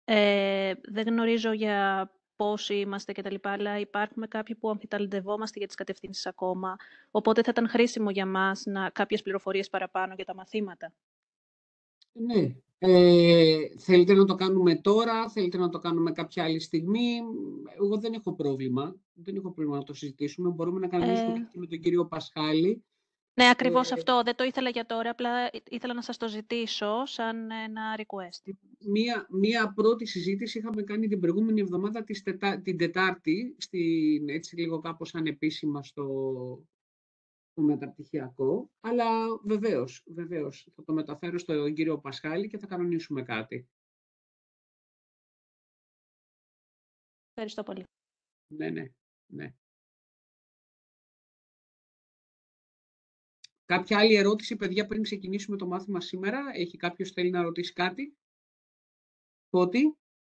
Δεν γνωρίζω για πόσοι είμαστε κτλ. Αλλά υπάρχουμε κάποιοι που αμφιταλαντευόμαστε για τις κατευθύνσεις ακόμα. Οπότε θα ήταν χρήσιμο για μας κάποιες πληροφορίες παραπάνω για τα μαθήματα. Ναι. Θέλετε να το κάνουμε τώρα, θέλετε να το κάνουμε κάποια άλλη στιγμή. Εγώ δεν έχω πρόβλημα. Δεν έχω πρόβλημα να το συζητήσουμε. Μπορούμε να κανονίσουμε και με τον κύριο Πασχάλη. Ναι, ακριβώς αυτό. Δεν το ήθελα για τώρα, απλά ήθελα να σας το ζητήσω σαν ένα request. Μία πρώτη συζήτηση είχαμε κάνει την προηγούμενη εβδομάδα, την Τετάρτη, έτσι λίγο κάπως ανεπίσημα στο μεταπτυχιακό, αλλά βεβαίως θα το μεταφέρω στον κύριο Πασχάλη και θα κανονίσουμε κάτι. Ευχαριστώ πολύ. Ναι. Κάποια άλλη ερώτηση, παιδιά, πριν ξεκινήσουμε το μάθημα σήμερα? Έχει κάποιος θέλει να ρωτήσει κάτι? Φώτη?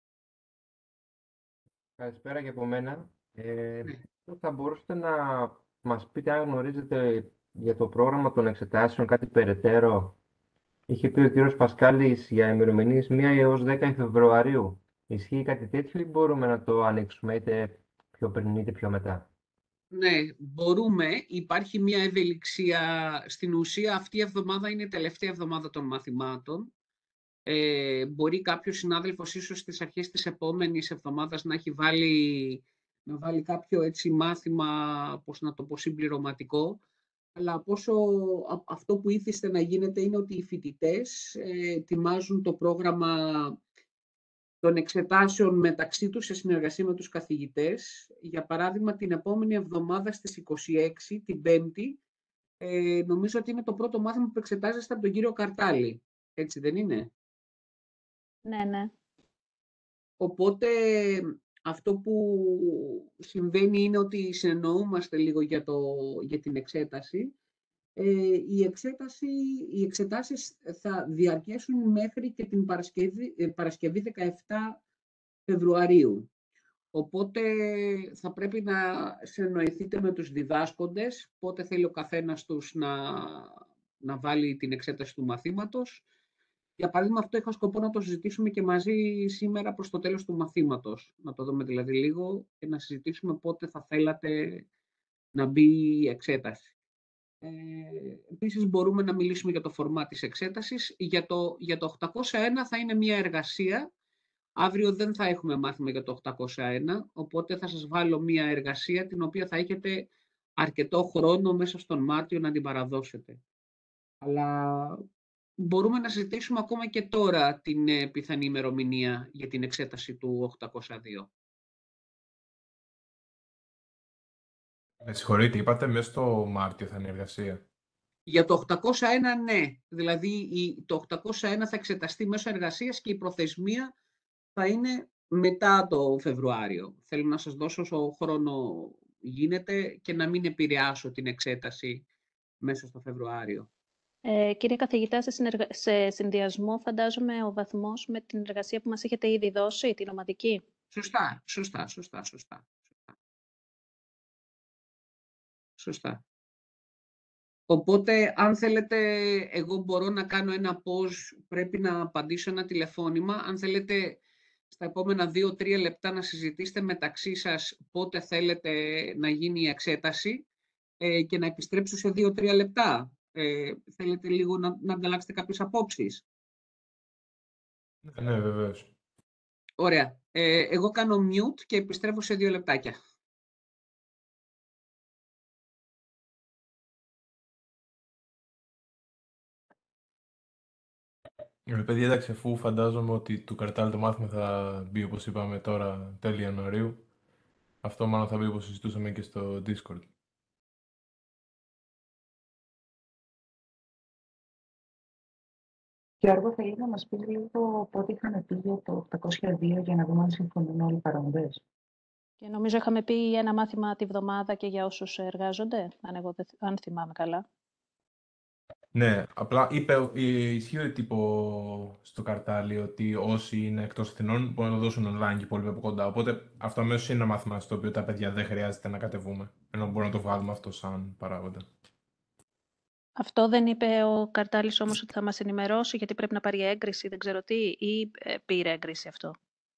Καλησπέρα και από μένα. Ναι. Θα μπορούσατε να μας πείτε αν γνωρίζετε για το πρόγραμμα των εξετάσεων κάτι περαιτέρω? Είχε πει ο κύριος Πασκάλης για ημερομηνίες 1 έως 10 Φεβρουαρίου. Ισχύει κάτι τέτοιο ή μπορούμε να το ανοίξουμε είτε πιο πριν είτε πιο μετά? Ναι, μπορούμε. Υπάρχει μια ευελιξία. Στην ουσία αυτή η εβδομάδα είναι η τελευταία εβδομάδα των μαθημάτων. Μπορεί κάποιος συνάδελφος ίσως στις αρχές της επόμενης εβδομάδας να έχει βάλει κάποιο έτσι μάθημα, πώς να το πω, συμπληρωματικό. Αλλά αυτό που ήθιστε να γίνεται είναι ότι οι φοιτητές ετοιμάζουν το πρόγραμμα των εξετάσεων μεταξύ τους σε συνεργασία με τους καθηγητές. Για παράδειγμα, την επόμενη εβδομάδα στις 26, την Πέμπτη, νομίζω ότι είναι το πρώτο μάθημα που εξετάζεστε από τον κύριο Καρτάλη. Έτσι δεν είναι? Ναι. Οπότε αυτό που συμβαίνει είναι ότι συνεννοούμαστε λίγο για την εξέταση. Οι εξετάσεις θα διαρκέσουν μέχρι και την Παρασκευή 17 Φεβρουαρίου. Οπότε θα πρέπει να συνεννοηθείτε με τους διδάσκοντες πότε θέλει ο καθένας τους να βάλει την εξέταση του μαθήματος. Για παράδειγμα, αυτό είχα σκοπό να το συζητήσουμε και μαζί σήμερα προς το τέλος του μαθήματος. Να το δούμε δηλαδή λίγο και να συζητήσουμε πότε θα θέλατε να μπει η εξέταση. Επίσης μπορούμε να μιλήσουμε για το φορμά της εξέτασης. Για το 801 θα είναι μια εργασία. Αύριο δεν θα έχουμε μάθημα για το 801, οπότε θα σας βάλω μια εργασία την οποία θα έχετε αρκετό χρόνο μέσα στον Μάρτιο να την παραδώσετε. Αλλά μπορούμε να συζητήσουμε ακόμα και τώρα την πιθανή ημερομηνία για την εξέταση του 802. Με συγχωρείτε, είπατε μέσα στο Μάρτιο θα είναι η εργασία? Για το 801 ναι, δηλαδή το 801 θα εξεταστεί μέσω εργασίας και η προθεσμία θα είναι μετά το Φεβρουάριο. Θέλω να σας δώσω όσο χρόνο γίνεται και να μην επηρεάσω την εξέταση μέσα στο Φεβρουάριο. Κύριε καθηγητά, σε συνδυασμό φαντάζομαι ο βαθμός με την εργασία που μας έχετε ήδη δώσει, την ομαδική. Σωστά. Οπότε, αν θέλετε, εγώ μπορώ να κάνω ένα pause, πρέπει να απαντήσω ένα τηλεφώνημα. Αν θέλετε, στα επόμενα 2-3 λεπτά να συζητήσετε μεταξύ σας πότε θέλετε να γίνει η εξέταση και να επιστρέψω σε 2-3 λεπτά. Θέλετε λίγο να ανταλλάξετε κάποιες απόψεις? Ναι, βεβαίως. Ωραία. Εγώ κάνω mute και επιστρέφω σε 2 λεπτάκια. Παιδιά, εντάξει, αφού φαντάζομαι ότι του Καρτάλ το μάθημα θα μπει, όπως είπαμε τώρα, τέλη Ιανουαρίου, αυτό μάλλον θα μπει όπως συζητούσαμε και στο Discord. Γιώργο, θέλει να μας πεις λίγο πότε είχαμε πει για το 802 για να δούμε αν συμφωνούν όλοι οι παρόντες? Και νομίζω είχαμε πει ένα μάθημα τη βδομάδα και για όσους εργάζονται, αν θυμάμαι καλά. Ναι, απλά ισχύει ο τύπο στο Καρτάλι ότι όσοι είναι εκτός Αθηνών μπορούν να το δώσουν online και υπόλοιποι από κοντά. Οπότε αυτό αμέσως είναι ένα μάθημα στο οποίο τα παιδιά δεν χρειάζεται να κατεβούμε. Ενώ μπορούμε να το βγάλουμε αυτό σαν παράγοντα. Αυτό δεν είπε ο Καρτάλης όμως ότι θα μας ενημερώσει γιατί πρέπει να πάρει έγκριση, δεν ξέρω τι, ή πήρε έγκριση αυτό?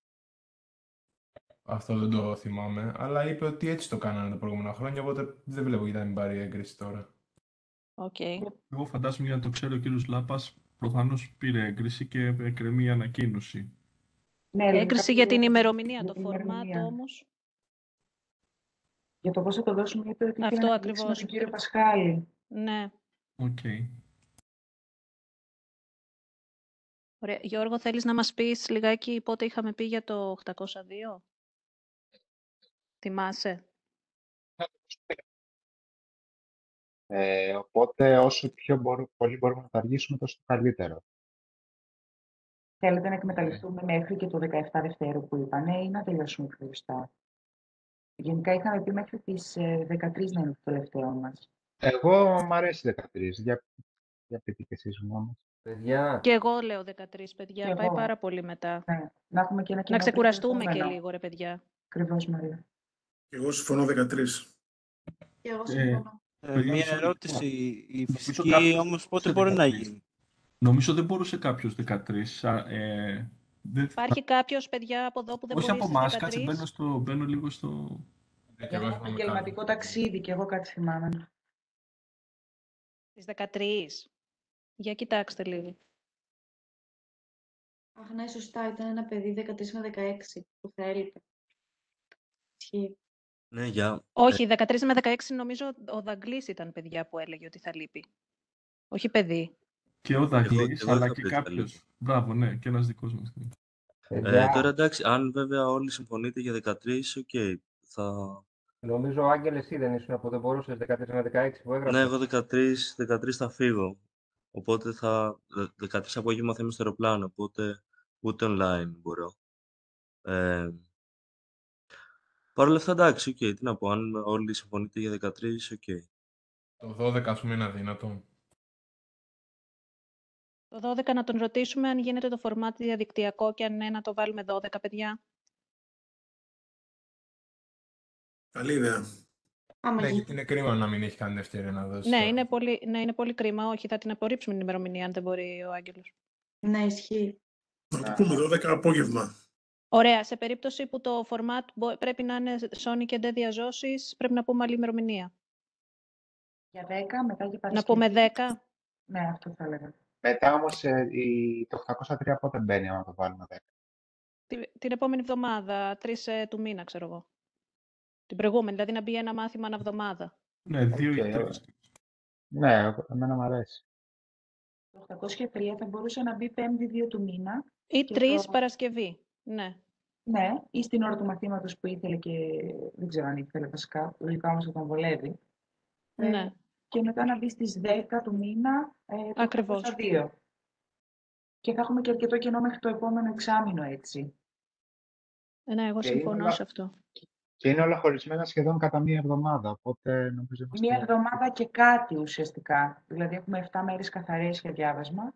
Αυτό δεν το θυμάμαι. Αλλά είπε ότι έτσι το κάνανε τα προηγούμενα χρόνια, οπότε δεν βλέπω γιατί να μην πάρει έγκριση τώρα. Οκ. Εγώ φαντάζομαι, για να το ξέρει ο κύριος Λάπας, προφανώς πήρε έγκριση και εκκρεμεί η ανακοίνωση. Ναι, αλλά Έγκριση για την ημερομηνία, για το την format ημερομηνία. όμως. Για το πώς θα το δώσουμε, είπε ότι Αυτό ήθελε να μιλήσει με ακριβώς. τον κύριο Πασχάλη. Ναι. Οκ. Ωραία. Γιώργο, θέλεις να μας πεις λιγάκι πότε είχαμε πει για το 802? Θυμάσαι? Οπότε όσο πολύ μπορούμε να τα αργήσουμε, τόσο το καλύτερο. Θέλετε να εκμεταλλευτούμε μέχρι και το 17 Δευτέρου που είπανε ή να τελειώσουμε πιο μπροστά? Γενικά είχαμε πει μέχρι τις 13 να είναι το τελευταίο μας. Εγώ μ' αρέσει 13. Για πείτε και εσείς μου όμως. Παιδιά, Και εγώ λέω 13, παιδιά. Και Πάει εγώ. πάρα πολύ μετά. Ναι, να έχουμε και ένα Να κοινό ξεκουραστούμε και περιεχόμενο. λίγο, ρε παιδιά. Ακριβώς, Μαρία. Εγώ συμφωνώ 13. Και εγώ συμφωνώ. Παιδιά, Μία μισό λεπτό. ερώτηση. Η Νομίζω φυσική κάποιος όμως πότε σε μπορεί να 13. γίνει? Νομίζω δεν μπορούσε κάποιος 13. Υπάρχει κάποιος, παιδιά, από εδώ που δεν Όχι μπορεί από στις εμάς, κάτσε, 13? μπαίνω λίγο στο... Και Για εγώ ένα θυμάμαι επαγγελματικό κάτι. ταξίδι, και εγώ κάτι θυμάμαι. Στις 13. Για κοιτάξτε λίγο. Αχ, ναι, σωστά. Ήταν ένα παιδί 13 με 16 που θα έλειπε. Ισχύει. Ναι, για... Όχι, 13 με 16 νομίζω ο Δαγκλής ήταν, παιδιά, που έλεγε ότι θα λείπει. Όχι παιδί. Και ο Δαγκλής, εγώ αλλά είχα και πει θα κάποιος. Μπράβο, ναι, και ένας δικός μας. παιδιά, Τώρα εντάξει, αν βέβαια όλοι συμφωνείτε για 13, οκ. Θα... νομίζω ο Άγγελ εσύ δεν ήσουν από δεν μπορούσες 13 με 16 που Ναι, έγραψε. εγώ 13 θα φύγω. Οπότε 13 απόγευμα θα είμαι στο αεροπλάνο, οπότε ούτε online μπορώ. Παρ' όλα αυτά εντάξει, οκ. Τι να πω, αν όλοι συμφωνείτε για 13, οκ. Το 12 ας πούμε είναι αδύνατο. Το 12 να τον ρωτήσουμε αν γίνεται το format διαδικτυακό και αν ναι, να το βάλουμε 12, παιδιά. Καλή ιδέα. Άμα Ναι, γίνει. γιατί είναι κρίμα να μην έχει καν ευκαιρία να δώσει. Ναι, τώρα. είναι πολύ κρίμα. Όχι, θα την απορρίψουμε την ημερομηνία αν δεν μπορεί ο Άγγελος. Ναι, ισχύει. Να το πούμε 12 απόγευμα. Ωραία. Σε περίπτωση που το format πρέπει να είναι Sony και ντε διαζώσεις, πρέπει να πούμε άλλη ημερομηνία. Για 10, μετά για Να Παρασκευή. πούμε 10. Ναι, αυτό θα έλεγα. Μετά όμως το 803 πότε μπαίνει, άμα το βάλουμε 10. Την επόμενη εβδομάδα, 3 του μήνα, ξέρω εγώ. Την προηγούμενη, δηλαδή να μπει ένα μάθημα ανά εβδομάδα. Ναι, 2 ή Οκ, 3. Ναι, εμένα μου αρέσει. Το 803 θα μπορούσε να μπει 5η 2 του μήνα. Ή Και 3 το- Παρασκευή. Ναι. Ναι, ή στην ώρα του μαθήματος που ήθελε και δεν ξέρω αν ήθελε βασικά, λογικά όμως θα τον βολεύει. Ναι. Και μετά να μπει στις 10 του μήνα το Ακριβώς. 802. Και θα έχουμε και αρκετό κενό μέχρι το επόμενο εξάμηνο, έτσι. Ναι, εγώ Και συμφωνώ είναι σε αυτό. Και είναι όλα χωρισμένα σχεδόν κατά μία εβδομάδα, οπότε νομίζω είμαστε... Μία εβδομάδα και κάτι ουσιαστικά. Δηλαδή έχουμε 7 μέρες καθαρές για διάβασμα.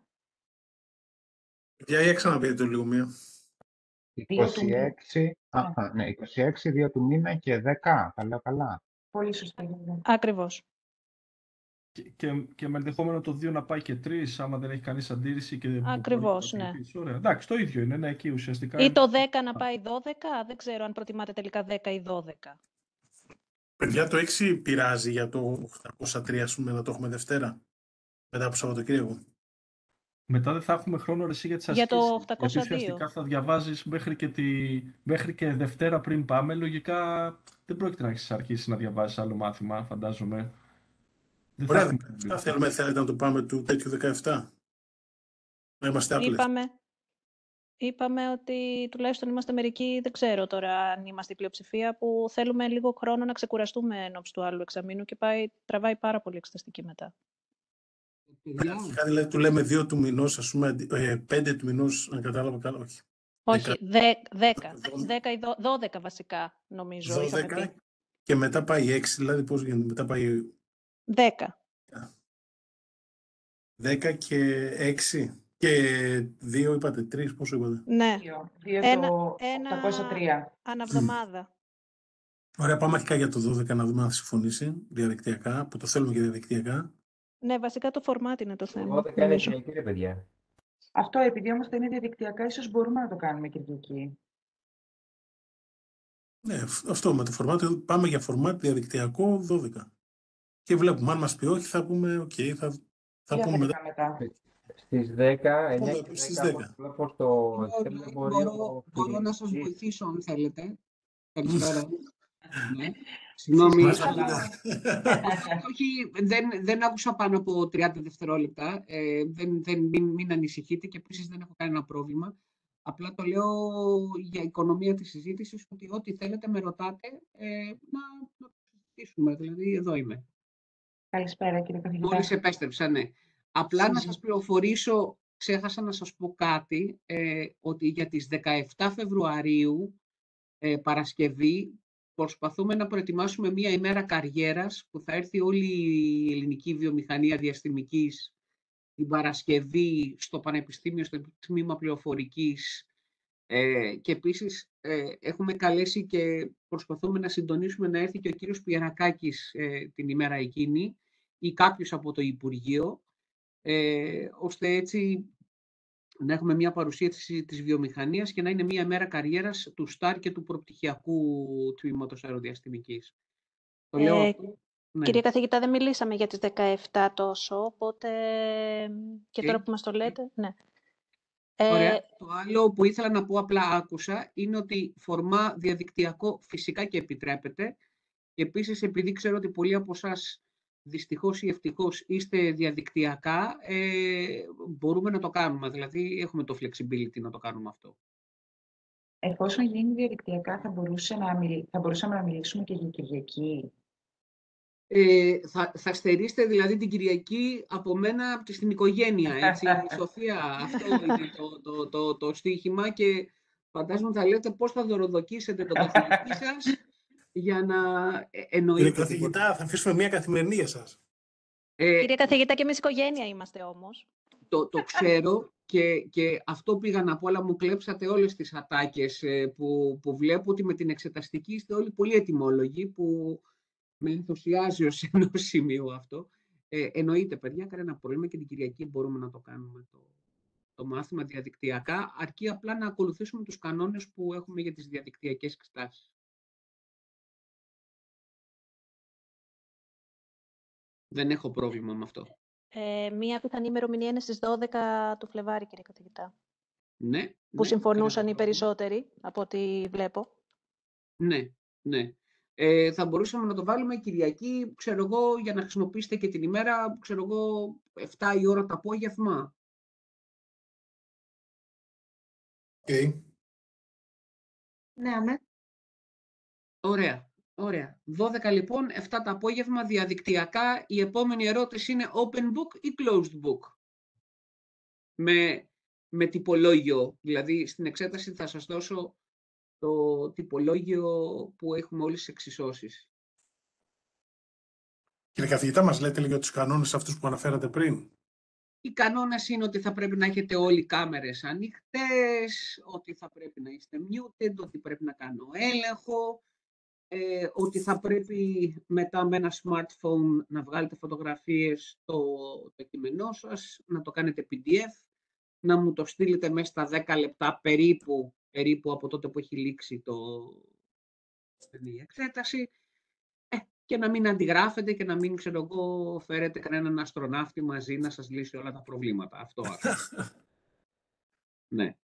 Για ξαναπείτε το λίγο μία. 2 του μήνα. 26, ναι, 26, 2 του μήνα και 10, τα λέω καλά. Πολύ σωστά γίνεται. Ακριβώς. Και με ενδεχόμενο το 2 να πάει και 3, άμα δεν έχει κανείς αντίρρηση και δεν Ακριβώς, μπορεί να ναι. κρατήσει. Ωραία. Εντάξει, το ίδιο είναι, ναι, εκεί ουσιαστικά. Ή το 10 να πάει 12, δεν ξέρω αν προτιμάτε τελικά 10 ή 12. Παιδιά, το 6 πειράζει για το 803, ας πούμε, να το έχουμε Δευτέρα. Μετά από Σαββατοκύριακο. Μετά δεν θα έχουμε χρόνο εσύ για τις Για ασκήσεις. το 802. Γιατί ουσιαστικά θα διαβάζεις μέχρι και Δευτέρα πριν πάμε. Λογικά δεν πρόκειται να έχεις αρχίσει να διαβάζεις άλλο μάθημα, φαντάζομαι. Δεν θα Ωραία, έχουμε... θέλετε να το πάμε του τέτοιου 17. Να είμαστε άπλες. Είπαμε ότι τουλάχιστον είμαστε μερικοί, δεν ξέρω τώρα αν είμαστε η πλειοψηφία, που θέλουμε λίγο χρόνο να ξεκουραστούμε εν ώψη του άλλου εξαμήνου και τραβάει πάρα πολύ εξεταστική μετά. Αρχικά δηλαδή του λέμε 2 του μηνός, ας πούμε, 5 του μηνός, αν κατάλαβα καλά, όχι. Όχι, 10 ή 12 βασικά, νομίζω. είχαμε 12 πει. και μετά πάει 6, δηλαδή πώς γίνεται, μετά πάει 10. 10 και 6 και 2 είπατε, 3, πόσο είπατε. Ναι. 2 το 803. Αναβδομάδα. Ωραία, πάμε αρχικά για το 12 να δούμε αν θα συμφωνήσει διαδικτυακά, που το θέλουμε και διαδικτυακά. Ναι, βασικά το format είναι το Το θέμα. 12 είναι Κυριακή, ρε παιδιά. Αυτό, επειδή όμως θα είναι διαδικτυακά, ίσως μπορούμε να το κάνουμε Κυριακή. Ναι, αυτό με το φορμάτ, πάμε για φορμάτ διαδικτυακό 12. Και βλέπουμε, αν μας πει όχι, θα πούμε, οκ, θα πούμε μετά. Στις 10, 9 Πούμε και στις 10, 10. όπως βλέπω στο Excel εμπορίο Μπορώ να σας Κυριακής. βοηθήσω αν θέλετε. Καλησπέρα. Ναι. Συγγνώμη, αλλά όχι, δεν άκουσα πάνω από 30 δευτερόλεπτα. Μην ανησυχείτε και επίσης δεν έχω κανένα πρόβλημα. Απλά το λέω για οικονομία της συζήτησης, ότι ό,τι θέλετε με ρωτάτε να το συζητήσουμε. Δηλαδή, εδώ είμαι. Καλησπέρα, κύριε καθηγητά. Μόλις επέστρεψα, ναι. Απλά να σας πληροφορήσω, ξέχασα να σας πω κάτι, ότι για τις 17 Φεβρουαρίου, Παρασκευή, προσπαθούμε να προετοιμάσουμε μία ημέρα καριέρας που θα έρθει όλη η ελληνική βιομηχανία διαστημικής την Παρασκευή στο Πανεπιστήμιο, στο Τμήμα Πληροφορικής, και επίσης έχουμε καλέσει και προσπαθούμε να συντονίσουμε να έρθει και ο κύριος Πιερακάκης την ημέρα εκείνη ή κάποιος από το Υπουργείο, ώστε έτσι να έχουμε μια παρουσίαση της βιομηχανίας και να είναι μια μέρα καριέρας του ΣΤΑΡ και του προπτυχιακού τμήματος αεροδιαστημικής. Το λέω αυτό. Ναι. Κύριε καθηγητά, δεν μιλήσαμε για τις 17 τόσο, οπότε και τώρα που μας το λέτε, ναι. Ωραία. Το άλλο που ήθελα να πω, απλά άκουσα, είναι ότι φορμά διαδικτυακό φυσικά και επιτρέπεται. Και επίσης, επειδή ξέρω ότι πολλοί από εσάς δυστυχώς ή ευτυχώς είστε διαδικτυακά, μπορούμε να το κάνουμε. Δηλαδή, έχουμε το flexibility να το κάνουμε αυτό. Εφόσον γίνει διαδικτυακά, θα μπορούσαμε να μιλήσουμε και για Κυριακή. Θα στερήσετε δηλαδή την Κυριακή από μένα στην οικογένεια, έτσι, Σοφία. Αυτό είναι το στοίχημα και φαντάζομαι θα λέτε πώς θα δωροδοκίσετε τον καθηγητή σας για να εννοείτε. Κύριε καθηγητά, θα αφήσουμε μια καθημερινή για σας. Κύριε καθηγητά, και εμείς οικογένεια είμαστε όμως. Το ξέρω και αυτό πήγα να πω, αλλά μου κλέψατε όλες τις ατάκες που βλέπω ότι με την εξεταστική είστε όλοι πολύ ετοιμόλογοι, που με ενθουσιάζει ως ενός σημείου αυτό. Εννοείται, παιδιά, κανένα πρόβλημα και την Κυριακή μπορούμε να το κάνουμε το μάθημα διαδικτυακά, αρκεί απλά να ακολουθήσουμε τους κανόνες που έχουμε για τις διαδικτυακές εξετάσεις. Δεν έχω πρόβλημα με αυτό. Μία πιθανή ημερομηνία είναι στις 12 του Φλεβάρι, κύριε καθηγητά. Ναι. Που συμφωνούσαν οι περισσότεροι, από ό,τι βλέπω. Ναι. Θα μπορούσαμε να το βάλουμε Κυριακή, ξέρω εγώ, για να χρησιμοποιήσετε και την ημέρα, ξέρω εγώ, 7 η ώρα το απόγευμα. Ναι, αμέ. Ωραία. 12 λοιπόν, 7 το απόγευμα, διαδικτυακά. Η επόμενη ερώτηση είναι open book ή closed book? Με τυπολόγιο, δηλαδή στην εξέταση θα σας δώσω το τυπολόγιο που έχουμε όλες τις εξισώσεις. Κύριε καθηγητά, μας λέτε λίγο τους κανόνες αυτούς που αναφέρατε πριν. Οι κανόνες είναι ότι θα πρέπει να έχετε όλοι κάμερες ανοιχτές, ότι θα πρέπει να είστε muted, ότι πρέπει να κάνω έλεγχο, ότι θα πρέπει μετά με ένα smartphone να βγάλετε φωτογραφίες το κείμενό σας, να το κάνετε PDF, να μου το στείλετε μέσα στα 10 λεπτά περίπου από τότε που έχει λήξει η εξέταση, και να μην αντιγράφετε και να μην, ξέρω εγώ, φέρετε κανέναν αστροναύτη μαζί να σας λύσει όλα τα προβλήματα. Αυτό. Ναι.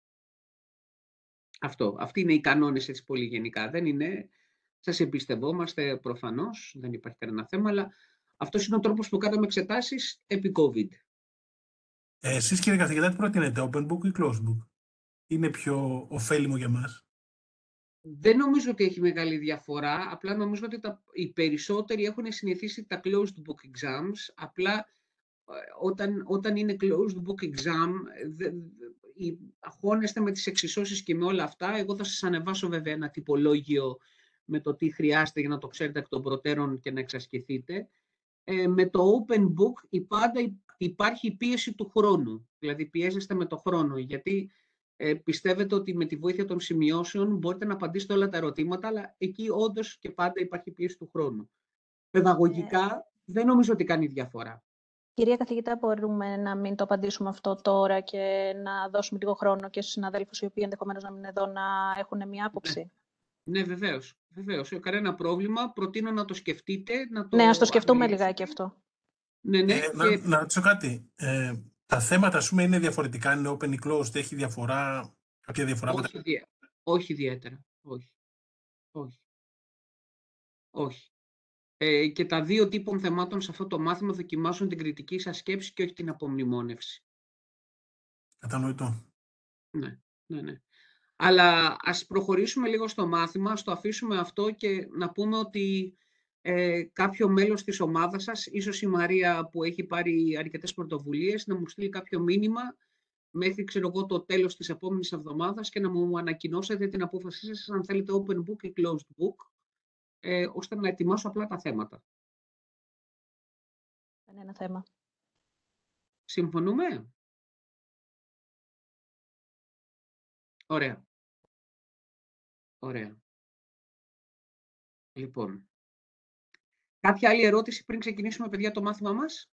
Αυτοί είναι οι κανόνες έτσι πολύ γενικά. Δεν είναι, σας εμπιστευόμαστε προφανώς, δεν υπάρχει κανένα θέμα, αλλά αυτός είναι ο τρόπος που κάναμε εξετάσεις επί COVID. Εσείς, κύριε καθηγητά, τι προτείνετε, open book ή closed book? Είναι πιο ωφέλιμο για μας? Δεν νομίζω ότι έχει μεγάλη διαφορά, απλά νομίζω ότι οι περισσότεροι έχουν συνηθίσει τα closed book exams, απλά όταν είναι closed book exam, αγχώνεστε με τις εξισώσεις και με όλα αυτά. Εγώ θα σας ανεβάσω βέβαια ένα τυπολόγιο με το τι χρειάζεται για να το ξέρετε εκ των προτέρων και να εξασκηθείτε. Με το open book πάντα υπάρχει η πίεση του χρόνου, δηλαδή πιέζεστε με το χρόνο, γιατί πιστεύετε ότι με τη βοήθεια των σημειώσεων μπορείτε να απαντήσετε όλα τα ερωτήματα, αλλά εκεί όντως και πάντα υπάρχει πίεση του χρόνου. Παιδαγωγικά δεν νομίζω ότι κάνει διαφορά. Κυρία καθηγητά, μπορούμε να μην το απαντήσουμε αυτό τώρα και να δώσουμε λίγο χρόνο και στους συναδέλφους οι οποίοι ενδεχομένως να μην είναι εδώ να έχουν μια άποψη? Ναι, βεβαίως. Κανένα πρόβλημα. Προτείνω να το σκεφτείτε, να Ναι, ας το το σκεφτούμε αναλύσετε. λιγάκι αυτό. Ναι. Να ρωτήσω κάτι. Τα θέματα, ας πούμε, είναι διαφορετικά, είναι open ή closed, έχει κάποια διαφορά Όχι ιδιαίτερα. Όχι. Και τα δύο τύπων θεμάτων σε αυτό το μάθημα δοκιμάζουν την κριτική σας σκέψη και όχι την απομνημόνευση. Κατανοητό. Ναι. Αλλά ας προχωρήσουμε λίγο στο μάθημα, ας το αφήσουμε αυτό και να πούμε ότι κάποιο μέλος της ομάδας σας, ίσως η Μαρία που έχει πάρει αρκετές πρωτοβουλίες, να μου στείλει κάποιο μήνυμα μέχρι το τέλος της επόμενης εβδομάδας και να μου ανακοινώσετε την απόφασή σας αν θέλετε open book ή closed book, ώστε να ετοιμάσω απλά τα θέματα. Κανένα θέμα. Συμφωνούμε? Ωραία. Λοιπόν, κάποια άλλη ερώτηση πριν ξεκινήσουμε, παιδιά, το μάθημα μας?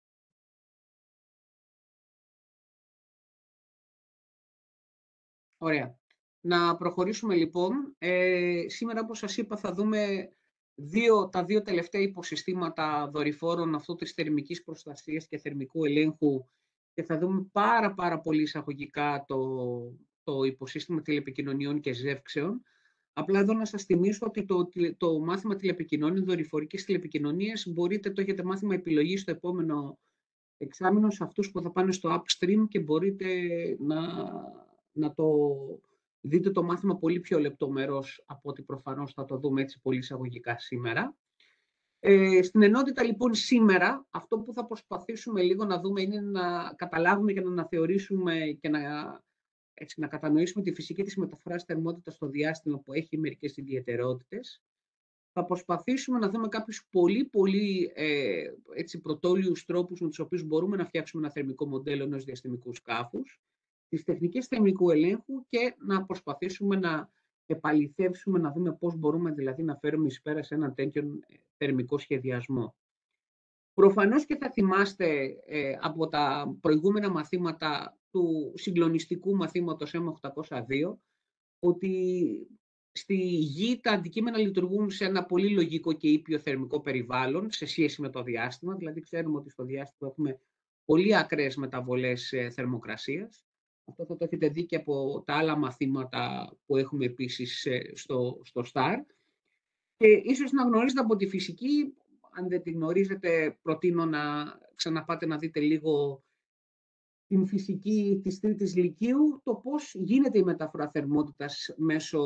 Ωραία. Να προχωρήσουμε λοιπόν. Σήμερα, όπως σας είπα, θα δούμε τα δύο τελευταία υποσυστήματα δορυφόρων αυτού της θερμικής προστασίας και θερμικού ελέγχου και θα δούμε πάρα πολύ εισαγωγικά το υποσύστημα τηλεπικοινωνιών και ζεύξεων. Απλά εδώ να σας θυμίσω ότι το μάθημα τηλεπικοινωνίων, δορυφορικής τηλεπικοινωνίας, το έχετε μάθημα επιλογής στο επόμενο εξάμηνο σε αυτούς που θα πάνε στο upstream και μπορείτε να το δείτε το μάθημα πολύ πιο λεπτομερώς από ότι προφανώς θα το δούμε έτσι πολύ εισαγωγικά σήμερα. Στην ενότητα λοιπόν σήμερα, αυτό που θα προσπαθήσουμε λίγο να δούμε είναι να καταλάβουμε και να αναθεωρήσουμε και να κατανοήσουμε τη φυσική της μεταφοράς θερμότητας στο διάστημα που έχει μερικές ιδιαιτερότητες. Θα προσπαθήσουμε να δούμε κάποιους πολύ πρωτόλιους τρόπους με τους οποίους μπορούμε να φτιάξουμε ένα θερμικό μοντέλο ενός διαστημικού σκάφους, τις τεχνικές θερμικού ελέγχου και να προσπαθήσουμε να επαληθεύσουμε, να δούμε πώς μπορούμε δηλαδή να φέρουμε εις πέρα σε έναν τέτοιο θερμικό σχεδιασμό. Προφανώς και θα θυμάστε από τα προηγούμενα μαθήματα του συγκλονιστικού μαθήματος M802 ότι στη Γη τα αντικείμενα λειτουργούν σε ένα πολύ λογικό και ήπιο θερμικό περιβάλλον σε σχέση με το διάστημα. Δηλαδή ξέρουμε ότι στο διάστημα έχουμε πολύ ακραίες μεταβολές θερμοκρασίας. Αυτό θα το έχετε δει και από τα άλλα μαθήματα που έχουμε επίσης στο STAR. Και ίσως να γνωρίζετε από τη φυσική, αν δεν τη γνωρίζετε, προτείνω να ξαναπάτε να δείτε λίγο την φυσική της τρίτης λυκείου, το πώς γίνεται η μεταφορά θερμότητας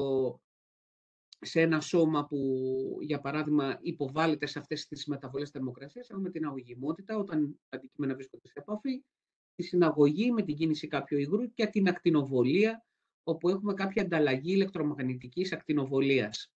σε ένα σώμα που, για παράδειγμα, υποβάλλεται σε αυτές τις μεταβολές θερμοκρασίας. Έχουμε την αγωγημότητα, όταν τα αντικείμενα βρίσκονται σε επαφή, τη συναγωγή με την κίνηση κάποιου υγρού και την ακτινοβολία, όπου έχουμε κάποια ανταλλαγή ηλεκτρομαγνητικής ακτινοβολίας.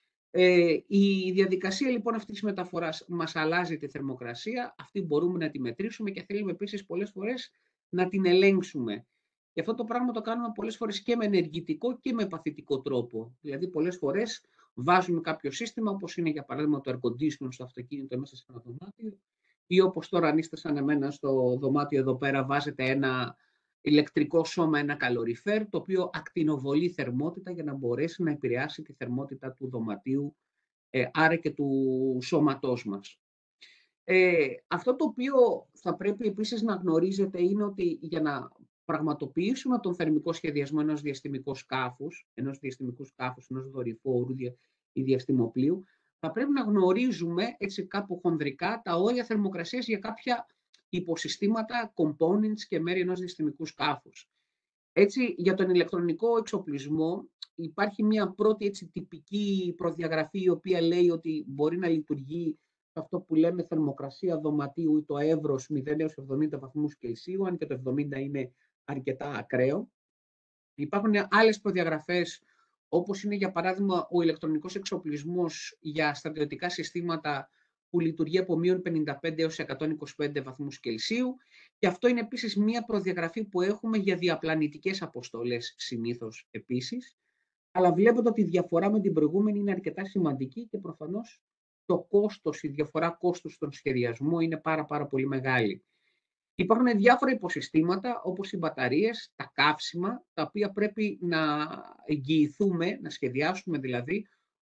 Η διαδικασία λοιπόν αυτής της μεταφοράς μας αλλάζει τη θερμοκρασία, αυτή μπορούμε να τη μετρήσουμε και θέλουμε επίσης πολλές φορές να την ελέγξουμε. Και αυτό το πράγμα το κάνουμε πολλές φορές και με ενεργητικό και με παθητικό τρόπο. Δηλαδή πολλές φορές βάζουμε κάποιο σύστημα, όπως είναι για παράδειγμα το air conditioning στο αυτοκίνητο μέσα σε ένα δωμάτιο, ή όπως τώρα αν είστε σαν εμένα στο δωμάτιο εδώ πέρα βάζετε ένα ηλεκτρικό σώμα, ένα καλοριφέρ, το οποίο ακτινοβολεί θερμότητα για να μπορέσει να επηρεάσει τη θερμότητα του δωματίου, άρα και του σώματός μας. Αυτό το οποίο θα πρέπει επίσης να γνωρίζετε είναι ότι για να πραγματοποιήσουμε τον θερμικό σχεδιασμό ενός διαστημικού σκάφους, ενός δορυφόρου ή διαστημοπλοίου, θα πρέπει να γνωρίζουμε έτσι κάπου χονδρικά τα όρια θερμοκρασίας για κάποια υποσυστήματα, components και μέρη ενός διαστημικού σκάφους. Έτσι, για τον ηλεκτρονικό εξοπλισμό υπάρχει μια πρώτη τυπική προδιαγραφή η οποία λέει ότι μπορεί να λειτουργεί αυτό που λέμε θερμοκρασία δωματίου ή το εύρος 0 έως 70 βαθμούς Κελσίου, αν και το 70 είναι αρκετά ακραίο. Υπάρχουν άλλες προδιαγραφές, όπως είναι για παράδειγμα ο ηλεκτρονικός εξοπλισμός για στρατιωτικά συστήματα που λειτουργεί από μείον 55 έως 125 βαθμούς Κελσίου. Και αυτό είναι επίσης μία προδιαγραφή που έχουμε για διαπλανητικές αποστολές συνήθως επίσης. Αλλά βλέπετε ότι η διαφορά με την προηγούμενη είναι αρκετά σημαντική και προφανώς το κόστος, η διαφορά κόστους στον σχεδιασμό είναι πάρα πολύ μεγάλη. Υπάρχουν διάφορα υποσυστήματα όπως οι μπαταρίες, τα καύσιμα, τα οποία πρέπει να εγγυηθούμε, να σχεδιάσουμε δηλαδή,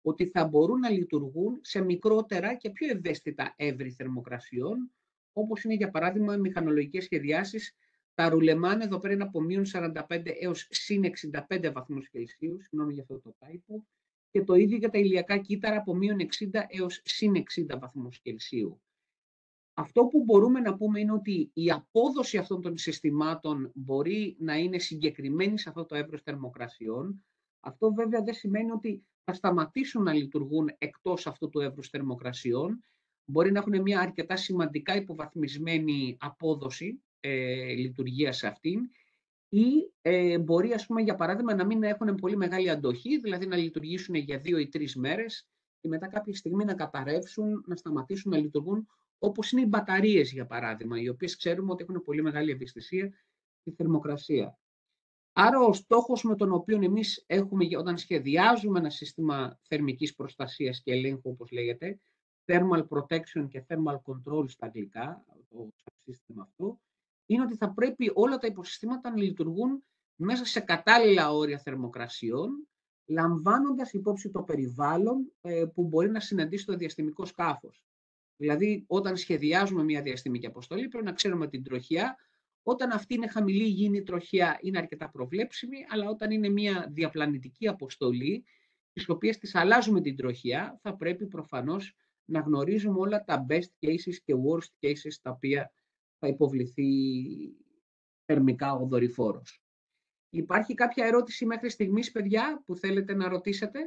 ότι θα μπορούν να λειτουργούν σε μικρότερα και πιο ευαίσθητα εύρη θερμοκρασιών, όπως είναι για παράδειγμα οι μηχανολογικές σχεδιάσεις, τα ρουλεμάν εδώ πέρα είναι από -45 έως συν 65 βαθμούς Κελσίου, συγγνώμη για αυτό το τάιπο, και το ίδιο για τα ηλιακά κύτταρα από -60 έως συν 60 βαθμούς Κελσίου. Αυτό που μπορούμε να πούμε είναι ότι η απόδοση αυτών των συστημάτων μπορεί να είναι συγκεκριμένη σε αυτό το εύρος θερμοκρασιών. Αυτό βέβαια δεν σημαίνει ότι θα σταματήσουν να λειτουργούν εκτός αυτού του εύρους θερμοκρασιών. Μπορεί να έχουν μια αρκετά σημαντικά υποβαθμισμένη απόδοση λειτουργία σε αυτήν ή μπορεί, ας πούμε, για παράδειγμα, να μην έχουν πολύ μεγάλη αντοχή, δηλαδή να λειτουργήσουν για 2 ή 3 μέρες και μετά κάποια στιγμή να καταρρεύσουν, να σταματήσουν να λειτουργούν, όπως είναι οι μπαταρίες, για παράδειγμα, οι οποίες ξέρουμε ότι έχουν πολύ μεγάλη ευαισθησία στη θερμοκρασία. Άρα ο στόχος με τον οποίο εμείς έχουμε όταν σχεδιάζουμε ένα σύστημα θερμικής προστασίας και ελέγχου, όπως λέγεται, thermal protection και thermal control στα αγγλικά, το σύστημα αυτό, είναι ότι θα πρέπει όλα τα υποσυστήματα να λειτουργούν μέσα σε κατάλληλα όρια θερμοκρασιών, λαμβάνοντας υπόψη το περιβάλλον που μπορεί να συναντήσει το διαστημικό σκάφος. Δηλαδή, όταν σχεδιάζουμε μια διαστημική αποστολή, πρέπει να ξέρουμε την τροχιά. Όταν αυτή είναι χαμηλή υγιεινή τροχιά, είναι αρκετά προβλέψιμη, αλλά όταν είναι μια διαπλανητική αποστολή, τις οποίες τις αλλάζουμε την τροχιά, θα πρέπει προφανώς να γνωρίζουμε όλα τα best cases και worst cases τα οποία θα υποβληθεί θερμικά ο δορυφόρος. Υπάρχει κάποια ερώτηση μέχρι στιγμής, παιδιά, που θέλετε να ρωτήσετε?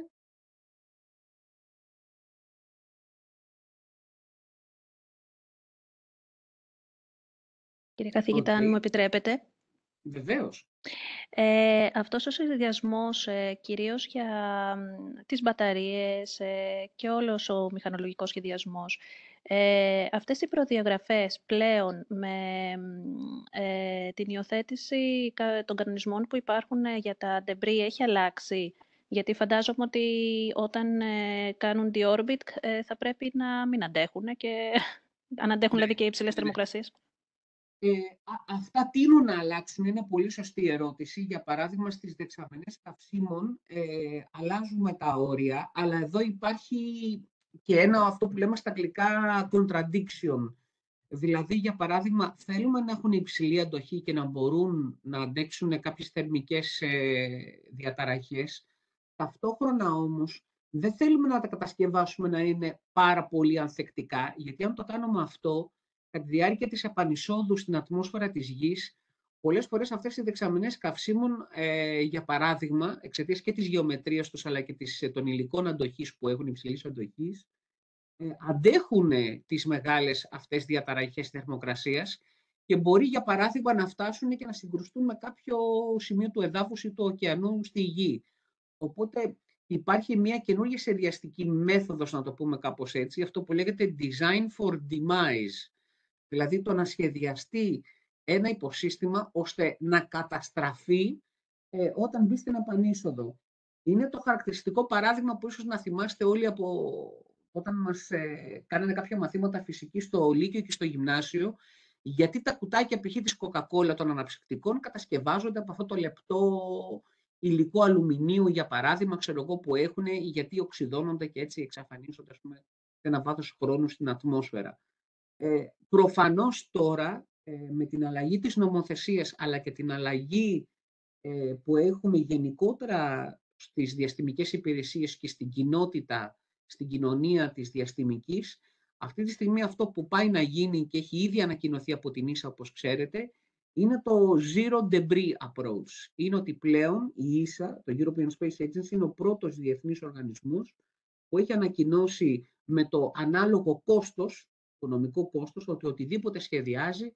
Κύριε καθηγητά, αν μου επιτρέπετε. Βεβαίως. Αυτός ο συνδυασμός, κυρίως για τις μπαταρίες και όλος ο μηχανολογικός σχεδιασμός, αυτές οι προδιαγραφές πλέον με την υιοθέτηση των κανονισμών που υπάρχουν για τα debris έχει αλλάξει? Γιατί φαντάζομαι ότι όταν κάνουν deorbit θα πρέπει να μην αντέχουν και αν αντέχουν δηλαδή και οι υψηλές θερμοκρασίες. Αυτά τείνουν να αλλάξουν, είναι πολύ σωστή ερώτηση. Για παράδειγμα, στις δεξαμενές καυσίμων αλλάζουμε τα όρια, αλλά εδώ υπάρχει και αυτό που λέμε στα αγγλικά contradiction. Δηλαδή, για παράδειγμα, θέλουμε να έχουν υψηλή αντοχή και να μπορούν να αντέξουν κάποιες θερμικές διαταραχές. Ταυτόχρονα όμως, δεν θέλουμε να τα κατασκευάσουμε να είναι πάρα πολύ ανθεκτικά, γιατί αν το κάνουμε αυτό, κατά τη διάρκεια της επανεισόδου στην ατμόσφαιρα της Γης, πολλές φορές αυτές οι δεξαμενές καυσίμων, για παράδειγμα, εξαιτίας και της γεωμετρίας τους, αλλά και των υλικών αντοχής που έχουν υψηλής αντοχής, αντέχουν τις μεγάλες αυτές διαταραχές θερμοκρασίας και μπορεί, για παράδειγμα, να φτάσουν και να συγκρουστούν με κάποιο σημείο του εδάφους ή του ωκεανού στη Γη. Οπότε υπάρχει μια καινούργια σχεδιαστική μέθοδος, να το πούμε κάπως έτσι, αυτό που λέγεται design for demise. Δηλαδή το να σχεδιαστεί ένα υποσύστημα ώστε να καταστραφεί όταν μπει στην επανείσοδο. Είναι το χαρακτηριστικό παράδειγμα που ίσως να θυμάστε όλοι από όταν μας κάνανε κάποια μαθήματα φυσικής στο Λύκειο και στο γυμνάσιο, γιατί τα κουτάκια π.χ. της Coca-Cola των αναψυκτικών κατασκευάζονται από αυτό το λεπτό υλικό αλουμινίου, για παράδειγμα, που έχουν, γιατί οξυδώνονται και έτσι εξαφανίζονται, σε ένα βάθος χρόνου στην ατμόσφαιρα. Προφανώς τώρα, με την αλλαγή της νομοθεσίας, αλλά και την αλλαγή που έχουμε γενικότερα στις διαστημικές υπηρεσίες και στην κοινότητα, στην κοινωνία της διαστημικής, αυτή τη στιγμή αυτό που πάει να γίνει και έχει ήδη ανακοινωθεί από την ESA, όπως ξέρετε, είναι το Zero Debris Approach. Είναι ότι πλέον η ESA, το European Space Agency, είναι ο πρώτος διεθνής οργανισμός που έχει ανακοινώσει με το ανάλογο κόστος, οικονομικό κόστος, ότι οτιδήποτε σχεδιάζει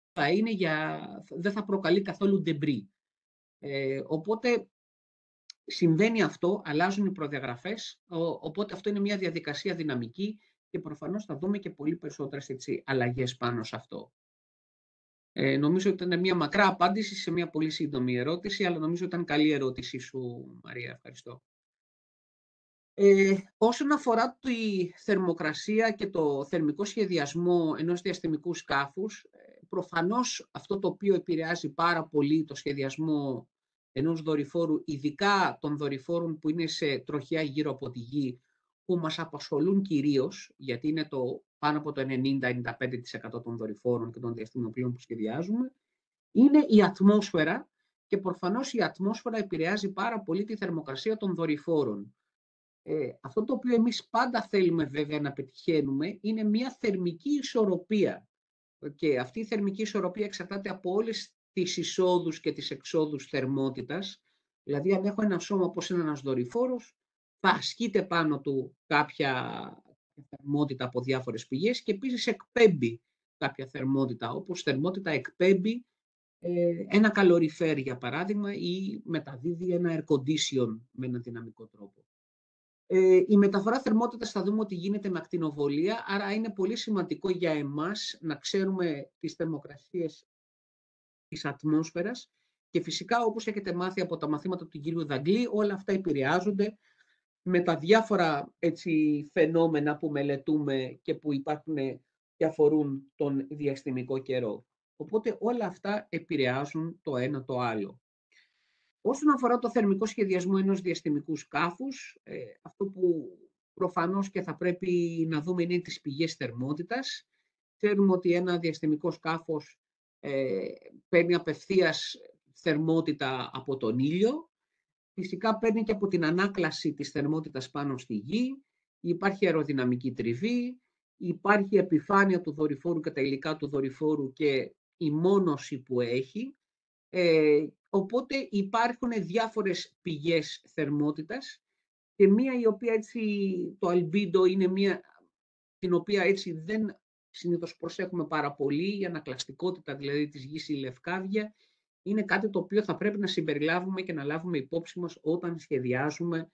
δεν θα προκαλεί καθόλου debris. Οπότε συμβαίνει αυτό, αλλάζουν οι προδιαγραφές, οπότε αυτό είναι μια διαδικασία δυναμική και προφανώς θα δούμε και πολύ περισσότερες αλλαγές πάνω σε αυτό. Νομίζω ότι ήταν μια μακρά απάντηση σε μια πολύ σύντομη ερώτηση, αλλά νομίζω ότι ήταν καλή ερώτησή σου, Μαρία. Ευχαριστώ. Όσον αφορά τη θερμοκρασία και το θερμικό σχεδιασμό ενός διαστημικού σκάφους, προφανώς αυτό το οποίο επηρεάζει πάρα πολύ το σχεδιασμό ενός δορυφόρου, ειδικά των δορυφόρων που είναι σε τροχιά γύρω από τη Γη, που μας απασχολούν κυρίως, γιατί είναι πάνω από το 90-95% των δορυφόρων και των διαστημοπλοίων που σχεδιάζουμε, είναι η ατμόσφαιρα και προφανώς η ατμόσφαιρα επηρεάζει πάρα πολύ τη θερμοκρασία των δορυφόρων. Αυτό το οποίο εμείς πάντα θέλουμε βέβαια να πετυχαίνουμε είναι μια θερμική ισορροπία. Και αυτή η θερμική ισορροπία εξαρτάται από όλες τις εισόδους και τις εξόδους θερμότητας. Δηλαδή, αν έχω ένα σώμα όπως είναι ένας δορυφόρος, θα ασκείται πάνω του κάποια θερμότητα από διάφορες πηγές και επίσης εκπέμπει κάποια θερμότητα, όπως θερμότητα εκπέμπει ένα καλοριφέρ, για παράδειγμα, ή μεταδίδει ένα air condition με έναν δυναμικό τρόπο. Η μεταφορά θερμότητας θα δούμε ότι γίνεται με ακτινοβολία, άρα είναι πολύ σημαντικό για εμάς να ξέρουμε τις θερμοκρασίες της ατμόσφαιρας και φυσικά, όπως έχετε μάθει από τα μαθήματα του κυρίου Δαγκλή, όλα αυτά επηρεάζονται με τα διάφορα φαινόμενα που μελετούμε και που υπάρχουν και αφορούν τον διαστημικό καιρό. Οπότε όλα αυτά επηρεάζουν το ένα το άλλο. Όσον αφορά το θερμικό σχεδιασμό ενός διαστημικού σκάφους, αυτό που προφανώς και θα πρέπει να δούμε είναι τις πηγές θερμότητας. Ξέρουμε ότι ένα διαστημικό σκάφος παίρνει απευθείας θερμότητα από τον ήλιο. Φυσικά παίρνει και από την ανάκλαση της θερμότητας πάνω στη γη. Υπάρχει αεροδυναμική τριβή, υπάρχει επιφάνεια του δορυφόρου και τα υλικά του δορυφόρου και η μόνωση που έχει. Οπότε υπάρχουν διάφορες πηγές θερμότητας και μία η οποία το αλμπίντο είναι μία την οποία δεν συνήθως προσέχουμε πάρα πολύ, η ανακλαστικότητα δηλαδή της γης, η λευκάδια, είναι κάτι το οποίο θα πρέπει να συμπεριλάβουμε και να λάβουμε υπόψη μας όταν σχεδιάζουμε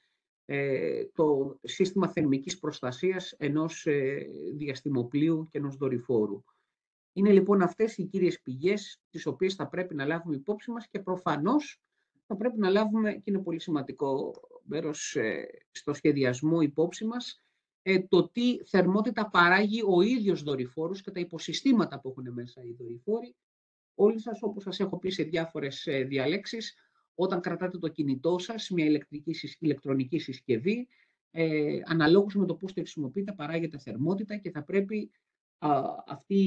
το σύστημα θερμικής προστασίας ενός διαστημοπλοίου και ενός δορυφόρου. Είναι λοιπόν αυτές οι κύριες πηγές τις οποίες θα πρέπει να λάβουμε υπόψη μας και προφανώς θα πρέπει να λάβουμε, και είναι πολύ σημαντικό μέρος στο σχεδιασμό υπόψη μας, το τι θερμότητα παράγει ο ίδιος δορυφόρος και τα υποσυστήματα που έχουν μέσα οι δορυφόροι. Όλοι σας, όπως σας έχω πει σε διάφορες διαλέξεις, όταν κρατάτε το κινητό σας, μια ηλεκτρονική συσκευή, αναλόγως με το πώς το χρησιμοποιείτε, παράγεται θερμότητα και θα πρέπει αυτή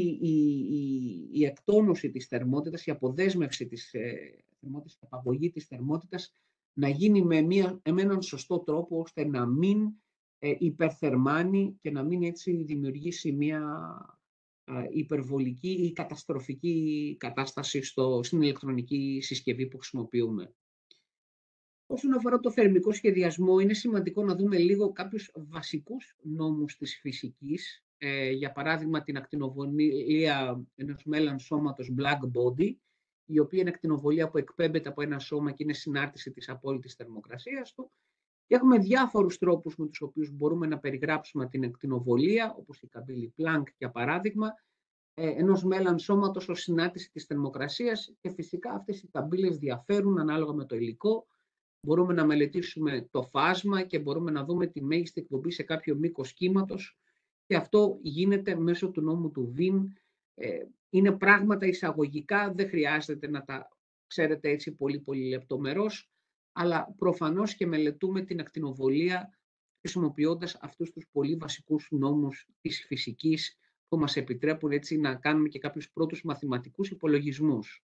η εκτόνωση της θερμότητας, η αποδέσμευση της θερμότητας, η απαγωγή της θερμότητας να γίνει με έναν σωστό τρόπο, ώστε να μην υπερθερμάνει και να μην έτσι δημιουργήσει μια υπερβολική ή καταστροφική κατάσταση στην ηλεκτρονική συσκευή που χρησιμοποιούμε. Όσον αφορά το θερμικό σχεδιασμό, είναι σημαντικό να δούμε λίγο κάποιους βασικούς νόμους της φυσικής. Για παράδειγμα, την ακτινοβολία ενός μέλλον σώματος black body, η οποία είναι ακτινοβολία που εκπέμπεται από ένα σώμα και είναι συνάρτηση της απόλυτης θερμοκρασίας του. Και έχουμε διάφορους τρόπους με τους οποίους μπορούμε να περιγράψουμε την ακτινοβολία, όπως η καμπύλη Planck, για παράδειγμα, ενός μέλλον σώματος ως συνάρτηση της θερμοκρασίας, και φυσικά αυτές οι καμπύλες διαφέρουν ανάλογα με το υλικό. Μπορούμε να μελετήσουμε το φάσμα και μπορούμε να δούμε τη μέγιστη εκπομπή σε κάποιο μήκος κύματος, και αυτό γίνεται μέσω του νόμου του Βιν. Είναι πράγματα εισαγωγικά, δεν χρειάζεται να τα ξέρετε έτσι πολύ λεπτομερώς, αλλά προφανώς και μελετούμε την ακτινοβολία χρησιμοποιώντας αυτούς τους πολύ βασικούς νόμους της φυσικής που μας επιτρέπουν έτσι να κάνουμε και κάποιους πρώτους μαθηματικούς υπολογισμούς.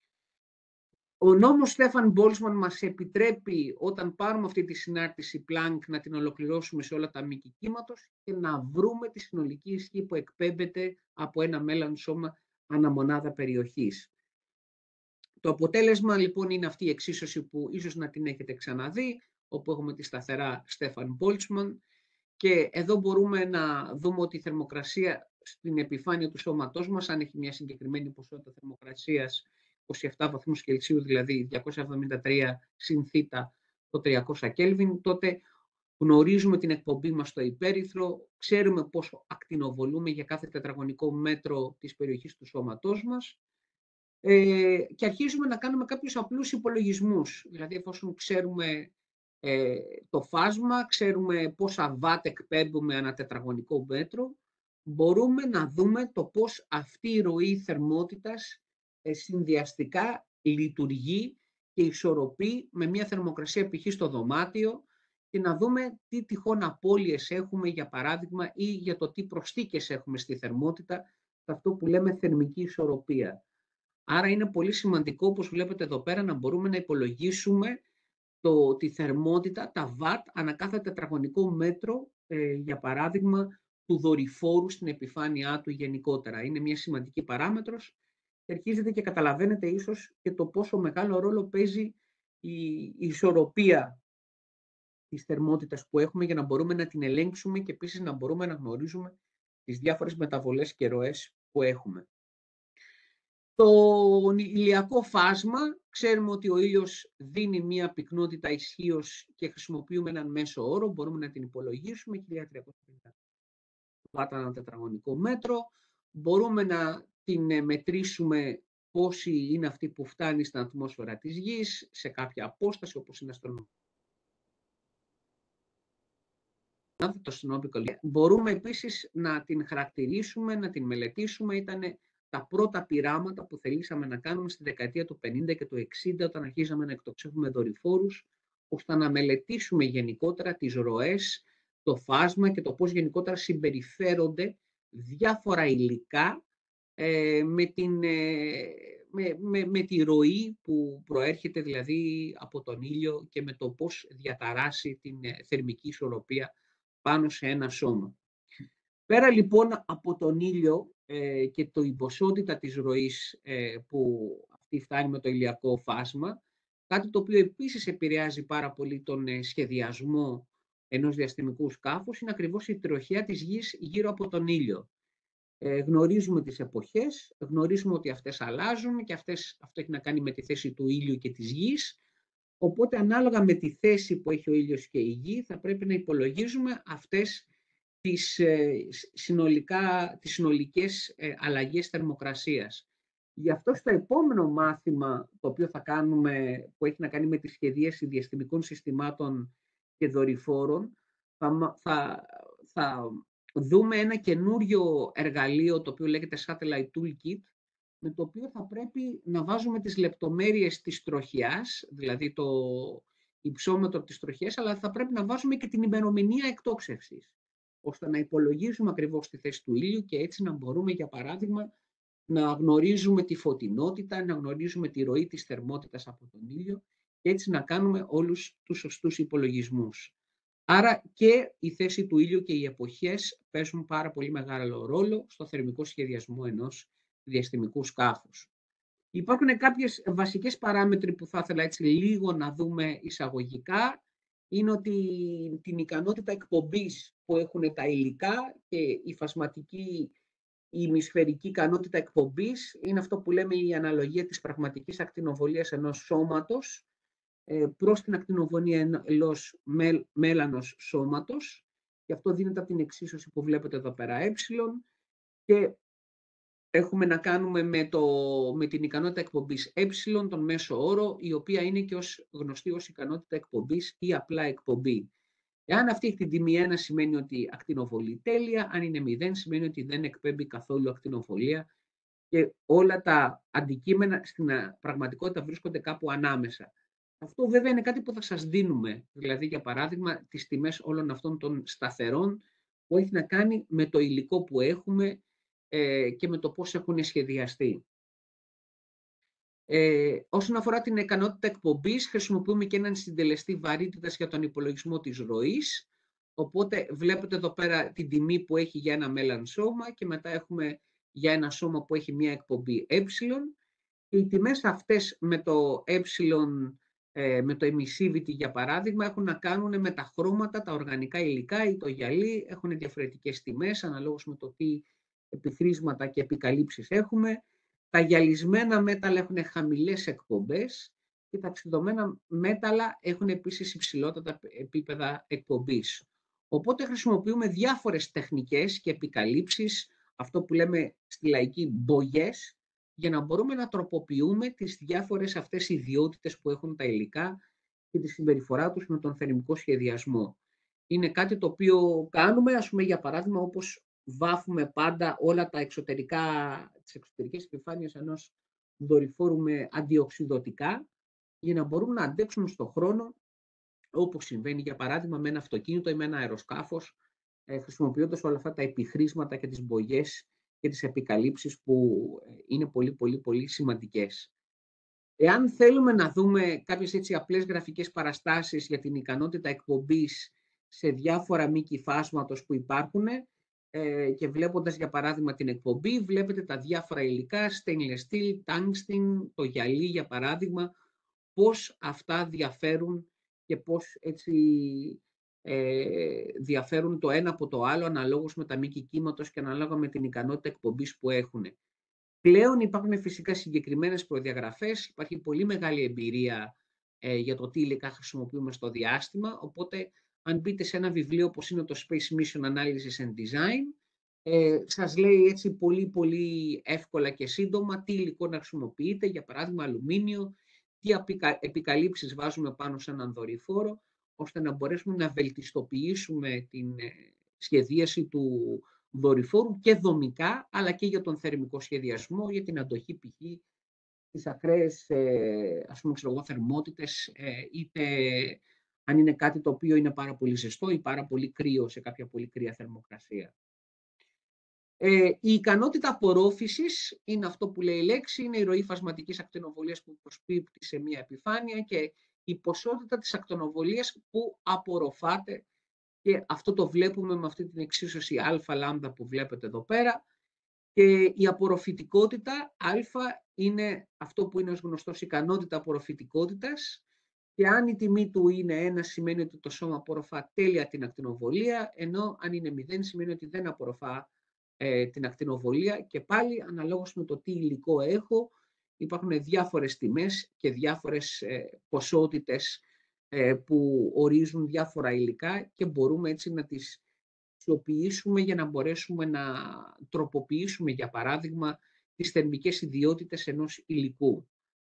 Ο νόμος Στέφαν Μπόλτσμαν μας επιτρέπει, όταν πάρουμε αυτή τη συνάρτηση Planck, να την ολοκληρώσουμε σε όλα τα μήκη κύματος και να βρούμε τη συνολική ισχύ που εκπέμπεται από ένα μέλλον σώμα αναμονάδα περιοχής. Το αποτέλεσμα λοιπόν είναι αυτή η εξίσωση που ίσως να την έχετε ξαναδεί, όπου έχουμε τη σταθερά Στέφαν Μπόλτσμαν, και εδώ μπορούμε να δούμε ότι η θερμοκρασία στην επιφάνεια του σώματός μας, αν έχει μια συγκεκριμένη ποσότητα θερμοκρασίας 27 βαθμούς Κελσίου, δηλαδή 273 συν θήτα το 300 Κέλβιν, τότε γνωρίζουμε την εκπομπή μας στο υπέρυθρο, ξέρουμε πόσο ακτινοβολούμε για κάθε τετραγωνικό μέτρο της περιοχής του σώματός μας, και αρχίζουμε να κάνουμε κάποιους απλούς υπολογισμούς. Δηλαδή, εφόσον ξέρουμε το φάσμα, ξέρουμε πόσα βάτ εκπέμπουμε ανά τετραγωνικό μέτρο, μπορούμε να δούμε το πώς αυτή η ροή θερμότητας συνδυαστικά λειτουργεί και ισορροπεί με μια θερμοκρασία π.χ. στο δωμάτιο, και να δούμε τι τυχόν απώλειες έχουμε, για παράδειγμα, ή για το τι προσθήκες έχουμε στη θερμότητα, αυτό που λέμε θερμική ισορροπία. Άρα είναι πολύ σημαντικό, όπως βλέπετε εδώ πέρα, να μπορούμε να υπολογίσουμε τη θερμότητα, τα βατ, ανά κάθε τετραγωνικό μέτρο, για παράδειγμα, του δορυφόρου στην επιφάνειά του γενικότερα. Είναι μια σημαντική παράμετρος και αρχίζετε και καταλαβαίνετε ίσως και το πόσο μεγάλο ρόλο παίζει η ισορροπία της θερμότητας που έχουμε, για να μπορούμε να την ελέγξουμε και επίσης να μπορούμε να γνωρίζουμε τις διάφορες μεταβολές και ροές που έχουμε. Το ηλιακό φάσμα, ξέρουμε ότι ο ήλιος δίνει μία πυκνότητα ισχύως και χρησιμοποιούμε έναν μέσο όρο, μπορούμε να την υπολογίσουμε, 1350 βάτα ανά τετραγωνικό μέτρο. Μπορούμε να την μετρήσουμε πόση είναι αυτή που φτάνει στην ατμόσφαιρα της Γης, σε κάποια απόσταση, όπως είναι Μπορούμε επίσης να την χαρακτηρίσουμε, να την μελετήσουμε. Ήταν τα πρώτα πειράματα που θελήσαμε να κάνουμε στη δεκαετία του 50 και του 60, όταν αρχίζαμε να εκτοξεύουμε δορυφόρους, ώστε να μελετήσουμε γενικότερα τις ροές, το φάσμα και το πώς γενικότερα συμπεριφέρονται διάφορα υλικά με τη ροή που προέρχεται δηλαδή από τον ήλιο και με το πώς διαταράσσει την θερμική ισορροπία πάνω σε ένα σώμα. Πέρα λοιπόν από τον ήλιο και την ποσότητα της ροής που αυτή φτάνει με το ηλιακό φάσμα, κάτι το οποίο επίσης επηρεάζει πάρα πολύ τον σχεδιασμό ενός διαστημικού σκάφους, είναι ακριβώς η τροχιά της Γης γύρω από τον ήλιο. Γνωρίζουμε τις εποχές, γνωρίζουμε ότι αυτές αλλάζουν και αυτό έχει να κάνει με τη θέση του ήλιου και της Γης. Οπότε ανάλογα με τη θέση που έχει ο ήλιος και η Γη, θα πρέπει να υπολογίζουμε αυτές τις συνολικές αλλαγές θερμοκρασίας. Γι' αυτό στο επόμενο μάθημα, το οποίο θα κάνουμε, που έχει να κάνει με τη σχεδίαση διαστημικών συστημάτων και δορυφόρων, θα δούμε ένα καινούριο εργαλείο, το οποίο λέγεται Satellite Toolkit, με το οποίο θα πρέπει να βάζουμε τις λεπτομέρειες της τροχιάς, δηλαδή το υψόμετρο της τροχιάς, αλλά θα πρέπει να βάζουμε και την ημερομηνία εκτόξευσης, ώστε να υπολογίσουμε ακριβώς τη θέση του ήλιου και έτσι να μπορούμε, για παράδειγμα, να γνωρίζουμε τη φωτεινότητα, να γνωρίζουμε τη ροή της θερμότητας από τον ήλιο και έτσι να κάνουμε όλους τους σωστούς υπολογισμούς. Άρα και η θέση του ήλιου και οι εποχές παίζουν πάρα πολύ μεγάλο ρόλο στο θερμικό σχεδιασμό ενός διαστημικού σκάφους. Υπάρχουν κάποιες βασικές παράμετροι που θα ήθελα έτσι λίγο να δούμε εισαγωγικά. Είναι ότι την ικανότητα εκπομπής που έχουν τα υλικά και η φασματική, η ημισφαιρική ικανότητα εκπομπής είναι αυτό που λέμε η αναλογία της πραγματικής ακτινοβολίας ενός σώματος προς την ακτινοβολία ενός μέλανος σώματος, και αυτό δίνεται από την εξίσωση που βλέπετε εδώ πέρα και έχουμε να κάνουμε με την ικανότητα εκπομπής τον μέσο όρο, η οποία είναι και γνωστή ως ικανότητα εκπομπής ή απλά εκπομπή. Εάν αυτή έχει την τιμή 1, σημαίνει ότι ακτινοβολεί τέλεια, αν είναι 0 σημαίνει ότι δεν εκπέμπει καθόλου ακτινοβολία και όλα τα αντικείμενα στην πραγματικότητα βρίσκονται κάπου ανάμεσα. Αυτό βέβαια είναι κάτι που θα σας δίνουμε, δηλαδή για παράδειγμα τις τιμές όλων αυτών των σταθερών που έχει να κάνει με το υλικό που έχουμε και με το πώς έχουν σχεδιαστεί. Όσον αφορά την ικανότητα εκπομπής, χρησιμοποιούμε και έναν συντελεστή βαρύτητας για τον υπολογισμό της ροής. Οπότε βλέπετε εδώ πέρα την τιμή που έχει για ένα μέλαν σώμα και μετά έχουμε για ένα σώμα που έχει μια εκπομπή ε. Και οι τιμές αυτές με το ε, με το emissivity για παράδειγμα, έχουν να κάνουν με τα χρώματα, τα οργανικά υλικά ή το γυαλί, έχουν διαφορετικές τιμές αναλόγως με το τι επιχρήσματα και επικαλύψεις έχουμε. Τα γυαλισμένα μέταλλα έχουν χαμηλές εκπομπές και τα ξυλωμένα μέταλλα έχουν επίσης υψηλότερα επίπεδα εκπομπής. Οπότε χρησιμοποιούμε διάφορες τεχνικές και επικαλύψεις, αυτό που λέμε στη λαϊκή μπογιές, για να μπορούμε να τροποποιούμε τις διάφορες αυτές ιδιότητες που έχουν τα υλικά και τη συμπεριφορά τους με τον θερμικό σχεδιασμό. Είναι κάτι το οποίο κάνουμε, ας πούμε, για παράδειγμα, όπως βάφουμε πάντα όλα τις εξωτερικές επιφάνειες ενός δορυφόρου με αντιοξυδωτικά, για να μπορούμε να αντέξουμε στον χρόνο όπως συμβαίνει για παράδειγμα με ένα αυτοκίνητο ή με ένα αεροσκάφος, χρησιμοποιώντας όλα αυτά τα επιχρήσματα και τις μπογιές και τις επικαλύψεις που είναι πολύ σημαντικές. Εάν θέλουμε να δούμε κάποιες έτσι απλές γραφικές παραστάσεις για την ικανότητα εκπομπής σε διάφορα μήκη φάσματος που υπάρχουν, και βλέποντας για παράδειγμα την εκπομπή, βλέπετε τα διάφορα υλικά, stainless steel, tungsten, το γυαλί για παράδειγμα, πώς αυτά διαφέρουν και πώς έτσι διαφέρουν το ένα από το άλλο αναλόγως με τα μήκη κύματος και ανάλογα με την ικανότητα εκπομπής που έχουν. Πλέον υπάρχουν φυσικά συγκεκριμένες προδιαγραφές, υπάρχει πολύ μεγάλη εμπειρία για το τι υλικά χρησιμοποιούμε στο διάστημα, οπότε αν μπείτε σε ένα βιβλίο όπως είναι το Space Mission Analysis and Design, σας λέει έτσι πολύ εύκολα και σύντομα τι υλικό να χρησιμοποιείτε, για παράδειγμα αλουμίνιο, τι επικαλύψεις βάζουμε πάνω σε έναν δορυφόρο, ώστε να μπορέσουμε να βελτιστοποιήσουμε την σχεδίαση του δορυφόρου και δομικά, αλλά και για τον θερμικό σχεδιασμό, για την αντοχή π.χ. στις ακραίες θερμότητες, είτε αν είναι κάτι το οποίο είναι πάρα πολύ ζεστό ή πάρα πολύ κρύο σε κάποια πολύ κρύα θερμοκρασία. Η ικανότητα απορρόφησης είναι αυτό που λέει η λέξη, είναι η ροή φασματικής ακτινοβολίας που προσπίπτει σε μια επιφάνεια και η ποσότητα της ακτινοβολίας που απορροφάται, και αυτό το βλέπουμε με αυτή την εξίσωση α λάμδα που βλέπετε εδώ πέρα, και η απορροφητικότητα α είναι αυτό που είναι ως γνωστός ικανότητα απορροφητικότητας, και αν η τιμή του είναι 1 σημαίνει ότι το σώμα απορροφά τέλεια την ακτινοβολία, ενώ αν είναι 0 σημαίνει ότι δεν απορροφά την ακτινοβολία, και πάλι αναλόγως με το τι υλικό έχω υπάρχουν διάφορες τιμές και διάφορες ποσότητες που ορίζουν διάφορα υλικά και μπορούμε έτσι να τις αξιοποιήσουμε για να μπορέσουμε να τροποποιήσουμε για παράδειγμα τις θερμικές ιδιότητες ενός υλικού.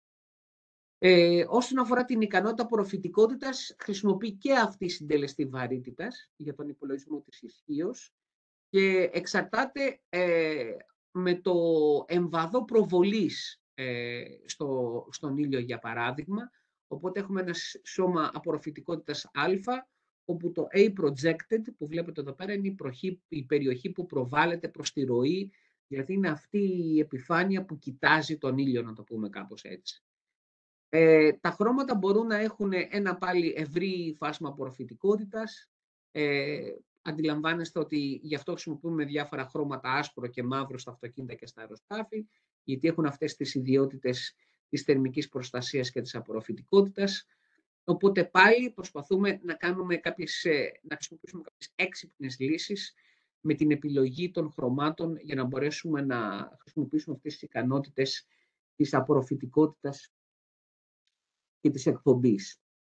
Όσον αφορά την ικανότητα απορροφητικότητας, χρησιμοποιεί και αυτή η συντελεστή βαρύτητας για τον υπολογισμό της ισχύως και εξαρτάται με το εμβαδό προβολής στον ήλιο για παράδειγμα. Οπότε έχουμε ένα σώμα απορροφητικότητας α, όπου το A projected που βλέπετε εδώ πέρα είναι η περιοχή που προβάλλεται προς τη ροή, δηλαδή είναι αυτή η επιφάνεια που κοιτάζει τον ήλιο, να το πούμε κάπως έτσι. Τα χρώματα μπορούν να έχουν ένα πάλι ευρύ φάσμα απορροφητικότητας. Αντιλαμβάνεστε ότι γι' αυτό χρησιμοποιούμε διάφορα χρώματα άσπρο και μαύρο στα αυτοκίνητα και στα αεροσκάφη, γιατί έχουν αυτές τις ιδιότητες της θερμικής προστασίας και της απορροφητικότητας. Οπότε πάλι προσπαθούμε να χρησιμοποιήσουμε κάποιες έξυπνες λύσεις με την επιλογή των χρωμάτων για να μπορέσουμε να χρησιμοποιήσουμε αυτές τις ικανότητες της απορροφητικότητας και της εκπομπής.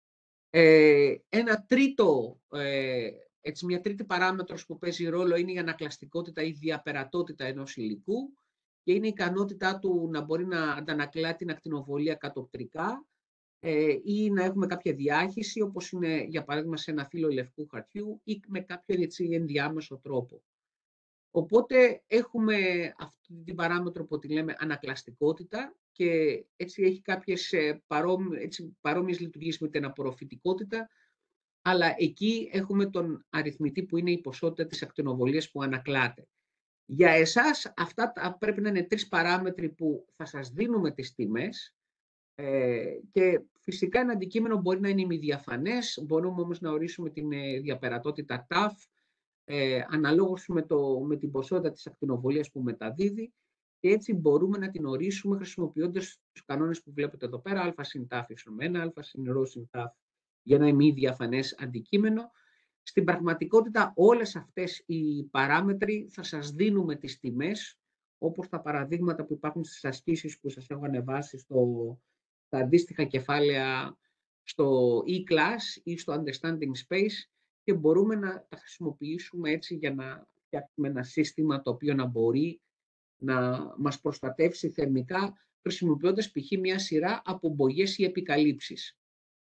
Μια τρίτη παράμετρος που παίζει ρόλο είναι η ανακλαστικότητα ή διαπερατότητα ενός υλικού και είναι η ικανότητά του να μπορεί να αντανακλά την ακτινοβολία κατοπτρικά ή να έχουμε κάποια διάχυση, όπως είναι για παράδειγμα σε ένα φύλλο λευκού χαρτιού ή με κάποιο ενδιάμεσο τρόπο. Οπότε έχουμε αυτή την παράμετρο που τη λέμε ανακλαστικότητα και έτσι έχει κάποιες παρόμοιες λειτουργίες με την απορροφητικότητα, αλλά εκεί έχουμε τον αριθμητή που είναι η ποσότητα της ακτινοβολίας που ανακλάται. Για εσάς αυτά πρέπει να είναι 3 παράμετροι που θα σας δίνουμε τις τιμές και φυσικά ένα αντικείμενο μπορεί να είναι ημιδιαφανές, μπορούμε όμως να ορίσουμε την διαπερατότητα TAF αναλόγως με την ποσότητα της ακτινοβολίας που μεταδίδει και έτσι μπορούμε να την ορίσουμε χρησιμοποιώντας τους κανόνες που βλέπετε εδώ πέρα, α συν τάφ ίσον 1, α συν ρ συν τάφ για ένα μη διαφανές αντικείμενο. Στην πραγματικότητα όλες αυτές οι παράμετροι θα σας δίνουμε τις τιμές, όπως τα παραδείγματα που υπάρχουν στις ασκήσεις που σας έχω ανεβάσει στα αντίστοιχα κεφάλαια στο e-class ή στο understanding space, και μπορούμε να τα χρησιμοποιήσουμε έτσι για να φτιάξουμε ένα σύστημα το οποίο να μπορεί να μας προστατεύσει θερμικά, χρησιμοποιώντας π.χ. μια σειρά από μπογιές ή επικαλύψεις.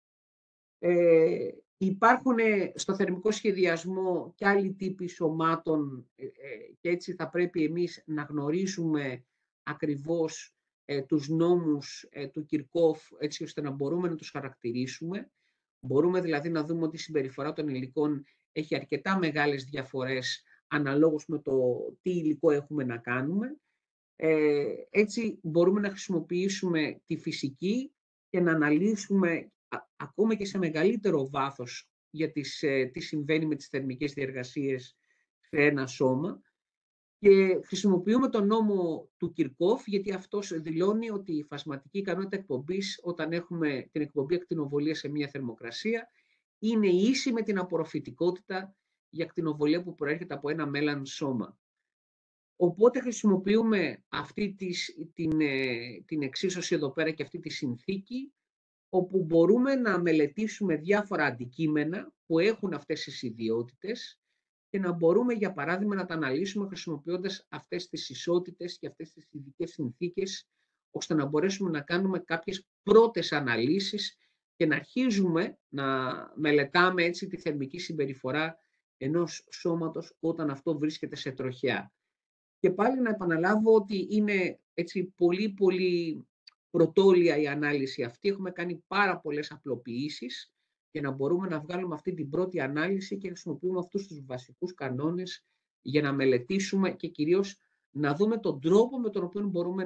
Υπάρχουν στο θερμικό σχεδιασμό και άλλοι τύποι σωμάτων και έτσι θα πρέπει εμείς να γνωρίζουμε ακριβώς τους νόμους του Κιρκόφ έτσι ώστε να μπορούμε να τους χαρακτηρίσουμε. Μπορούμε δηλαδή να δούμε ότι η συμπεριφορά των υλικών έχει αρκετά μεγάλες διαφορές αναλόγως με το τι υλικό έχουμε να κάνουμε. Έτσι μπορούμε να χρησιμοποιήσουμε τη φυσική και να αναλύσουμε ακόμα και σε μεγαλύτερο βάθος για τι συμβαίνει με τις θερμικές διεργασίες σε ένα σώμα. Και χρησιμοποιούμε τον νόμο του Κιρκόφ, γιατί αυτός δηλώνει ότι η φασματική ικανότητα εκπομπής, όταν έχουμε την εκπομπή ακτινοβολία σε μια θερμοκρασία, είναι ίση με την απορροφητικότητα για ακτινοβολία που προέρχεται από ένα μέλαν σώμα. Οπότε χρησιμοποιούμε αυτή την εξίσωση εδώ πέρα και αυτή τη συνθήκη, όπου μπορούμε να μελετήσουμε διάφορα αντικείμενα που έχουν αυτές τις ιδιότητες και να μπορούμε, για παράδειγμα, να τα αναλύσουμε χρησιμοποιώντας αυτές τις ισότητες και αυτές τις ειδικές συνθήκες, ώστε να μπορέσουμε να κάνουμε κάποιες πρώτες αναλύσεις και να αρχίζουμε να μελετάμε έτσι τη θερμική συμπεριφορά ενός σώματος όταν αυτό βρίσκεται σε τροχιά. Και πάλι να επαναλάβω ότι είναι έτσι πολύ πολύ πρωτόλια η ανάλυση αυτή. Έχουμε κάνει πάρα πολλές απλοποιήσεις για να μπορούμε να βγάλουμε αυτή την πρώτη ανάλυση και χρησιμοποιούμε αυτούς τους βασικούς κανόνες για να μελετήσουμε και κυρίως να δούμε τον τρόπο με τον οποίο μπορούμε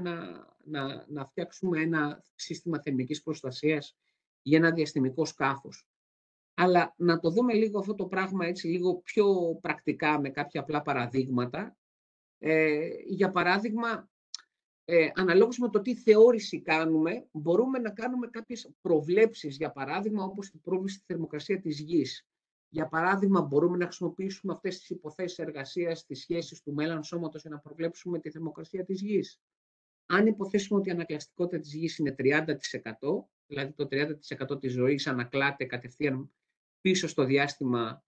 να φτιάξουμε ένα σύστημα θερμικής προστασίας για ένα διαστημικό σκάφος. Αλλά να το δούμε λίγο αυτό το πράγμα έτσι λίγο πιο πρακτικά με κάποια απλά παραδείγματα. Για παράδειγμα, αναλόγως με το τι θεώρηση κάνουμε, μπορούμε να κάνουμε κάποιες προβλέψεις, για παράδειγμα, όπως η πρόβλεψη στη θερμοκρασία της γης. Για παράδειγμα, μπορούμε να χρησιμοποιήσουμε αυτές τις υποθέσεις εργασίας στις σχέσεις του μέλαν σώματος για να προβλέψουμε τη θερμοκρασία της γης. Αν υποθέσουμε ότι η ανακλαστικότητα της γης είναι 30%, δηλαδή το 30% της ζωής ανακλάται κατευθείαν πίσω στο διάστημα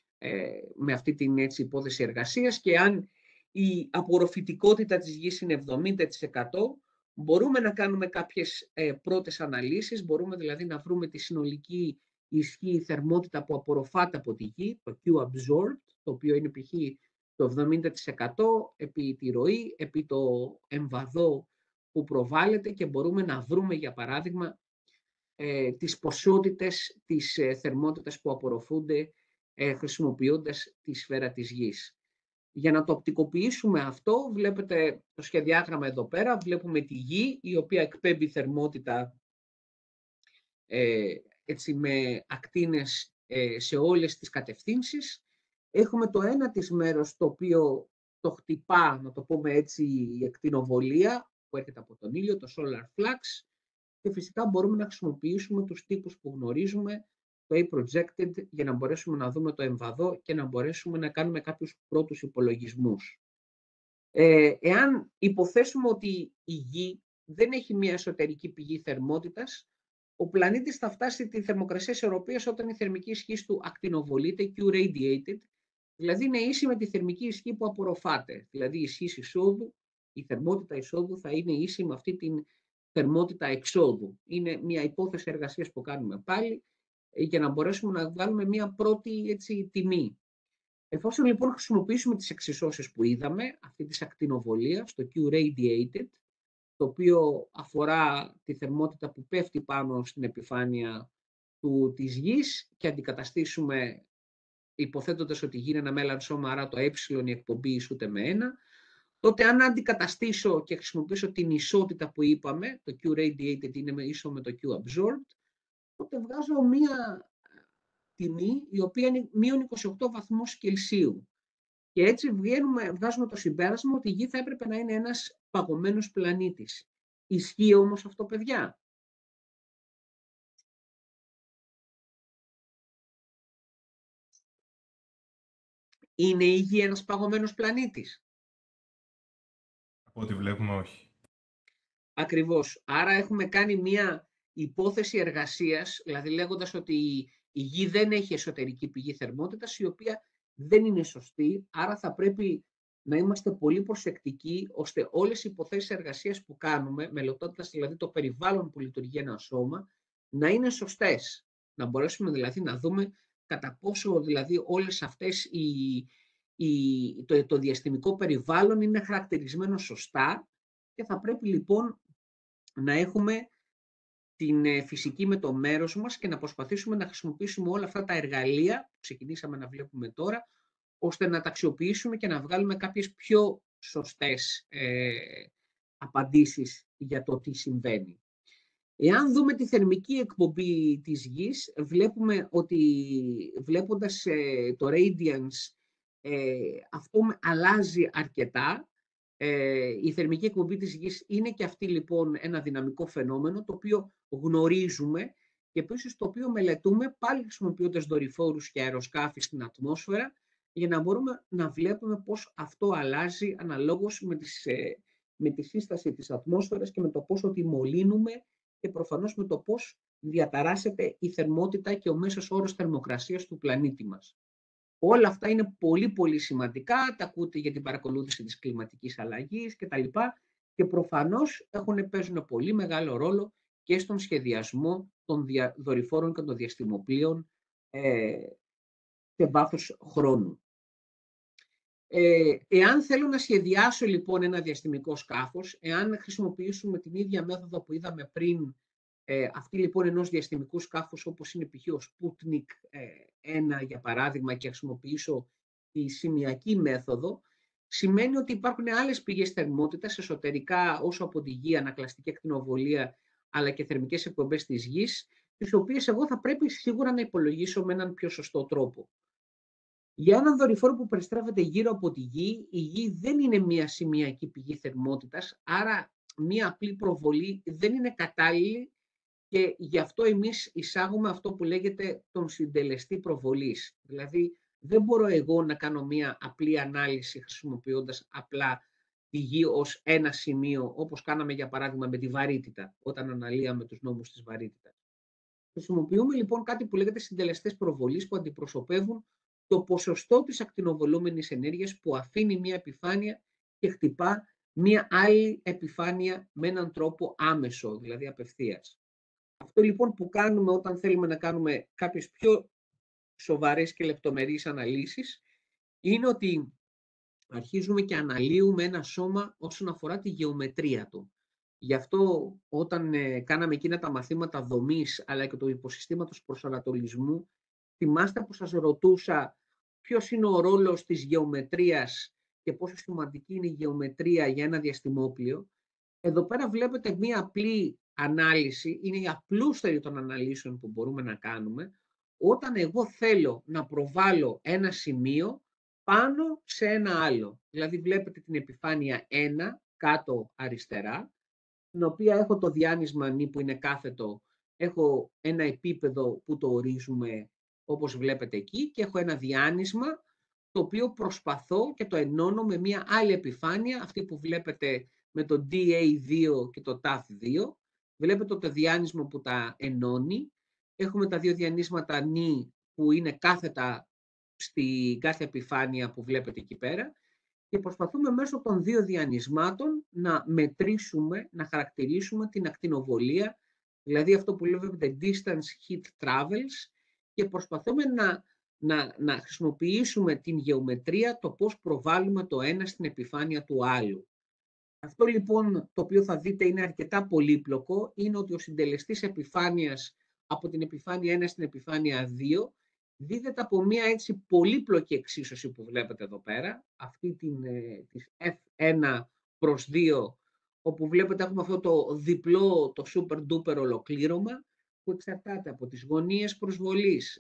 με αυτή την έτσι, υπόθεση εργασίας, και αν η απορροφητικότητα της γης είναι 70%, μπορούμε να κάνουμε κάποιες πρώτες αναλύσεις, μπορούμε δηλαδή να βρούμε τη συνολική ισχύ θερμότητα που απορροφάται από τη γη, το Q-absorbed, το οποίο είναι π.χ. το 70% επί τη ροή, επί το εμβαδό που προβάλλεται, και μπορούμε να βρούμε, για παράδειγμα, τις ποσότητες της θερμότητας που απορροφούνται χρησιμοποιώντας τη σφαίρα της γης. Για να το οπτικοποιήσουμε αυτό, βλέπετε το σχεδιάγραμμα εδώ πέρα, βλέπουμε τη γη, η οποία εκπέμπει θερμότητα έτσι, με ακτίνες σε όλες τις κατευθύνσεις. Έχουμε το ένα της μέρος, το οποίο το χτυπά, να το πούμε έτσι, η ακτινοβολία που έρχεται από τον ήλιο, το solar flux, και φυσικά μπορούμε να χρησιμοποιήσουμε τους τύπους που γνωρίζουμε, το A-projected, για να μπορέσουμε να δούμε το εμβαδό και να μπορέσουμε να κάνουμε κάποιους πρώτους υπολογισμούς. Εάν υποθέσουμε ότι η Γη δεν έχει μια εσωτερική πηγή θερμότητας, ο πλανήτης θα φτάσει τη θερμοκρασία ισορροπίας όταν η θερμική ισχύ του ακτινοβολείται, Q-radiated, δηλαδή είναι ίση με τη θερμική ισχύ που απορροφάται. Δηλαδή η ισχύ εισόδου, η θερμότητα εισόδου θα είναι ίση με αυτή την θερμότητα εξόδου. Είναι μια υπόθεση εργασίας που κάνουμε πάλι για να μπορέσουμε να βγάλουμε μια πρώτη έτσι, τιμή. Εφόσον λοιπόν χρησιμοποιήσουμε τις εξισώσεις που είδαμε, αυτή της ακτινοβολίας, το Q-radiated, το οποίο αφορά τη θερμότητα που πέφτει πάνω στην επιφάνεια της γης, και αντικαταστήσουμε, υποθέτοντας ότι γίνει ένα μέλαν σώμα, άρα το ε, η εκπομπή ισούται με 1, τότε αν αντικαταστήσω και χρησιμοποιήσω την ισότητα που είπαμε, το Q-radiated είναι ίσο με το Q-absorbed, τότε βγάζω μία τιμή η οποία είναι μείον 28 βαθμούς Κελσίου. Και έτσι βγάζουμε το συμπέρασμα ότι η Γη θα έπρεπε να είναι ένας παγωμένος πλανήτης. Ισχύει όμως αυτό, παιδιά? Είναι η Γη ένας παγωμένος πλανήτης? Από ό,τι βλέπουμε, όχι. Ακριβώς. Άρα έχουμε κάνει μία υπόθεση εργασίας, δηλαδή λέγοντας ότι η Γη δεν έχει εσωτερική πηγή θερμότητας, η οποία δεν είναι σωστή, άρα θα πρέπει να είμαστε πολύ προσεκτικοί, ώστε όλες οι υποθέσεις εργασίας που κάνουμε, μελετώντας δηλαδή το περιβάλλον που λειτουργεί ένα σώμα, να είναι σωστές. Να μπορέσουμε δηλαδή να δούμε κατά πόσο δηλαδή όλες αυτές το διαστημικό περιβάλλον είναι χαρακτηρισμένο σωστά, και θα πρέπει λοιπόν να έχουμε την φυσική με το μέρος μας και να προσπαθήσουμε να χρησιμοποιήσουμε όλα αυτά τα εργαλεία που ξεκινήσαμε να βλέπουμε τώρα, ώστε να τα αξιοποιήσουμε και να βγάλουμε κάποιες πιο σωστές απαντήσεις για το τι συμβαίνει. Εάν δούμε τη θερμική εκπομπή της Γης, βλέπουμε ότι βλέποντας το radiance, αυτό αλλάζει αρκετά. Η θερμική εκπομπή της Γης είναι και αυτή λοιπόν ένα δυναμικό φαινόμενο, το οποίο γνωρίζουμε και επίσης το οποίο μελετούμε πάλι χρησιμοποιώντας δορυφόρους και αεροσκάφη στην ατμόσφαιρα, για να μπορούμε να βλέπουμε πώς αυτό αλλάζει αναλόγως με τη σύσταση της ατμόσφαιρας και με το πόσο τη μολύνουμε και προφανώς με το πώς διαταράσσεται η θερμότητα και ο μέσος όρος θερμοκρασίας του πλανήτη μας. Όλα αυτά είναι πολύ πολύ σημαντικά, τα ακούτε για την παρακολούθηση της κλιματικής αλλαγής κτλ. Και προφανώς παίζουν πολύ μεγάλο ρόλο και στον σχεδιασμό των δορυφόρων και των διαστημοπλοίων σε βάθος χρόνου. Εάν θέλω να σχεδιάσω λοιπόν ένα διαστημικό σκάφος, εάν χρησιμοποιήσουμε την ίδια μέθοδο που είδαμε πριν, αυτή λοιπόν ενός διαστημικού σκάφους όπως είναι π.χ. ο Sputnik 1 για παράδειγμα, και χρησιμοποιήσω τη σημειακή μέθοδο, σημαίνει ότι υπάρχουν άλλες πηγές θερμότητας εσωτερικά όσο από τη Γη, ανακλαστική ακτινοβολία αλλά και θερμικές εκπομπές της Γης, τις οποίες εγώ θα πρέπει σίγουρα να υπολογίσω με έναν πιο σωστό τρόπο. Για έναν δορυφόρο που περιστρέφεται γύρω από τη Γη, η Γη δεν είναι μια σημειακή πηγή θερμότητας, άρα μια απλή προβολή δεν είναι κατάλληλη και γι' αυτό εμείς εισάγουμε αυτό που λέγεται τον συντελεστή προβολής. Δηλαδή δεν μπορώ εγώ να κάνω μια απλή ανάλυση χρησιμοποιώντας απλά τη Γη ως ένα σημείο, όπως κάναμε για παράδειγμα με τη βαρύτητα, όταν αναλύαμε τους νόμους της βαρύτητας. Χρησιμοποιούμε λοιπόν κάτι που λέγεται συντελεστές προβολής, που αντιπροσωπεύουν το ποσοστό της ακτινοβολούμενης ενέργειας που αφήνει μια επιφάνεια και χτυπά μια άλλη επιφάνεια με έναν τρόπο άμεσο, δηλαδή απευθείας. Αυτό λοιπόν που κάνουμε όταν θέλουμε να κάνουμε κάποιες πιο σοβαρές και λεπτομερείς αναλύσεις, είναι ότι αρχίζουμε και αναλύουμε ένα σώμα όσον αφορά τη γεωμετρία του. Γι' αυτό όταν κάναμε εκείνα τα μαθήματα δομής αλλά και του υποσυστήματος προσανατολισμού, θυμάστε που σας ρωτούσα ποιος είναι ο ρόλος της γεωμετρίας και πόσο σημαντική είναι η γεωμετρία για ένα διαστημόπλοιο. Εδώ πέρα βλέπετε μία απλή ανάλυση, είναι η απλούστερη των αναλύσεων που μπορούμε να κάνουμε, όταν εγώ θέλω να προβάλλω ένα σημείο πάνω σε ένα άλλο. Δηλαδή βλέπετε την επιφάνεια 1 κάτω αριστερά, στην οποία έχω το διάνυσμα νη που είναι κάθετο, έχω ένα επίπεδο που το ορίζουμε όπως βλέπετε εκεί και έχω ένα διάνυσμα το οποίο προσπαθώ και το ενώνω με μια άλλη επιφάνεια, αυτή που βλέπετε με το DA2 και το TAF2. Βλέπετε το διάνυσμα που τα ενώνει. Έχουμε τα δύο διανύσματα νη που είναι κάθετα στην κάθε επιφάνεια που βλέπετε εκεί πέρα και προσπαθούμε μέσω των δύο διανυσμάτων να μετρήσουμε, να χαρακτηρίσουμε την ακτινοβολία, δηλαδή αυτό που λέγεται distance heat travels, και προσπαθούμε να χρησιμοποιήσουμε την γεωμετρία, το πώς προβάλλουμε το ένα στην επιφάνεια του άλλου. Αυτό λοιπόν το οποίο θα δείτε είναι αρκετά πολύπλοκο, είναι ότι ο συντελεστής επιφάνειας από την επιφάνεια 1 στην επιφάνεια 2 δίδεται από μια έτσι πολύπλοκη εξίσωση που βλέπετε εδώ πέρα, αυτή της F1 προς 2, όπου βλέπετε έχουμε αυτό το διπλό, το super duper ολοκλήρωμα, που εξαρτάται από τις γωνίες προσβολής,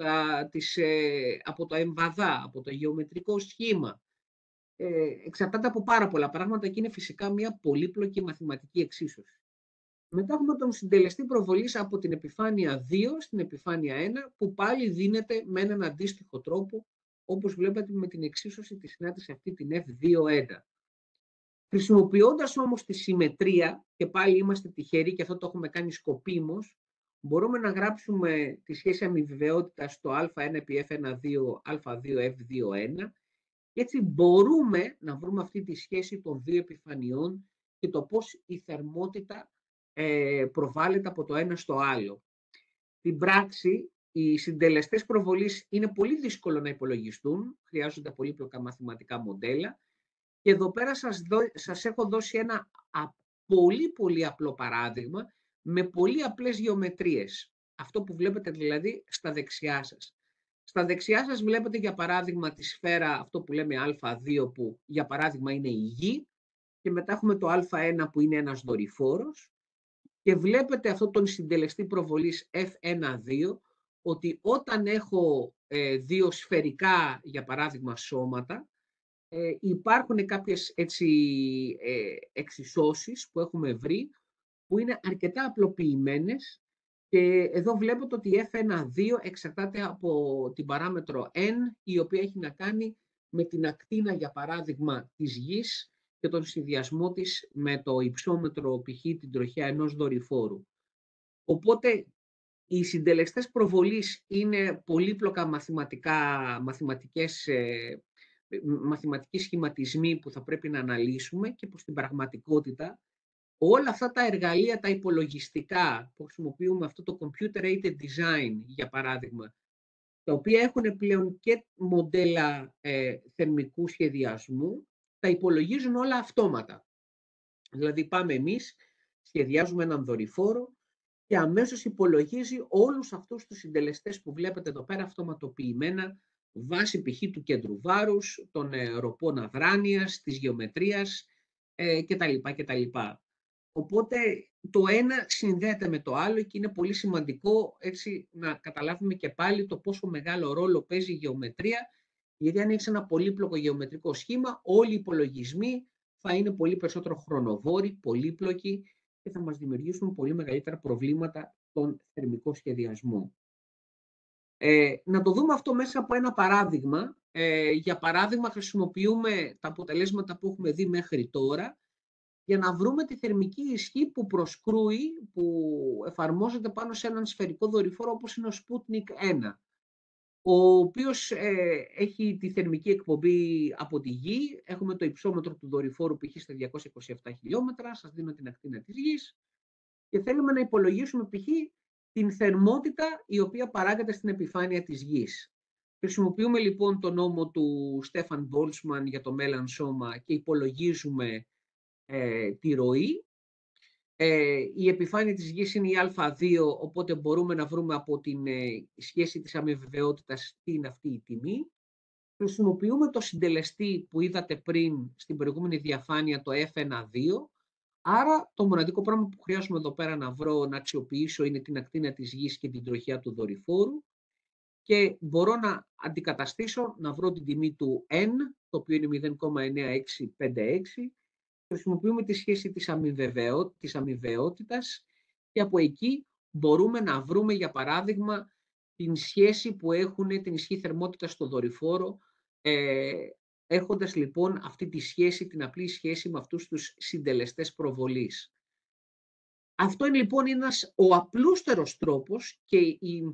από το εμβαδά, από το γεωμετρικό σχήμα. Εξαρτάται από πάρα πολλά πράγματα και είναι φυσικά μια πολύπλοκη μαθηματική εξίσωση. Μετά έχουμε τον συντελεστή προβολής από την επιφάνεια 2 στην επιφάνεια 1, που πάλι δίνεται με έναν αντίστοιχο τρόπο, όπως βλέπετε με την εξίσωση της συνάντησης αυτή την F2.1. Χρησιμοποιώντας όμως τη συμμετρία, και πάλι είμαστε τυχεροί και αυτό το έχουμε κάνει σκοπίμως, μπορούμε να γράψουμε τη σχέση αμοιβαιότητας στο α1/f1,2, α2/f2,1 και έτσι μπορούμε να βρούμε αυτή τη σχέση των δύο επιφανειών και το πώς η θερμότητα προβάλλεται από το ένα στο άλλο. Στην πράξη, οι συντελεστές προβολής είναι πολύ δύσκολο να υπολογιστούν, χρειάζονται πολύπλοκα μαθηματικά μοντέλα και εδώ πέρα σας έχω δώσει ένα πολύ πολύ απλό παράδειγμα με πολύ απλές γεωμετρίες. Αυτό που βλέπετε δηλαδή στα δεξιά σας. Στα δεξιά σας βλέπετε για παράδειγμα τη σφαίρα, αυτό που λέμε α2 που για παράδειγμα είναι η Γη και μετά έχουμε το α1 που είναι ένας δορυφόρος και βλέπετε αυτό τον συντελεστή προβολής F1,2 ότι όταν έχω δύο σφαιρικά για παράδειγμα σώματα υπάρχουν κάποιες έτσι εξισώσεις που έχουμε βρει που είναι αρκετά απλοποιημένες και εδώ βλέπετε ότι η F1,2 εξαρτάται από την παράμετρο N η οποία έχει να κάνει με την ακτίνα για παράδειγμα της Γης και τον συνδυασμό της με το υψόμετρο π.χ. την τροχιά ενός δορυφόρου. Οπότε οι συντελεστές προβολής είναι πολύπλοκα μαθηματικοί σχηματισμοί που θα πρέπει να αναλύσουμε και που στην πραγματικότητα όλα αυτά τα εργαλεία, τα υπολογιστικά που χρησιμοποιούμε, αυτό το computer-aided design για παράδειγμα, τα οποία έχουν πλέον και μοντέλα θερμικού σχεδιασμού, τα υπολογίζουν όλα αυτόματα. Δηλαδή πάμε εμείς, σχεδιάζουμε έναν δορυφόρο και αμέσως υπολογίζει όλους αυτούς τους συντελεστές που βλέπετε εδώ πέρα αυτοματοποιημένα βάσει π.χ. του κέντρου βάρους, των ροπών αδράνειας, της γεωμετρίας κτλ. Οπότε το ένα συνδέεται με το άλλο και είναι πολύ σημαντικό έτσι να καταλάβουμε και πάλι το πόσο μεγάλο ρόλο παίζει η γεωμετρία, γιατί αν έχεις ένα πολύπλοκο γεωμετρικό σχήμα, όλοι οι υπολογισμοί θα είναι πολύ περισσότερο χρονοβόροι, πολύπλοκοι και θα μας δημιουργήσουν πολύ μεγαλύτερα προβλήματα στον θερμικό σχεδιασμό. Να το δούμε αυτό μέσα από ένα παράδειγμα. Για παράδειγμα, χρησιμοποιούμε τα αποτελέσματα που έχουμε δει μέχρι τώρα για να βρούμε τη θερμική ισχύ που προσκρούει, που εφαρμόζεται πάνω σε έναν σφαιρικό δορυφόρο όπως είναι ο Sputnik 1, ο οποίος έχει τη θερμική εκπομπή από τη Γη. Έχουμε το υψόμετρο του δορυφόρου που έχει στα 227 χιλιόμετρα, σας δίνω την ακτίνα της Γης και θέλουμε να υπολογίσουμε π.χ. την θερμότητα η οποία παράγεται στην επιφάνεια της Γης. Χρησιμοποιούμε λοιπόν τον νόμο του Στέφαν Μπόλτσμαν για το μέλλον σώμα και υπολογίζουμε τη ροή. Η επιφάνεια της Γης είναι η α2, οπότε μπορούμε να βρούμε από την σχέση της αμοιβαιότητας τι είναι αυτή η τιμή. Χρησιμοποιούμε το συντελεστή που είδατε πριν στην προηγούμενη διαφάνεια, το F1,2. Άρα το μοναδικό πράγμα που χρειάζομαι εδώ πέρα να βρω, να αξιοποιήσω είναι την ακτίνα της Γης και την τροχιά του δορυφόρου και μπορώ να αντικαταστήσω, να βρω την τιμή του N, το οποίο είναι 0,9656. Χρησιμοποιούμε τη σχέση της αμοιβαιότητας και από εκεί μπορούμε να βρούμε για παράδειγμα την σχέση που έχουν την ισχύ θερμότητας στο δορυφόρο, έχοντας λοιπόν αυτή τη σχέση, την απλή σχέση με αυτούς τους συντελεστές προβολής. Αυτό είναι λοιπόν ο απλούστερος τρόπος και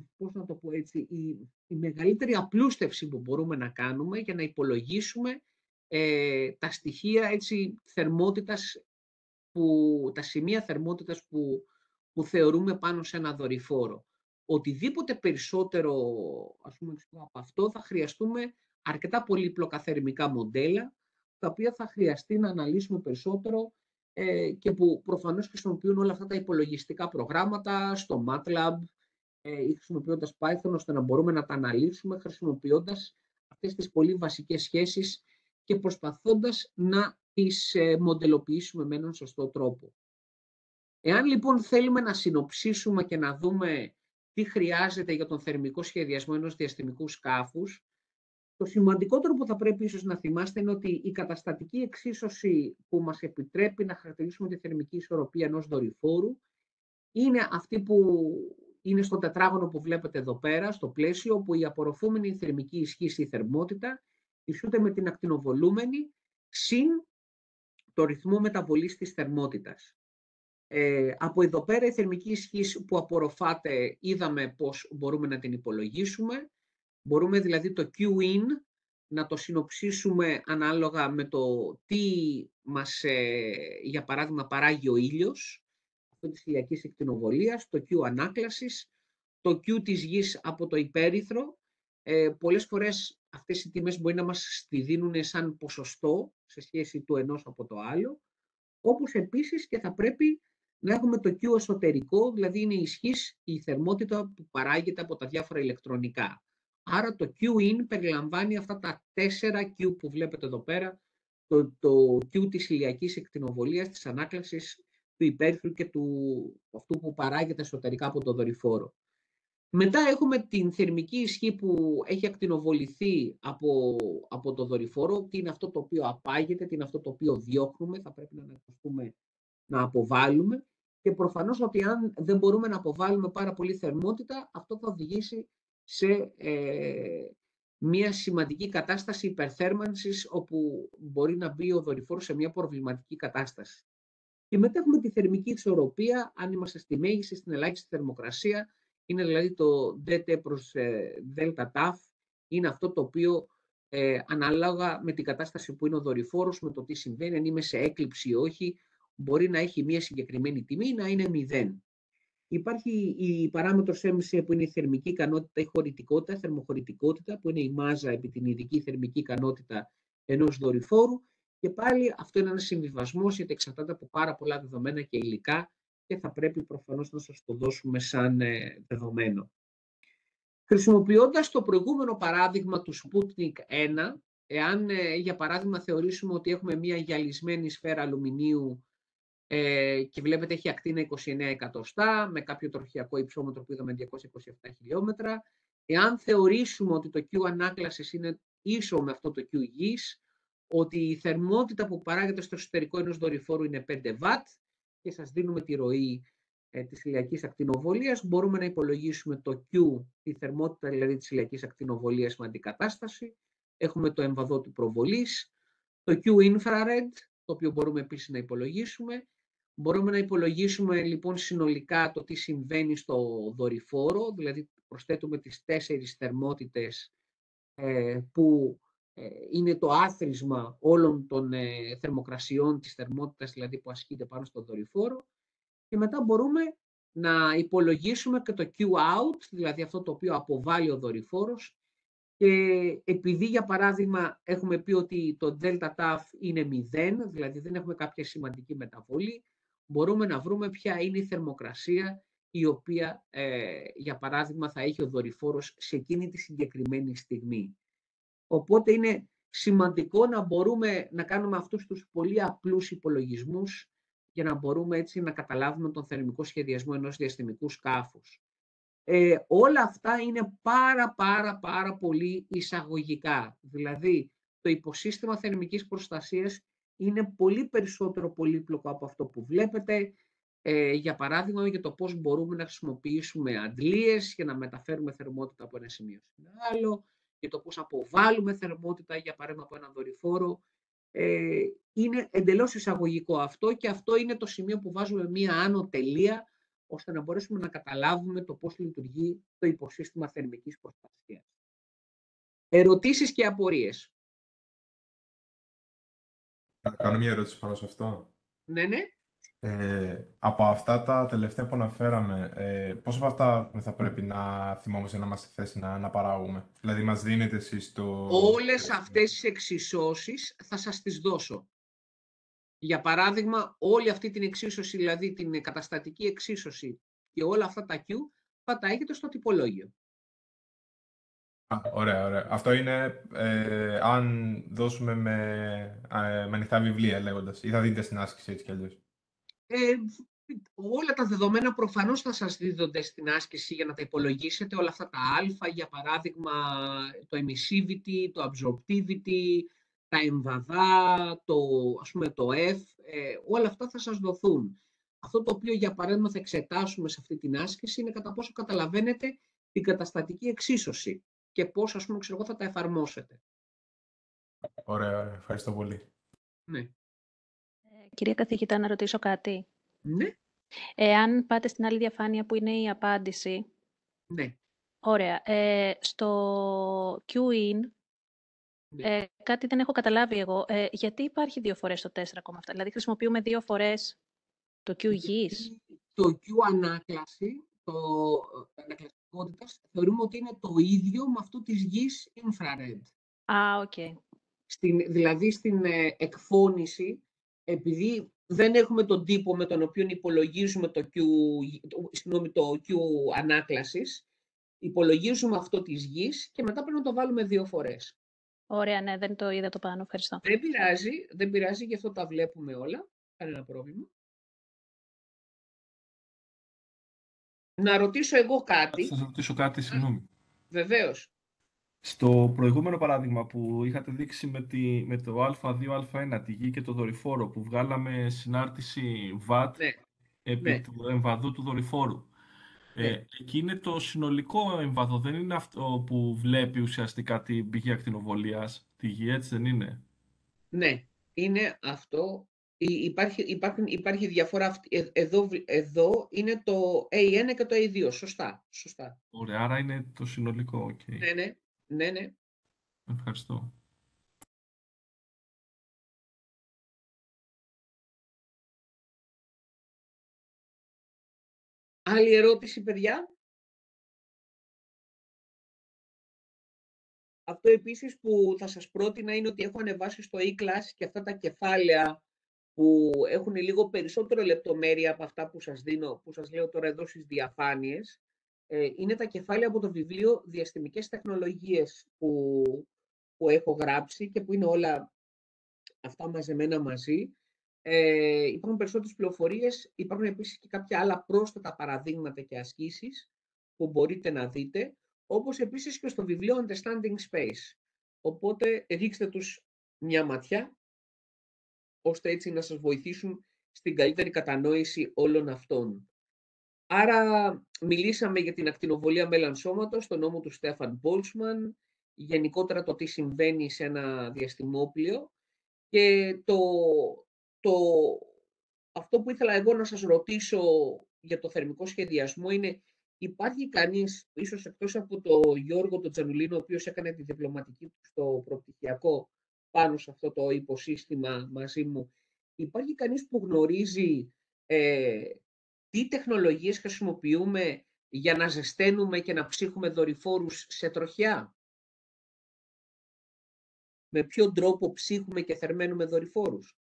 η μεγαλύτερη απλούστευση που μπορούμε να κάνουμε για να υπολογίσουμε τα στοιχεία θερμότητας, τα σημεία θερμότητας που θεωρούμε πάνω σε ένα δορυφόρο. Οτιδήποτε περισσότερο από αυτό θα χρειαστούμε αρκετά πολύπλοκα θερμικά μοντέλα, τα οποία θα χρειαστεί να αναλύσουμε περισσότερο και που προφανώς χρησιμοποιούν όλα αυτά τα υπολογιστικά προγράμματα στο MATLAB ή χρησιμοποιώντας Python, ώστε να μπορούμε να τα αναλύσουμε χρησιμοποιώντας αυτές τις πολύ βασικές σχέσεις και προσπαθώντας να τις μοντελοποιήσουμε με έναν σωστό τρόπο. Εάν λοιπόν θέλουμε να συνοψίσουμε και να δούμε τι χρειάζεται για τον θερμικό σχεδιασμό ενός διαστημικού σκάφους, το σημαντικότερο που θα πρέπει ίσως να θυμάστε είναι ότι η καταστατική εξίσωση που μας επιτρέπει να χαρακτηρίσουμε τη θερμική ισορροπία ενός δορυφόρου είναι αυτή που είναι στο τετράγωνο που βλέπετε εδώ πέρα, στο πλαίσιο, όπου η απορροφούμενη θερμική ισχύ ή θερμότητα ισούται με την ακτινοβολούμενη συν το ρυθμό μεταβολής της θερμότητας. Από εδώ πέρα η θερμική ισχύ που απορροφάται είδαμε πώς μπορούμε να την υπολογίσουμε. Μπορούμε δηλαδή το Qin να το συνοψίσουμε ανάλογα με το τι μας, για παράδειγμα, παράγει ο ήλιος, αυτό της ηλιακής εκτινοβολίας, το Q ανάκλασης, το Q της Γης από το υπέρυθρο. Πολλές φορές αυτές οι τιμές μπορεί να μας τη δίνουν σαν ποσοστό σε σχέση του ενός από το άλλο, όπως επίσης και θα πρέπει να έχουμε το Q εσωτερικό, δηλαδή είναι η ισχύς, η θερμότητα που παράγεται από τα διάφορα ηλεκτρονικά. Άρα το Q-in περιλαμβάνει αυτά τα 4 Q που βλέπετε εδώ πέρα, το Q της ηλιακής εκτινοβολίας, της ανάκλασης, του υπέρυθρου και αυτού που παράγεται εσωτερικά από το δορυφόρο. Μετά έχουμε την θερμική ισχύ που έχει ακτινοβοληθεί από το δορυφόρο, τι είναι αυτό το οποίο απάγεται, τι είναι αυτό το οποίο διώχνουμε, θα πρέπει να αναγκαστούμε να αποβάλουμε, και προφανώς ότι αν δεν μπορούμε να αποβάλουμε πάρα πολύ θερμότητα, αυτό θα οδηγήσει σε μια σημαντική κατάσταση υπερθέρμανσης, όπου μπορεί να μπει ο δορυφόρος σε μια προβληματική κατάσταση. Και μετά έχουμε τη θερμική ισορροπία, αν είμαστε στη μέγιστη, στην ελάχιστη θερμοκρασία, είναι δηλαδή το ΔΤ προς ΔΤΤ, είναι αυτό το οποίο ανάλογα με την κατάσταση που είναι ο δορυφόρος, με το τι συμβαίνει, αν είμαι σε έκλειψη ή όχι, μπορεί να έχει μια συγκεκριμένη τιμή, να είναι 0. Υπάρχει η παράμετρος MC που είναι η θερμική ικανότητα, η χωρητικότητα, θερμοχωρητικότητα, που είναι η μάζα επί την ειδική θερμική ικανότητα ενός δορυφόρου, και πάλι αυτό είναι ένας συμβιβασμός, γιατί εξαρτάται από πάρα πολλά δεδομένα και υλικά και θα πρέπει προφανώς να σας το δώσουμε σαν δεδομένο. Χρησιμοποιώντας το προηγούμενο παράδειγμα του Sputnik 1, εάν για παράδειγμα θεωρήσουμε ότι έχουμε μια γυαλισμένη σφαίρα αλουμινίου και βλέπετε έχει ακτίνα 29 εκατοστά με κάποιο τροχιακό υψόμετρο που είδαμε 227 χιλιόμετρα, εάν θεωρήσουμε ότι το Q ανάκλασης είναι ίσο με αυτό το Q γης, ότι η θερμότητα που παράγεται στο εσωτερικό ενός δορυφόρου είναι 5 W και σας δίνουμε τη ροή της ηλιακής ακτινοβολίας, μπορούμε να υπολογίσουμε το Q, τη θερμότητα δηλαδή της ηλιακής ακτινοβολίας με αντικατάσταση. Έχουμε το εμβαδό του προβολής, το Q infrared, το οποίο μπορούμε επίσης να υπολογίσουμε. Μπορούμε να υπολογίσουμε λοιπόν συνολικά το τι συμβαίνει στο δορυφόρο, δηλαδή προσθέτουμε τις 4 θερμότητες που είναι το άθροισμα όλων των θερμοκρασιών της θερμότητας, δηλαδή που ασκείται πάνω στο δορυφόρο, και μετά μπορούμε να υπολογίσουμε και το Q-out, δηλαδή αυτό το οποίο αποβάλλει ο δορυφόρος, και επειδή για παράδειγμα έχουμε πει ότι το ΔΤΤ είναι 0, δηλαδή δεν έχουμε κάποια σημαντική μεταβολή, μπορούμε να βρούμε ποια είναι η θερμοκρασία η οποία για παράδειγμα θα έχει ο δορυφόρος σε εκείνη τη συγκεκριμένη στιγμή. Οπότε είναι σημαντικό να μπορούμε να κάνουμε αυτούς τους πολύ απλούς υπολογισμούς για να μπορούμε έτσι να καταλάβουμε τον θερμικό σχεδιασμό ενός διαστημικού σκάφους. Όλα αυτά είναι πάρα πολύ εισαγωγικά. Δηλαδή, το υποσύστημα θερμικής προστασίας είναι πολύ περισσότερο πολύπλοκο από αυτό που βλέπετε. Για παράδειγμα, για το πώς μπορούμε να χρησιμοποιήσουμε αντλίες για να μεταφέρουμε θερμότητα από ένα σημείο σε ένα άλλο, για το πώς αποβάλλουμε θερμότητα, για παράδειγμα, από έναν δορυφόρο. Είναι εντελώς εισαγωγικό αυτό, και αυτό είναι το σημείο που βάζουμε μία άνω τελεία, ώστε να μπορέσουμε να καταλάβουμε το πώς λειτουργεί το υποσύστημα θερμικής προστασίας. Ερωτήσεις και απορίες? Θα κάνω μια ερώτηση πάνω σε αυτό. Ναι. Από αυτά τα τελευταία που αναφέραμε, πόσα από αυτά θα πρέπει να θυμόμαστε να είμαστε στη θέση να παράγουμε? Δηλαδή, μας δίνετε εσείς το... Όλες αυτές τις εξισώσεις θα σας τις δώσω. Για παράδειγμα, όλη αυτή την εξίσωση, δηλαδή την καταστατική εξίσωση και όλα αυτά τα Q, θα τα έχετε στο τυπολόγιο. Ωραία. Αυτό είναι αν δώσουμε με ανοιχτά βιβλία, λέγοντας, ή θα δείτε στην άσκηση έτσι κι αλλιώς? Όλα τα δεδομένα προφανώς θα σας δίδονται στην άσκηση για να τα υπολογίσετε. Όλα αυτά τα α, για παράδειγμα, το emissivity, το absorptivity, τα εμβαδά, το F, όλα αυτά θα σας δοθούν. Αυτό το οποίο, για παράδειγμα, θα εξετάσουμε σε αυτή την άσκηση είναι κατά πόσο καταλαβαίνετε την καταστατική εξίσωση και πώς, θα τα εφαρμόσετε. Ωραία. Ευχαριστώ πολύ. Ναι. Κυρία καθηγητά, να ρωτήσω κάτι. Ναι. Εάν πάτε στην άλλη διαφάνεια που είναι η απάντηση. Ναι. Ωραία. Στο Q-in, κάτι δεν έχω καταλάβει εγώ. Γιατί υπάρχει 2 φορές το 4,7? Δηλαδή χρησιμοποιούμε 2 φορές το Q γης. Το Q ανάκλαση, το ανακλαστικότητας, θεωρούμε ότι είναι το ίδιο με αυτό της γης infrared. Οκ. Δηλαδή στην εκφώνηση επειδή δεν έχουμε τον τύπο με τον οποίο υπολογίζουμε το Q ανάκλασης, υπολογίζουμε αυτό της γης και μετά πρέπει να το βάλουμε 2 φορές. Ωραία, ναι, δεν το είδα το πάνω. Ευχαριστώ. Δεν πειράζει, γι' αυτό τα βλέπουμε όλα. Κανένα πρόβλημα. Να ρωτήσω εγώ κάτι. Θα σας ρωτήσω κάτι, συγγνώμη. Βεβαίως. Στο προηγούμενο παράδειγμα που είχατε δείξει με το Α2, Α1, τη γη και το δορυφόρο, που βγάλαμε συνάρτηση VAT επί του εμβαδού του δορυφόρου. Εκεί είναι το συνολικό εμβαδό, δεν είναι αυτό που βλέπει ουσιαστικά την πηγή ακτινοβολίας, τη γη, έτσι δεν είναι? Ναι, είναι αυτό. Υπάρχει διαφορά. Εδώ είναι το A1 και το A2. Σωστά. Ωραία, άρα είναι το συνολικό. Okay. Ναι. Ευχαριστώ. Άλλη ερώτηση, παιδιά? Αυτό επίσης που θα σας πρότεινα είναι ότι έχω ανεβάσει στο e-class και αυτά τα κεφάλαια που έχουν λίγο περισσότερο λεπτομέρεια από αυτά που σας δίνω, που σας λέω τώρα εδώ στις διαφάνειες. Είναι τα κεφάλαια από το βιβλίο Διαστημικές Τεχνολογίες που έχω γράψει και που είναι όλα αυτά μαζεμένα μαζί. Υπάρχουν περισσότερες πληροφορίες, υπάρχουν επίσης και κάποια άλλα πρόσθετα παραδείγματα και ασκήσεις που μπορείτε να δείτε, όπως επίσης και στο βιβλίο Understanding Space. Οπότε ρίξτε τους μια ματιά, ώστε έτσι να σας βοηθήσουν στην καλύτερη κατανόηση όλων αυτών. Άρα μιλήσαμε για την ακτινοβολία μελανσώματος, στον νόμο του Στέφαν Μπόλτσμαν, γενικότερα το τι συμβαίνει σε ένα διαστημόπλιο και αυτό που ήθελα εγώ να σας ρωτήσω για το θερμικό σχεδιασμό είναι, υπάρχει κανείς, ίσως εκτός από τον Γιώργο τον Τζανουλίνο, ο οποίος έκανε τη διπλωματική του στο προπτυχιακό πάνω σε αυτό το υποσύστημα μαζί μου, υπάρχει κανείς που γνωρίζει τι τεχνολογίες χρησιμοποιούμε για να ζεσταίνουμε και να ψύχουμε δορυφόρους σε τροχιά? Με ποιον τρόπο ψύχουμε και θερμαίνουμε δορυφόρους?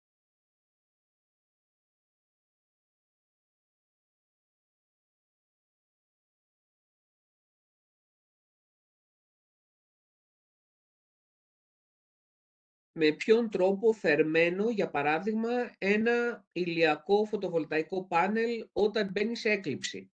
Με ποιον τρόπο θερμαίνω, για παράδειγμα, ένα ηλιακό φωτοβολταϊκό πάνελ όταν μπαίνει σε έκλειψη?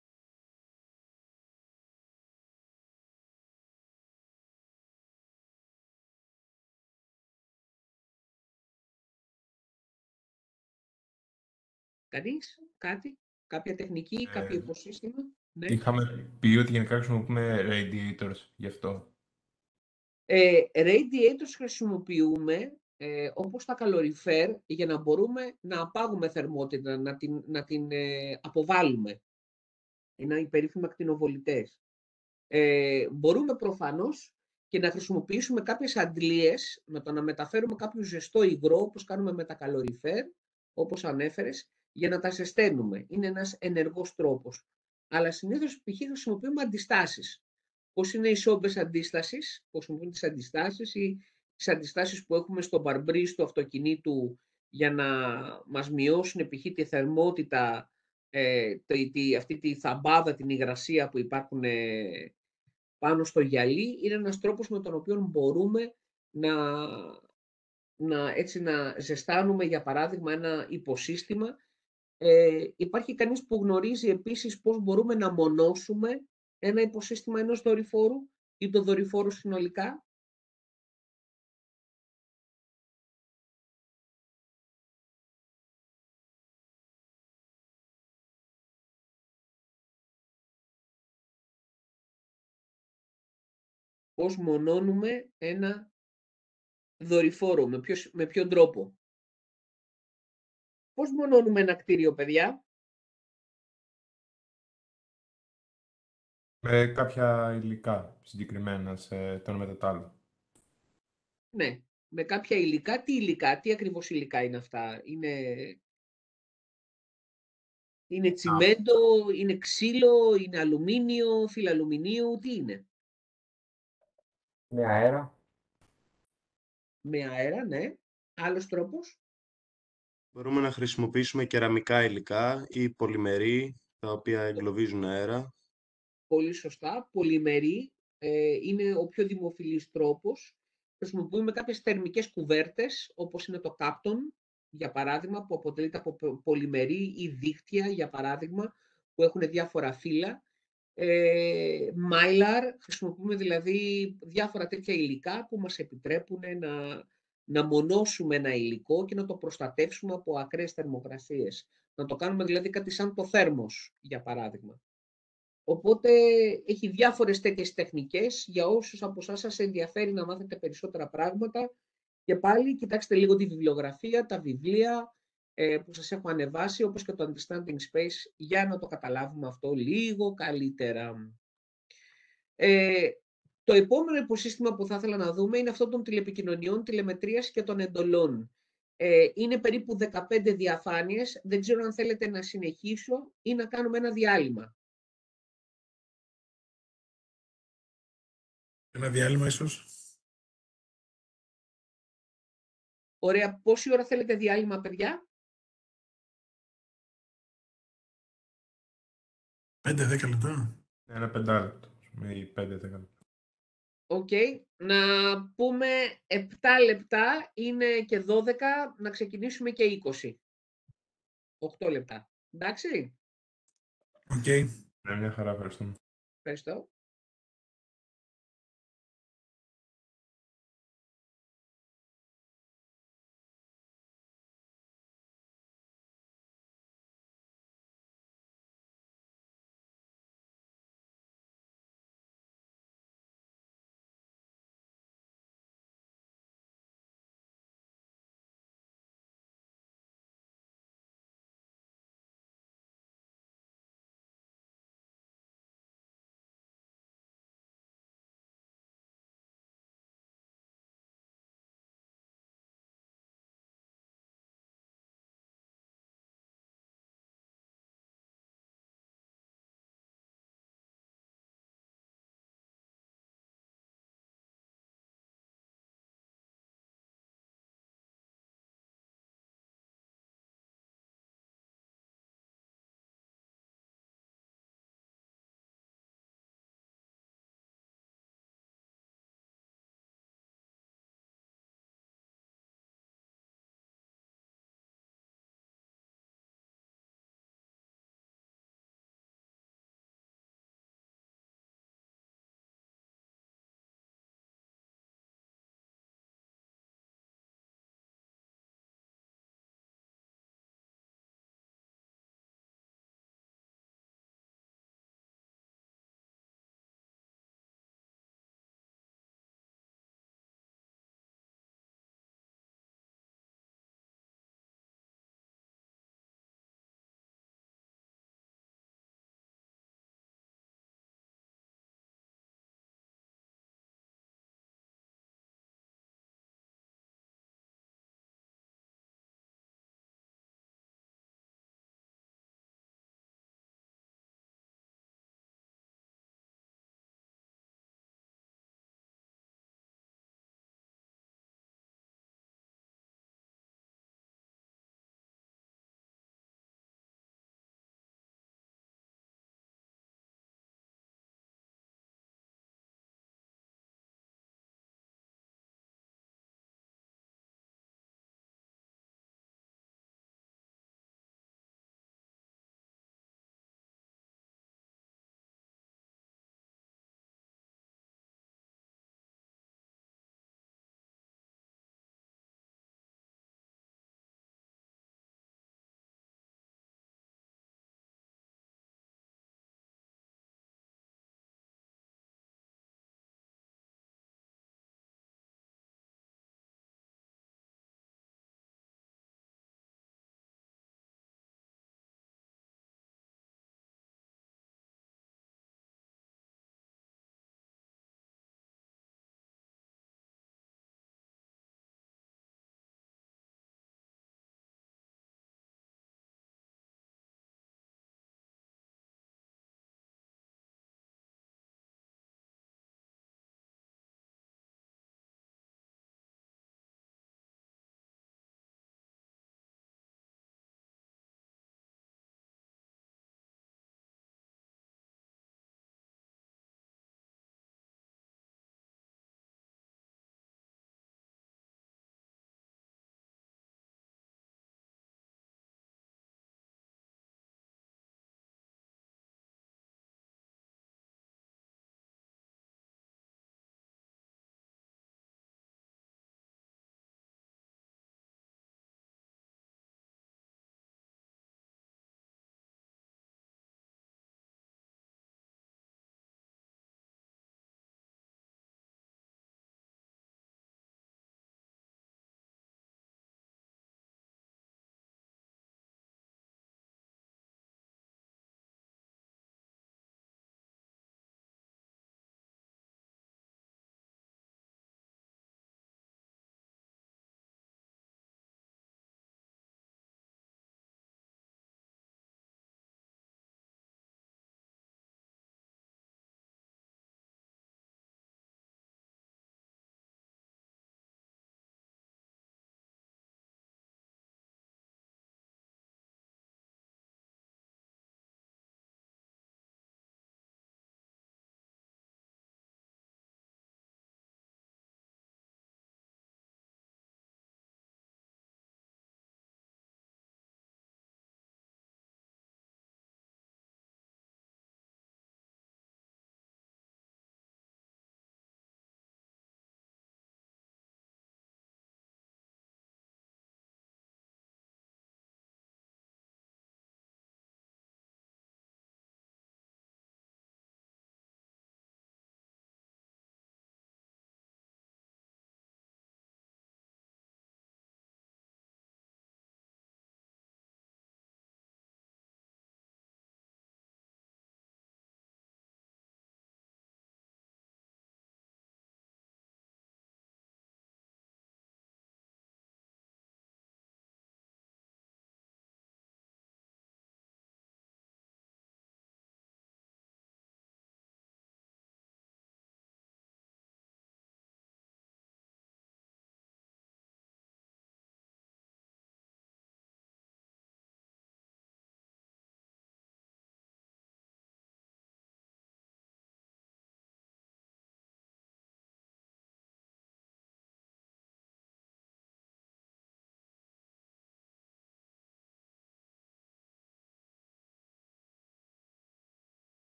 Κανείς, κάποια τεχνική, κάποιο υποσύστημα? Ναι. Είχαμε πει ότι γενικά χρησιμοποιούμε radiators γι' αυτό. Radiators χρησιμοποιούμε όπως τα καλοριφέρ για να μπορούμε να απάγουμε θερμότητα, να την αποβάλουμε. Είναι οι περίφημοι ακτινοβολητές. Μπορούμε προφανώς και να χρησιμοποιήσουμε κάποιες αντλίες με το να μεταφέρουμε κάποιο ζεστό υγρό, όπως κάνουμε με τα καλοριφέρ, όπως ανέφερες, για να τα ζεσταίνουμε. Είναι ένας ενεργός τρόπος. Αλλά συνήθως π.χ. χρησιμοποιούμε αντιστάσεις. Πώς είναι οι σόμπες αντίστασης, πώς χρησιμοποιούν τις αντιστάσεις ή τις αντιστάσεις που έχουμε στο μπαρμπρί του αυτοκινήτου για να μας μειώσουν π.χ. τη θερμότητα, αυτή τη θαμπάδα, την υγρασία που υπάρχουν πάνω στο γυαλί. Είναι ένας τρόπος με τον οποίο μπορούμε να ζεστάνουμε, για παράδειγμα, ένα υποσύστημα. Υπάρχει κανείς που γνωρίζει επίσης πώς μπορούμε να μονώσουμε ένα υποσύστημα ενός δορυφόρου ή το δορυφόρο συνολικά? Πώς μονώνουμε ένα δορυφόρο, με ποιον τρόπο? Πώς μονώνουμε ένα κτίριο, παιδιά? Με κάποια υλικά συγκεκριμένα σε το ένα μετά το άλλο. Ναι, με κάποια υλικά. Τι υλικά, τι ακριβώς υλικά είναι αυτά? Είναι τσιμέντο, είναι ξύλο, είναι αλουμίνιο, φιλαλουμινίου, τι είναι? Με αέρα. Με αέρα, ναι. Άλλος τρόπος? Μπορούμε να χρησιμοποιήσουμε κεραμικά υλικά ή πολυμερή, τα οποία εγκλωβίζουν αέρα. Πολύ σωστά. Πολυμερή είναι ο πιο δημοφιλής τρόπος. Χρησιμοποιούμε κάποιες θερμικές κουβέρτες, όπως είναι το Kapton, για παράδειγμα, που αποτελείται από πολυμερή ή δίχτυα, για παράδειγμα, που έχουν διάφορα φύλλα. Mylar, χρησιμοποιούμε δηλαδή διάφορα τέτοια υλικά που μας επιτρέπουν να μονώσουμε ένα υλικό και να το προστατεύσουμε από ακραίες θερμοκρασίες. Να το κάνουμε δηλαδή κάτι σαν το θέρμος, για παράδειγμα. Οπότε έχει διάφορες τέτοιες τεχνικές για όσους από εσάς σας ενδιαφέρει να μάθετε περισσότερα πράγματα. Και πάλι κοιτάξτε λίγο τη βιβλιογραφία, τα βιβλία που σας έχω ανεβάσει, όπως και το Understanding Space, για να το καταλάβουμε αυτό λίγο καλύτερα. Το επόμενο υποσύστημα που θα ήθελα να δούμε είναι αυτό των τηλεπικοινωνιών, τηλεμετρίας και των εντολών. Είναι περίπου 15 διαφάνειες. Δεν ξέρω αν θέλετε να συνεχίσω ή να κάνουμε ένα διάλειμμα. Ένα διάλειμμα ίσως. Ωραία. Πόση ώρα θέλετε διάλειμμα, παιδιά? 5-10 λεπτά. Ένα 5 λεπτό ή 5-10 λεπτά. Οκ. Να πούμε 7 λεπτά, είναι και 12, να ξεκινήσουμε και 20. 8 λεπτά. Εντάξει. Οκ. Ναι, μια χαρά, ευχαριστούμε. Ευχαριστώ.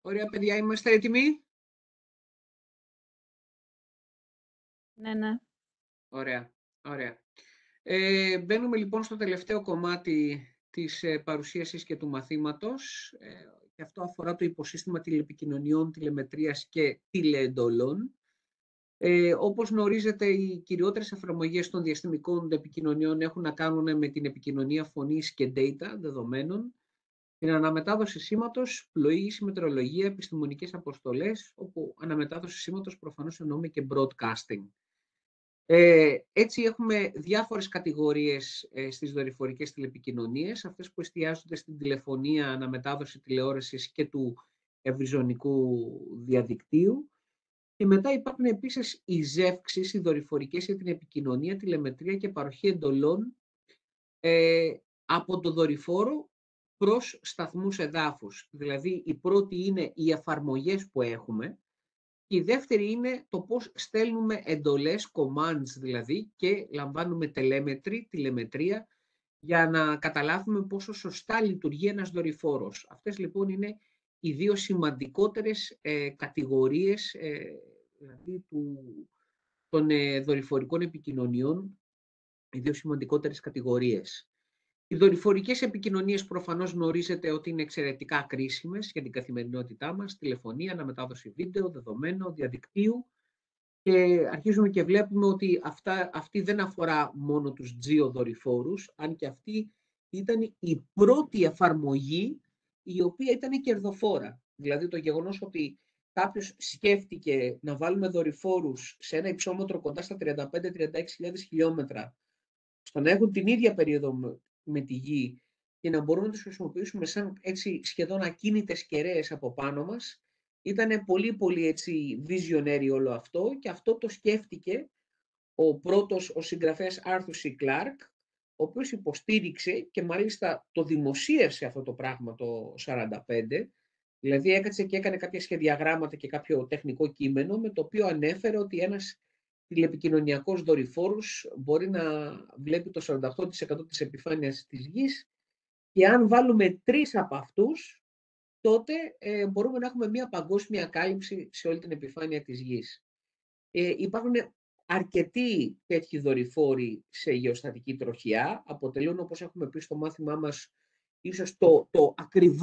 Ωραία, παιδιά, είμαστε έτοιμοι? Ναι. Ωραία, ωραία. Μπαίνουμε λοιπόν στο τελευταίο κομμάτι της παρουσίασης και του μαθήματος. Και αυτό αφορά το υποσύστημα τηλεπικοινωνιών, τηλεμετρίας και τηλεεντολών. Όπως γνωρίζετε, οι κυριότερες εφαρμογές των διαστημικών επικοινωνιών έχουν να κάνουν με την επικοινωνία φωνής και data, δεδομένων, την αναμετάδοση σήματος, πλοήγηση, μετεωρολογία, επιστημονικές αποστολές, όπου αναμετάδοση σήματος προφανώς εννοούμε και broadcasting. Έτσι έχουμε διάφορες κατηγορίες στις δορυφορικές τηλεπικοινωνίες, αυτές που εστιάζονται στην τηλεφωνία, αναμετάδοση τηλεόρασης και του ευρυζωνικού διαδικτύου. Και μετά υπάρχουν επίσης οι ζεύξεις, οι δορυφορικές για την επικοινωνία, τηλεμετρία και παροχή εντολών από το δορυφόρο προς σταθμούς εδάφους. Δηλαδή η πρώτη είναι οι εφαρμογές που έχουμε και η δεύτερη είναι το πώς στέλνουμε εντολές, commands δηλαδή, και λαμβάνουμε τηλεμετρία για να καταλάβουμε πόσο σωστά λειτουργεί ένας δορυφόρος. Αυτές λοιπόν είναι οι δύο σημαντικότερες κατηγορίες δηλαδή των δορυφορικών επικοινωνιών, οι δύο σημαντικότερες κατηγορίες. Οι δορυφορικές επικοινωνίες προφανώς γνωρίζετε ότι είναι εξαιρετικά κρίσιμες για την καθημερινότητά μας, τηλεφωνία, αναμετάδοση βίντεο, δεδομένων, διαδικτύου, και αρχίζουμε και βλέπουμε ότι αυτή δεν αφορά μόνο τους GEO-δορυφόρους, αν και αυτή ήταν η πρώτη εφαρμογή η οποία ήταν κερδοφόρα. Δηλαδή το γεγονός ότι κάποιος σκέφτηκε να βάλουμε δορυφόρους σε ένα υψόμετρο κοντά στα 35-36.000 χιλιόμετρα, στο να έχουν την ίδια περίοδο με τη Γη και να μπορούμε να τους χρησιμοποιήσουμε σαν έτσι σχεδόν ακίνητες κεραίες από πάνω μας, ήταν πολύ πολύ έτσι visionary όλο αυτό, και αυτό το σκέφτηκε ο συγγραφέας Arthur C. Clarke, ο οποίος υποστήριξε και μάλιστα το δημοσίευσε αυτό το πράγμα το 1945, δηλαδή έκατσε και έκανε κάποια σχεδιαγράμματα και κάποιο τεχνικό κείμενο με το οποίο ανέφερε ότι ένας τηλεπικοινωνιακός δορυφόρος μπορεί να βλέπει το 48% της επιφάνειας της Γης, και αν βάλουμε 3 από αυτούς, τότε μπορούμε να έχουμε μια παγκόσμια κάλυψη σε όλη την επιφάνεια της Γης. Υπάρχουν αρκετοί τέτοιοι δορυφόροι σε γεωστατική τροχιά, αποτελούν, όπως έχουμε πει στο μάθημά μας, ίσως το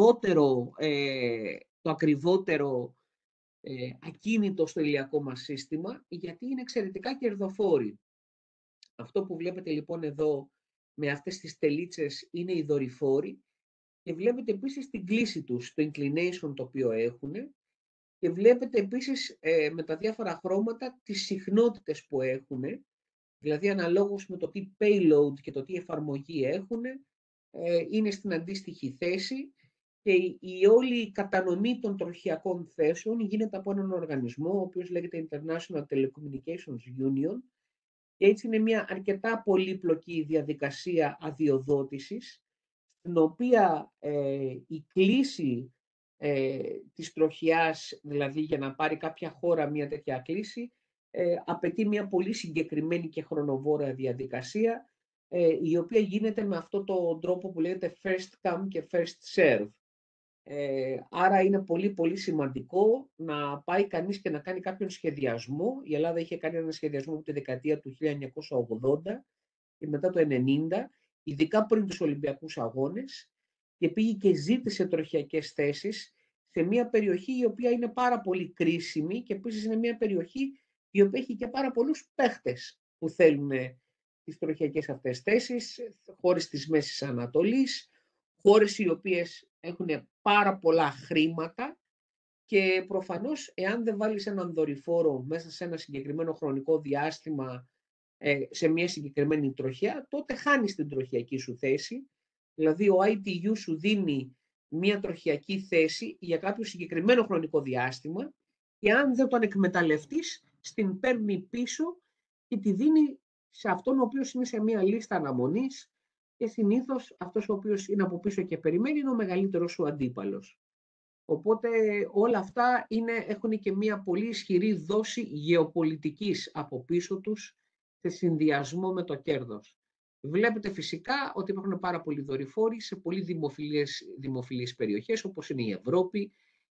ακριβότερο ακίνητο στο ηλιακό μας σύστημα, γιατί είναι εξαιρετικά κερδοφόροι. Αυτό που βλέπετε λοιπόν εδώ με αυτές τις τελίτσες είναι οι δορυφόροι, και βλέπετε επίσης την κλίση τους, το inclination το οποίο έχουν, και βλέπετε επίσης με τα διάφορα χρώματα τις συχνότητες που έχουν, δηλαδή αναλόγως με το τι payload και το τι εφαρμογή έχουν, είναι στην αντίστοιχη θέση, και η όλη κατανομή των τροχιακών θέσεων γίνεται από έναν οργανισμό, ο οποίος λέγεται International Telecommunications Union, και έτσι είναι μια αρκετά πολύπλοκη διαδικασία αδειοδότησης, στην οποία η κλίση της τροχιάς, δηλαδή για να πάρει κάποια χώρα μια τέτοια κλίση, απαιτεί μια πολύ συγκεκριμένη και χρονοβόρα διαδικασία, η οποία γίνεται με αυτόν τον τρόπο που λέγεται first come και first serve. Άρα είναι πολύ πολύ σημαντικό να πάει κανείς και να κάνει κάποιον σχεδιασμό. Η Ελλάδα είχε κάνει ένα σχεδιασμό από τη δεκαετία του 1980 και μετά το 1990, ειδικά πριν τους Ολυμπιακούς Αγώνες, και πήγε και ζήτησε τροχιακές θέσεις σε μια περιοχή η οποία είναι πάρα πολύ κρίσιμη, και επίσης είναι μια περιοχή η οποία έχει και πάρα πολλούς παίχτες που θέλουν τις τροχιακές αυτές θέσεις, χώρες της Μέσης Ανατολής, χώρες οι οποίες έχουν πάρα πολλά χρήματα, και προφανώς εάν δεν βάλεις έναν δορυφόρο μέσα σε ένα συγκεκριμένο χρονικό διάστημα σε μια συγκεκριμένη τροχιά, τότε χάνεις την τροχιακή σου θέση. Δηλαδή ο ITU σου δίνει μια τροχιακή θέση για κάποιο συγκεκριμένο χρονικό διάστημα, και αν δεν τον εκμεταλλευτείς, στην παίρνει πίσω και τη δίνει σε αυτόν ο οποίος είναι σε μια λίστα αναμονής, και συνήθως αυτός ο οποίος είναι από πίσω και περιμένει είναι ο μεγαλύτερος σου αντίπαλος. Οπότε όλα αυτά έχουν και μια πολύ ισχυρή δόση γεωπολιτικής από πίσω τους, σε συνδυασμό με το κέρδος. Βλέπετε φυσικά ότι υπάρχουν πάρα πολλοί δορυφόροι σε πολύ δημοφιλείς περιοχές, όπως είναι η Ευρώπη,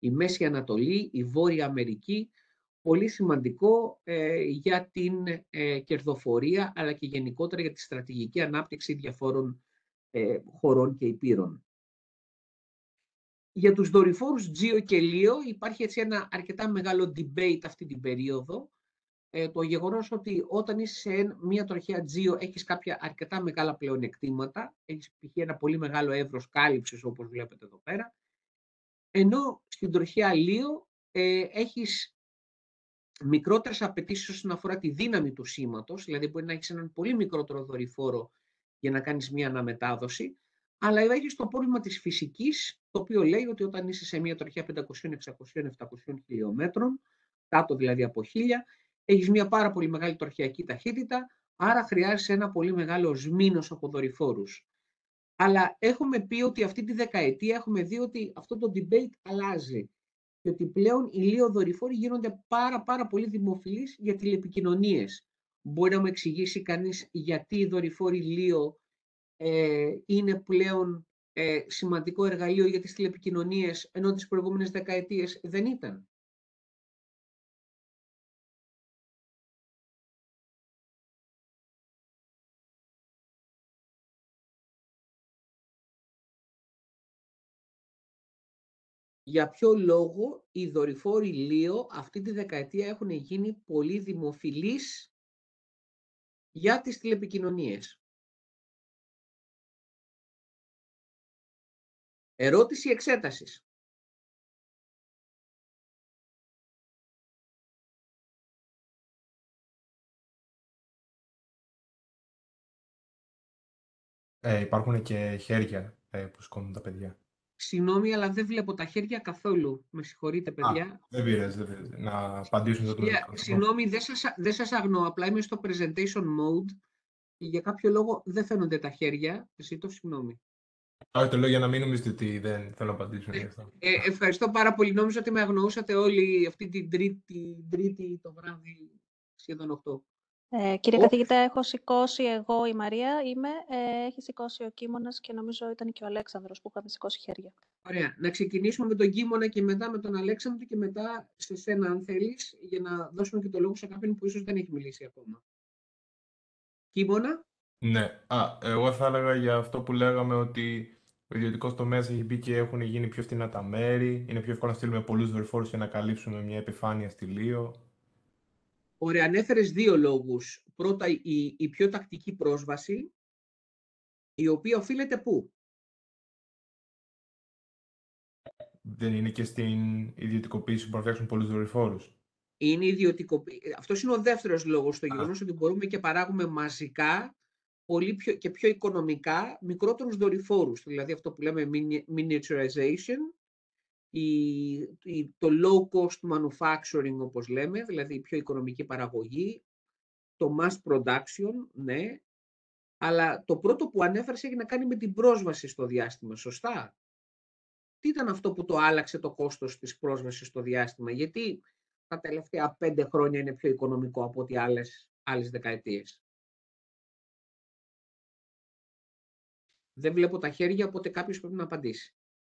η Μέση Ανατολή, η Βόρεια Αμερική, πολύ σημαντικό για την κερδοφορία, αλλά και γενικότερα για τη στρατηγική ανάπτυξη διαφόρων χωρών και υπήρων. Για τους δορυφόρους GEO και LEO υπάρχει έτσι ένα αρκετά μεγάλο debate αυτή την περίοδο. Το γεγονός ότι όταν είσαι σε μια τροχέα GEO έχεις κάποια αρκετά μεγάλα πλεονεκτήματα, έχεις π.χ. ένα πολύ μεγάλο εύρος κάλυψης όπως βλέπετε εδώ πέρα, ενώ στην τροχέα LEO έχεις μικρότερες απαιτήσεις όσον αφορά τη δύναμη του σήματος, δηλαδή μπορεί να έχεις έναν πολύ μικρότερο δορυφόρο για να κάνεις μια αναμετάδοση, αλλά έχεις το πρόβλημα της φυσικής, το οποίο λέει ότι όταν είσαι σε μια τροχιά 500, 600, 700 χιλιόμετρων, κάτω δηλαδή από 1000, έχεις μια πάρα πολύ μεγάλη τροχιακή ταχύτητα, άρα χρειάζεσαι ένα πολύ μεγάλο σμήνος από δορυφόρους. Αλλά έχουμε πει ότι αυτή τη δεκαετία έχουμε δει ότι αυτό το debate αλλάζει και ότι πλέον οι LEO δορυφόροι γίνονται πάρα πολύ δημοφιλείς για τηλεπικοινωνίες. Μπορεί να μου εξηγήσει κανείς γιατί οι δορυφόροι LEO είναι πλέον σημαντικό εργαλείο για τις τηλεπικοινωνίες, ενώ τις προηγούμενες δεκαετίες δεν ήταν? Για ποιο λόγο οι δορυφόροι LEO αυτή τη δεκαετία έχουν γίνει πολύ δημοφιλείς για τις τηλεπικοινωνίες? Ερώτηση εξέτασης. Υπάρχουν και χέρια που σηκώνουν τα παιδιά. Συγγνώμη, αλλά δεν βλέπω τα χέρια καθόλου. Με συγχωρείτε, παιδιά. Δεν πειράζει. Να απαντήσουν το μικρόφωνο. Συγγνώμη, δεν σας αγνοώ. Απλά είμαι στο presentation mode και για κάποιο λόγο δεν φαίνονται τα χέρια. Ζητώ συγγνώμη. Όχι, το λέω για να μην νομίζετε ότι δεν θέλω να απαντήσω γι' αυτό. Ευχαριστώ πάρα πολύ. Νόμιζα ότι με αγνοούσατε όλοι αυτή την τρίτη το βράδυ, σχεδόν 8. Κύριε καθηγητά, έχω σηκώσει εγώ η Μαρία, έχει σηκώσει ο Κίμωνας και νομίζω ήταν και ο Αλέξανδρος που είχαμε σηκώσει χέρια. Ωραία. Να ξεκινήσουμε με τον Κίμωνα και μετά με τον Αλέξανδρο και μετά σε σένα αν θέλεις, για να δώσουμε και το λόγο σε κάποιον που ίσως δεν έχει μιλήσει ακόμα. Κίμωνα. Ναι. Εγώ θα έλεγα για αυτό που λέγαμε ότι ο ιδιωτικός τομέας έχει μπει και έχουν γίνει πιο φθηνά τα μέρη. Είναι πιο εύκολο να στείλουμε πολλούς δορυφόρους για να καλύψουμε μια επιφάνεια στη LEO. Ωραία, ανέφερες δύο λόγους. Πρώτα, η πιο τακτική πρόσβαση, η οποία οφείλεται πού? Δεν είναι και στην ιδιωτικοποίηση που μπορούν να φτιάξουν πολλούς δορυφόρους? Είναι αυτός είναι ο δεύτερος λόγος, το γεγονός ότι μπορούμε και παράγουμε μαζικά πολύ και πιο οικονομικά μικρότερους δορυφόρους, δηλαδή αυτό που λέμε miniaturization, το low cost manufacturing όπως λέμε, δηλαδή η πιο οικονομική παραγωγή, το mass production, ναι, αλλά το πρώτο που ανέφερες έχει να κάνει με την πρόσβαση στο διάστημα, σωστά? Τι ήταν αυτό που το άλλαξε το κόστος της πρόσβασης στο διάστημα? Γιατί τα τελευταία 5 χρόνια είναι πιο οικονομικό από ό,τι άλλες δεκαετίες? Δεν βλέπω τα χέρια, οπότε κάποιος πρέπει να απαντήσει.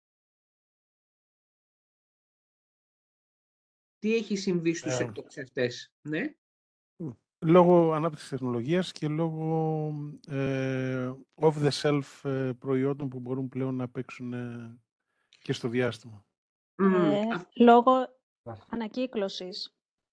Τι έχει συμβεί στους εκτοξευτές? Ναι. Λόγω ανάπτυξης τεχνολογίας και λόγω off-the-shelf προϊόντων που μπορούν πλέον να παίξουν και στο διάστημα. Λόγω ανακύκλωσης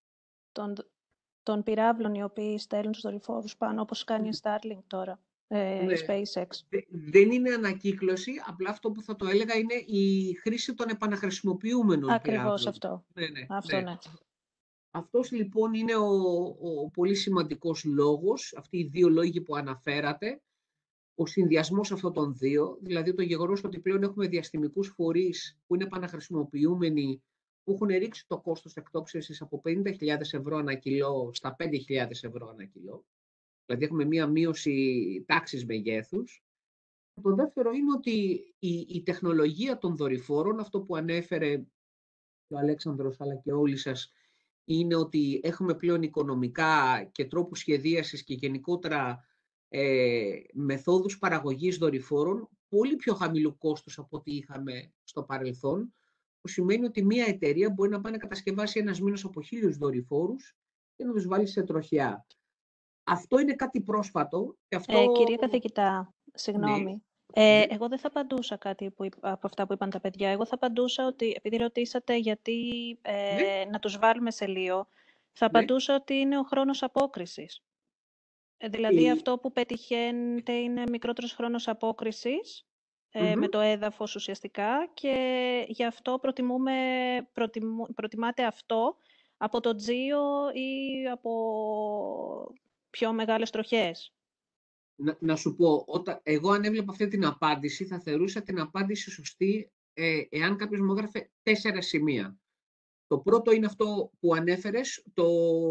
των πυράβλων οι οποίοι στέλνουν τους δορυφόρους πάνω, όπως κάνει η Starlink τώρα, η SpaceX. Δεν είναι ανακύκλωση, απλά αυτό που θα το έλεγα είναι η χρήση των επαναχρησιμοποιούμενων Ακριβώς πυράβλων. αυτό. Ναι. Αυτός λοιπόν είναι ο πολύ σημαντικός λόγος, αυτοί οι δύο λόγοι που αναφέρατε, ο συνδυασμός αυτών των δύο, δηλαδή το γεγονός ότι πλέον έχουμε διαστημικούς φορείς που είναι επαναχρησιμοποιούμενοι, που έχουν ρίξει το κόστος εκτόξευσης από 50.000 ευρώ ανά κιλό στα 5.000 ευρώ ανά κιλό. Δηλαδή έχουμε μία μείωση τάξης μεγέθους. Το δεύτερο είναι ότι η τεχνολογία των δορυφόρων, αυτό που ανέφερε και ο Αλέξανδρος αλλά και όλοι σας, είναι ότι έχουμε πλέον οικονομικά και τρόπους σχεδίασης και γενικότερα μεθόδους παραγωγής δορυφόρων πολύ πιο χαμηλού κόστους από ό,τι είχαμε στο παρελθόν, που σημαίνει ότι μία εταιρεία μπορεί να πάει να κατασκευάσει ένας μήνος από 1.000 δορυφόρους και να τους βάλει σε τροχιά. Αυτό είναι κάτι πρόσφατο. Και αυτό... Κύριε καθηγητά, συγγνώμη. Ναι. Εγώ δεν θα απαντούσα κάτι από αυτά που είπαν τα παιδιά. Εγώ θα απαντούσα ότι, επειδή ρωτήσατε γιατί να τους βάλουμε σε LEO, θα απαντούσα ότι είναι ο χρόνος απόκρισης. Δηλαδή αυτό που πετυχαίνεται είναι μικρότερος χρόνος απόκρισης με το έδαφος ουσιαστικά και γι' αυτό προτιμάτε αυτό από το GEO ή από πιο μεγάλες τροχές. Να σου πω, εγώ αν έβλεπα αυτή την απάντηση, θα θεωρούσα την απάντηση σωστή εάν κάποιος μου έγραφε 4 σημεία. Το πρώτο είναι αυτό που ανέφερες, το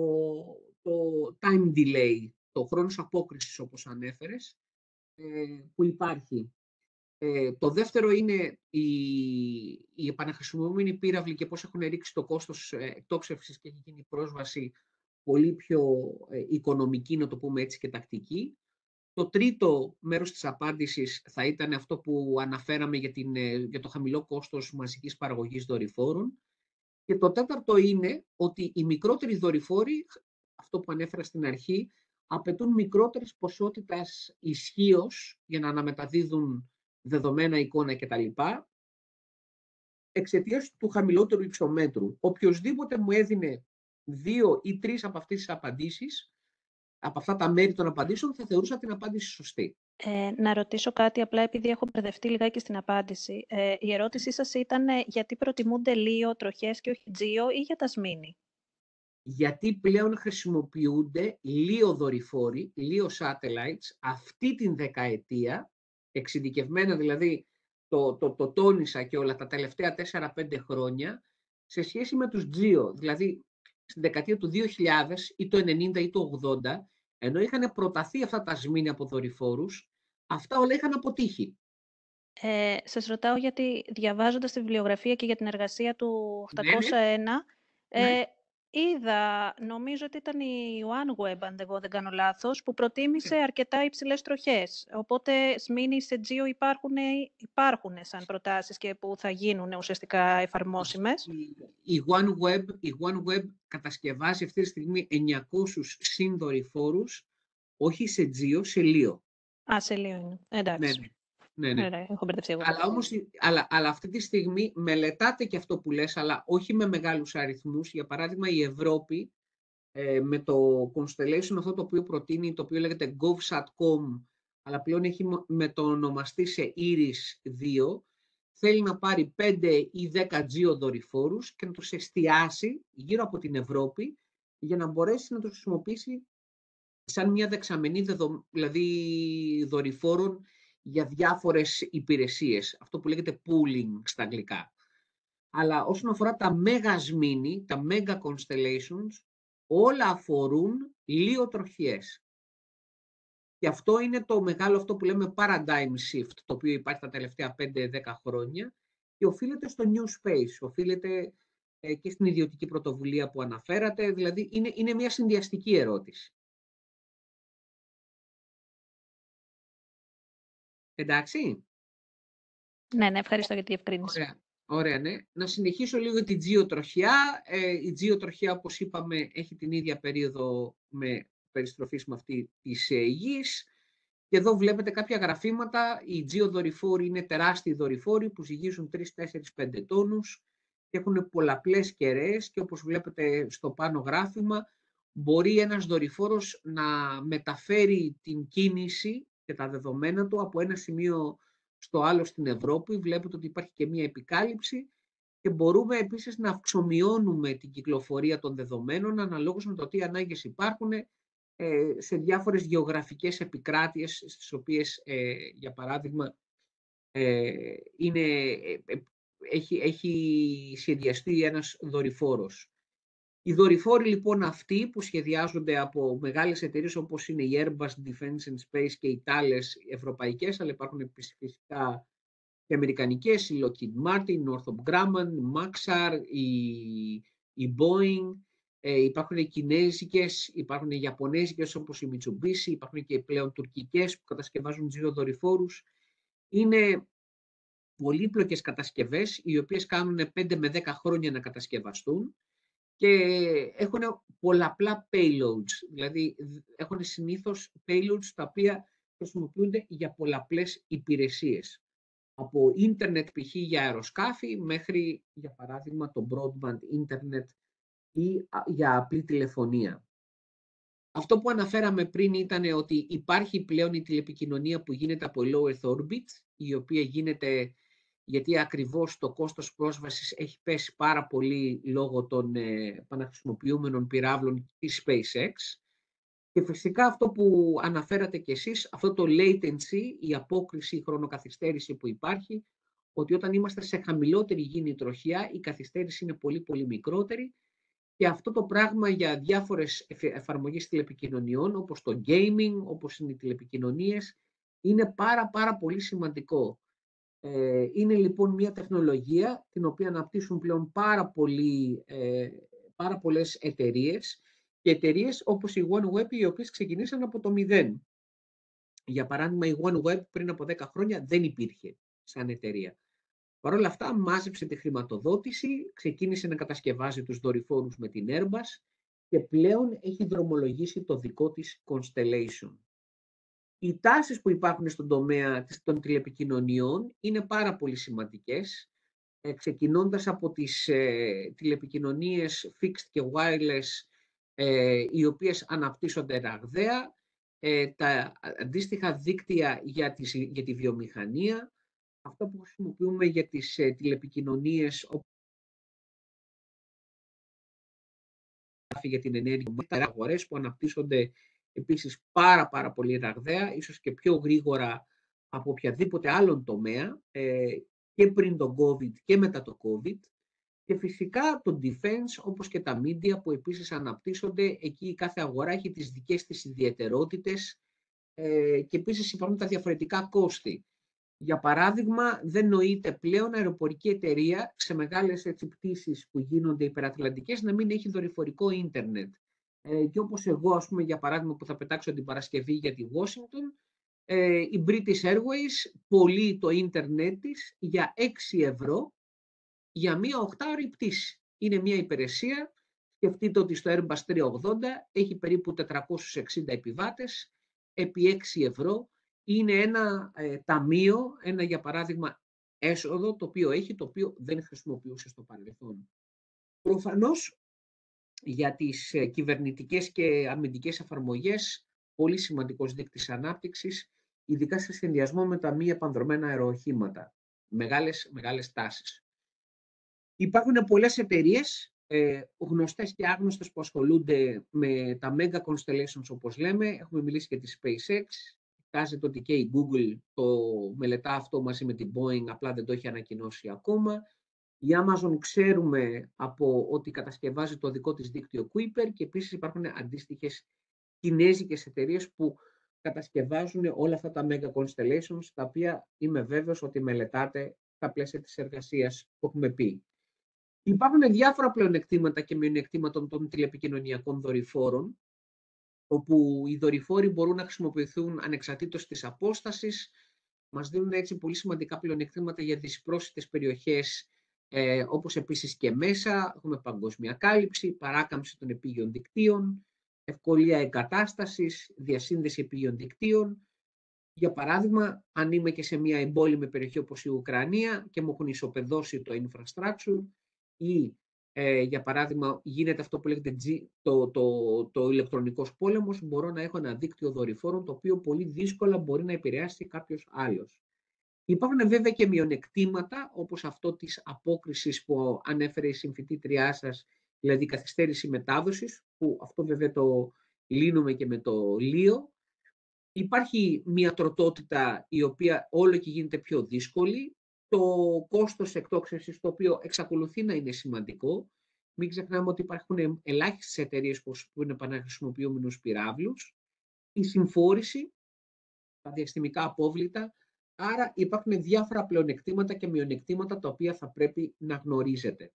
time delay, το χρόνος απόκρισης όπως ανέφερες, που υπάρχει. Το δεύτερο είναι η επαναχρησιμοποιούμενη πύραυλοι και πώς έχουν ρίξει το κόστος εκτόξευσης και έχει γίνει η πρόσβαση πολύ πιο οικονομική, να το πούμε έτσι, και τακτική. Το τρίτο μέρος της απάντησης θα ήταν αυτό που αναφέραμε για το χαμηλό κόστος μαζικής παραγωγής δορυφόρων. Και το τέταρτο είναι ότι οι μικρότεροι δορυφόροι, αυτό που ανέφερα στην αρχή, απαιτούν μικρότερες ποσότητες ισχύως για να αναμεταδίδουν δεδομένα, εικόνα κτλ. Εξαιτίας του χαμηλότερου υψομέτρου. Οποιοςδήποτε μου έδινε 2 ή 3 από αυτές τις απαντήσεις, από αυτά τα μέρη των απαντήσεων, θα θεωρούσα την απάντηση σωστή. Να ρωτήσω κάτι, απλά επειδή έχω μπερδευτεί λιγάκι στην απάντηση. Η ερώτησή σας ήταν γιατί προτιμούνται LEO τροχές και όχι GEO ή για τα SMINI? Γιατί πλέον χρησιμοποιούνται LEO δορυφόροι, LEO satellites, αυτή την δεκαετία, εξειδικευμένα δηλαδή, το τόνισα και όλα τα τελευταία 4-5 χρόνια, σε σχέση με τους GEO, δηλαδή στην δεκαετία του 2000 ή το 90 ή το 80, ενώ είχαν προταθεί αυτά τα SMINI από δορυφόρους, αυτά όλα είχαν αποτύχει. Σας ρωτάω γιατί διαβάζοντας τη βιβλιογραφία και για την εργασία του 801, είδα, νομίζω ότι ήταν η OneWeb, αν εγώ δεν κάνω λάθος, που προτίμησε αρκετά υψηλές τροχές. Οπότε, SMINI σε GEO υπάρχουν σαν προτάσεις και που θα γίνουν ουσιαστικά εφαρμόσιμες. Η OneWeb κατασκευάζει αυτή τη στιγμή 900 συνδορυφόρους, όχι σε GEO, σε LEO. Σε LEO είναι. Εντάξει. Ναι. Έχω μπερδευτεί εγώ. Αλλά αυτή τη στιγμή μελετάτε και αυτό που λες, αλλά όχι με μεγάλους αριθμούς. Για παράδειγμα, η Ευρώπη με το Constellation, αυτό το οποίο προτείνει, το οποίο λέγεται GovSatcom, αλλά πλέον έχει μετονομαστεί σε Iris 2, θέλει να πάρει 5 ή 10 GEO δορυφόρους και να τους εστιάσει γύρω από την Ευρώπη για να μπορέσει να τους χρησιμοποιήσει σαν μια δεξαμενή δηλαδή δορυφόρων για διάφορες υπηρεσίες. Αυτό που λέγεται pooling στα αγγλικά. Αλλά όσον αφορά τα mega SMINI, τα mega constellations, όλα αφορούν LEO τροχιές. Και αυτό είναι το μεγάλο, αυτό που λέμε paradigm shift, το οποίο υπάρχει τα τελευταία 5-10 χρόνια και οφείλεται στο new space, οφείλεται και στην ιδιωτική πρωτοβουλία που αναφέρατε, δηλαδή είναι μια συνδυαστική ερώτηση. Εντάξει. Ναι, ευχαριστώ για τη διευκρίνηση. Ωραία, ναι. Να συνεχίσω λίγο την GEO τροχιά. Η GEO τροχιά, όπως είπαμε, έχει την ίδια περίοδο με περιστροφής με αυτή της γης. Και εδώ βλέπετε κάποια γραφήματα. Οι GEO δορυφόροι είναι τεράστιοι δορυφόροι που ζυγίζουν 3, 4, 5 τόνους και έχουν πολλαπλές κεραίες και όπως βλέπετε στο πάνω γράφημα, μπορεί ένας δορυφόρος να μεταφέρει την κίνηση και τα δεδομένα του από ένα σημείο στο άλλο στην Ευρώπη. Βλέπετε ότι υπάρχει και μία επικάλυψη και μπορούμε επίσης να αυξομειώνουμε την κυκλοφορία των δεδομένων αναλόγως με το τι ανάγκες υπάρχουν σε διάφορες γεωγραφικές επικράτειες στις οποίες, για παράδειγμα, έχει σχεδιαστεί ένας δορυφόρος. Οι δορυφόροι λοιπόν αυτοί που σχεδιάζονται από μεγάλες εταιρείες όπως είναι η Airbus, Defense and Space και οι άλλες ευρωπαϊκές, αλλά υπάρχουν φυσικά και αμερικανικές, η Lockheed Martin, Northrop Grumman, Maxar, η Boeing, υπάρχουν οι κινέζικες, υπάρχουν οι ιαπωνέζικες όπως η Mitsubishi, υπάρχουν και πλέον τουρκικές που κατασκευάζουν GEO δορυφόρους. Είναι πολύπλοκες κατασκευές, οι οποίες κάνουν 5 με 10 χρόνια να κατασκευαστούν και έχουν πολλαπλά payloads, δηλαδή έχουν συνήθως payloads τα οποία χρησιμοποιούνται για πολλαπλές υπηρεσίες. Από ίντερνετ π.χ. για αεροσκάφη μέχρι, για παράδειγμα, το broadband ίντερνετ ή για απλή τηλεφωνία. Αυτό που αναφέραμε πριν ήταν ότι υπάρχει πλέον η τηλεπικοινωνία που γίνεται από low Earth orbit, η οποία γίνεται γιατί ακριβώς το κόστος πρόσβασης έχει πέσει πάρα πολύ λόγω των επαναχρησιμοποιούμενων πυράβλων της SpaceX. Και φυσικά αυτό που αναφέρατε κι εσείς, αυτό το latency, η απόκριση, η χρονοκαθυστέρηση που υπάρχει, ότι όταν είμαστε σε χαμηλότερη γήινη τροχιά, η καθυστέρηση είναι πολύ πολύ μικρότερη. Και αυτό το πράγμα για διάφορες εφαρμογές τηλεπικοινωνιών, όπως το gaming, όπως είναι οι τηλεπικοινωνίες, είναι πάρα πολύ σημαντικό. Είναι λοιπόν μια τεχνολογία την οποία αναπτύσσουν πλέον πάρα πολλές εταιρείες και εταιρείες όπως η OneWeb, οι οποίες ξεκινήσαν από το 0. Για παράδειγμα, η OneWeb πριν από 10 χρόνια δεν υπήρχε σαν εταιρεία. Παρ' όλα αυτά, μάζεψε τη χρηματοδότηση, ξεκίνησε να κατασκευάζει τους δορυφόρους με την Airbus και πλέον έχει δρομολογήσει το δικό της Constellation. Οι τάσεις που υπάρχουν στον τομέα των τηλεπικοινωνιών είναι πάρα πολύ σημαντικές, ξεκινώντας από τις τηλεπικοινωνίες fixed και wireless, οι οποίες αναπτύσσονται ραγδαία, τα αντίστοιχα δίκτυα για τη βιομηχανία, αυτό που χρησιμοποιούμε για τις τηλεπικοινωνίες για την ενέργεια, τα αγορές που αναπτύσσονται επίσης πάρα πολύ ραγδαία, ίσως και πιο γρήγορα από οποιαδήποτε άλλον τομέα, και πριν το COVID και μετά το COVID. Και φυσικά το defense, όπως και τα media που επίσης αναπτύσσονται, εκεί κάθε αγορά έχει τις δικές της ιδιαιτερότητες και επίσης υπάρχουν τα διαφορετικά κόστη. Για παράδειγμα, δεν νοείται πλέον αεροπορική εταιρεία σε μεγάλες πτήσεις που γίνονται υπερατλαντικές να μην έχει δορυφορικό ίντερνετ. Και όπως εγώ, ας πούμε, για παράδειγμα, που θα πετάξω την Παρασκευή για τη Washington, η British Airways πωλεί το ίντερνετ της για 6 ευρώ για μία 8ωρη πτήση. Είναι μία υπηρεσία. Σκεφτείτε ότι στο Airbus 380 έχει περίπου 460 επιβάτες επί 6 ευρώ. Είναι ένα ταμείο, ένα για παράδειγμα έσοδο το οποίο δεν χρησιμοποιούσε στο παρελθόν. Προφανώς για τις κυβερνητικές και αμυντικές εφαρμογές, πολύ σημαντικός δείκτης ανάπτυξης, ειδικά σε συνδυασμό με τα μη επανδρομένα αεροοχήματα. Μεγάλες τάσεις. Υπάρχουν πολλές εταιρείες, γνωστές και άγνωστες, που ασχολούνται με τα mega constellations, όπως λέμε. Έχουμε μιλήσει για τη SpaceX. Φαντάζεται ότι και η Google το μελετά αυτό μαζί με την Boeing, απλά δεν το έχει ανακοινώσει ακόμα. Η Amazon ξέρουμε από ότι κατασκευάζει το δικό της δίκτυο Kuiper και επίσης υπάρχουν αντίστοιχες κινέζικες εταιρείες που κατασκευάζουν όλα αυτά τα mega constellations, τα οποία είμαι βέβαιος ότι μελετάτε στα πλαίσια της εργασίας που έχουμε πει. Υπάρχουν διάφορα πλεονεκτήματα και μειονεκτήματα των τηλεπικοινωνιακών δορυφόρων, όπου οι δορυφόροι μπορούν να χρησιμοποιηθούν ανεξαρτήτως της απόστασης. Μας δίνουν έτσι πολύ σημαντικά πλεονεκτήματα για τις πρόσιτες περιοχές, όπως επίσης και μέσα. Έχουμε παγκόσμια κάλυψη, παράκαμψη των επίγειων δικτύων, ευκολία εγκατάστασης, διασύνδεση επίγειων δικτύων. Για παράδειγμα, αν είμαι και σε μια εμπόλεμη περιοχή όπως η Ουκρανία και μου έχουν ισοπεδώσει το infrastructure, ή για παράδειγμα γίνεται αυτό που λέγεται το ηλεκτρονικός πόλεμος, μπορώ να έχω ένα δίκτυο δορυφόρων το οποίο πολύ δύσκολα μπορεί να επηρεάσει κάποιος άλλος. Υπάρχουν βέβαια και μειονεκτήματα, όπως αυτό της απόκρισης που ανέφερε η συμφοιτήτριά σας, δηλαδή καθυστέρηση μετάδοσης, που αυτό βέβαια το λύνουμε και με το LEO. Υπάρχει μια τροτότητα η οποία όλο και γίνεται πιο δύσκολη. Το κόστος εκτόξευσης, το οποίο εξακολουθεί να είναι σημαντικό. Μην ξεχνάμε ότι υπάρχουν ελάχιστες εταιρείες που είναι επαναχρησιμοποιούμενους πυράβλους. Η συμφόρηση, τα διαστημικά απόβλητα. Άρα υπάρχουν διάφορα πλεονεκτήματα και μειονεκτήματα τα οποία θα πρέπει να γνωρίζετε.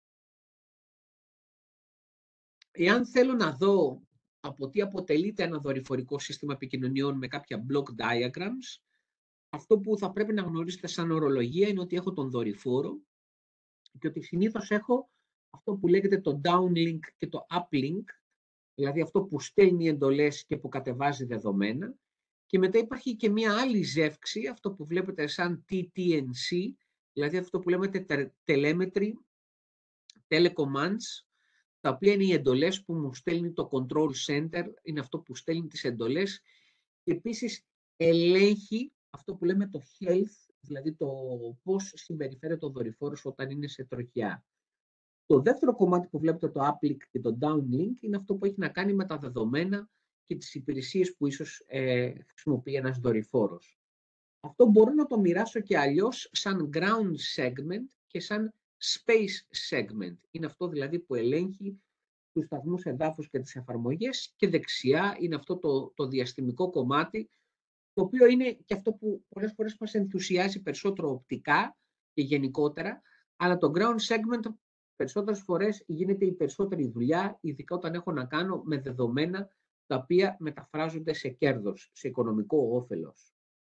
Εάν θέλω να δω από τι αποτελείται ένα δορυφορικό σύστημα επικοινωνιών με κάποια block diagrams, Αυτό που θα πρέπει να γνωρίσετε σαν ορολογία είναι ότι έχω τον δορυφόρο και ότι συνήθως έχω αυτό που λέγεται το downlink και το uplink, δηλαδή αυτό που στέλνει εντολές και που κατεβάζει δεδομένα. Και μετά υπάρχει και μία άλλη ζεύξη, αυτό που βλέπετε σαν TTNC, δηλαδή αυτό που λέμε telemetry, telecommands, τα οποία είναι οι εντολές που μου στέλνει το control center, είναι αυτό που στέλνει τις εντολές και επίσης ελέγχει αυτό που λέμε το health, δηλαδή το πώς συμπεριφέρεται ο δορυφόρος όταν είναι σε τροχιά. Το δεύτερο κομμάτι που βλέπετε, το uplink και το downlink, είναι αυτό που έχει να κάνει με τα δεδομένα και τις υπηρεσίες που ίσως χρησιμοποιεί ένας δορυφόρος. Αυτό μπορώ να το μοιράσω και αλλιώς σαν ground segment και σαν space segment. Είναι αυτό δηλαδή που ελέγχει τους σταθμούς εδάφους και τις εφαρμογές και δεξιά είναι αυτό το διαστημικό κομμάτι, το οποίο είναι και αυτό που πολλές φορές μας ενθουσιάζει περισσότερο οπτικά και γενικότερα, αλλά το ground segment περισσότερες φορές γίνεται η περισσότερη δουλειά, ειδικά όταν έχω να κάνω με δεδομένα τα οποία μεταφράζονται σε κέρδος, σε οικονομικό όφελος.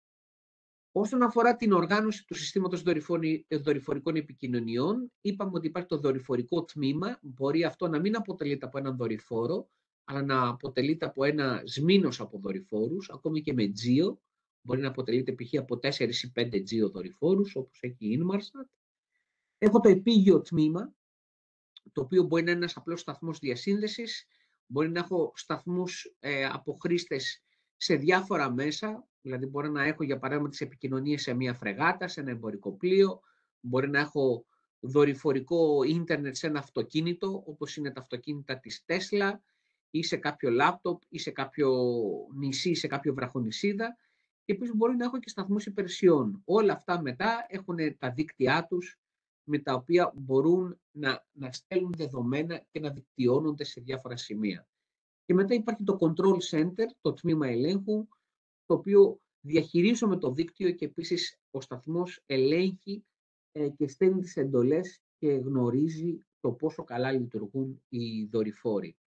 Όσον αφορά την οργάνωση του συστήματος δορυφορικών επικοινωνιών, είπαμε ότι υπάρχει το δορυφορικό τμήμα. Μπορεί αυτό να μην αποτελείται από έναν δορυφόρο, αλλά να αποτελείται από ένα σμήνος από δορυφόρους, ακόμη και με GEO. Μπορεί να αποτελείται π.χ. από 4 ή 5 GEO δορυφόρους, όπως έχει η Inmarsat. Έχω το επίγειο τμήμα, το οποίο μπορεί να είναι ένας απλός σταθμός διασύνδεσης. Μπορεί να έχω σταθμούς από χρήστες σε διάφορα μέσα, δηλαδή μπορεί να έχω για παράδειγμα τις επικοινωνίες σε μια φρεγάτα, σε ένα εμπορικό πλοίο, μπορεί να έχω δορυφορικό ίντερνετ σε ένα αυτοκίνητο, όπως είναι τα αυτοκίνητα της Tesla, ή σε κάποιο λάπτοπ, ή σε κάποιο νησί, σε κάποιο βραχονησίδα, και επίσης μπορεί να έχω και σταθμούς υπηρεσιών. Όλα αυτά μετά έχουν τα δίκτυά τους, με τα οποία μπορούν να στέλνουν δεδομένα και να δικτυώνονται σε διάφορα σημεία. Και μετά υπάρχει το control center, το τμήμα ελέγχου, το οποίο διαχειρίζομαι το δίκτυο και επίσης ο σταθμός ελέγχει και στέλνει τις εντολές και γνωρίζει το πόσο καλά λειτουργούν οι δορυφόροι.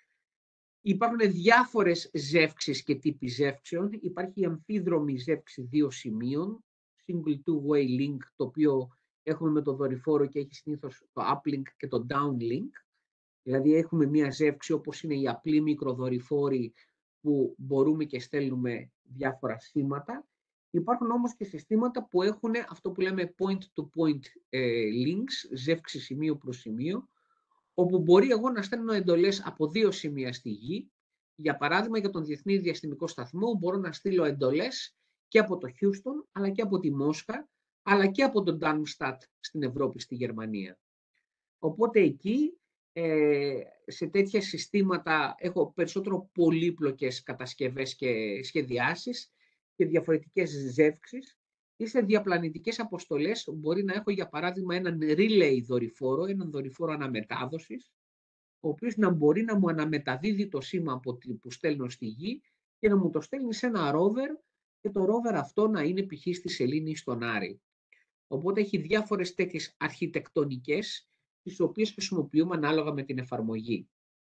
Υπάρχουν διάφορες ζεύξεις και τύποι ζεύξεων. Υπάρχει η αμφίδρομη ζεύξη 2 σημείων, single two-way link, το οποίο έχουμε με το δορυφόρο και έχει συνήθως το uplink και το downlink. Δηλαδή έχουμε μία ζεύξη όπως είναι οι απλοί μικροδορυφόροι που μπορούμε και στέλνουμε διάφορα σήματα. Υπάρχουν όμως και συστήματα που έχουν αυτό που λέμε point-to-point links, ζεύξη σημείο προς σημείο, όπου μπορεί εγώ να στέλνω εντολές από 2 σημεία στη γη. Για παράδειγμα, για τον Διεθνή Διαστημικό Σταθμό μπορώ να στείλω εντολές και από το Houston, αλλά και από τη Μόσχα, αλλά και από τον Darmstadt στην Ευρώπη, στη Γερμανία. Οπότε εκεί, σε τέτοια συστήματα, έχω περισσότερο πολύπλοκες κατασκευές και σχεδιάσεις και διαφορετικές ζεύξεις. Ή σε διαπλανητικές αποστολές μπορεί να έχω για παράδειγμα έναν relay δορυφόρο, έναν δορυφόρο αναμετάδοσης, ο οποίος να μπορεί να μου αναμεταδίδει το σήμα που στέλνω στη γη και να μου το στέλνει σε ένα rover και το rover αυτό να είναι π.χ. στη Σελήνη ή στον Άρη. Οπότε έχει διάφορες τέτοιες αρχιτεκτονικές, τις οποίες χρησιμοποιούμε ανάλογα με την εφαρμογή.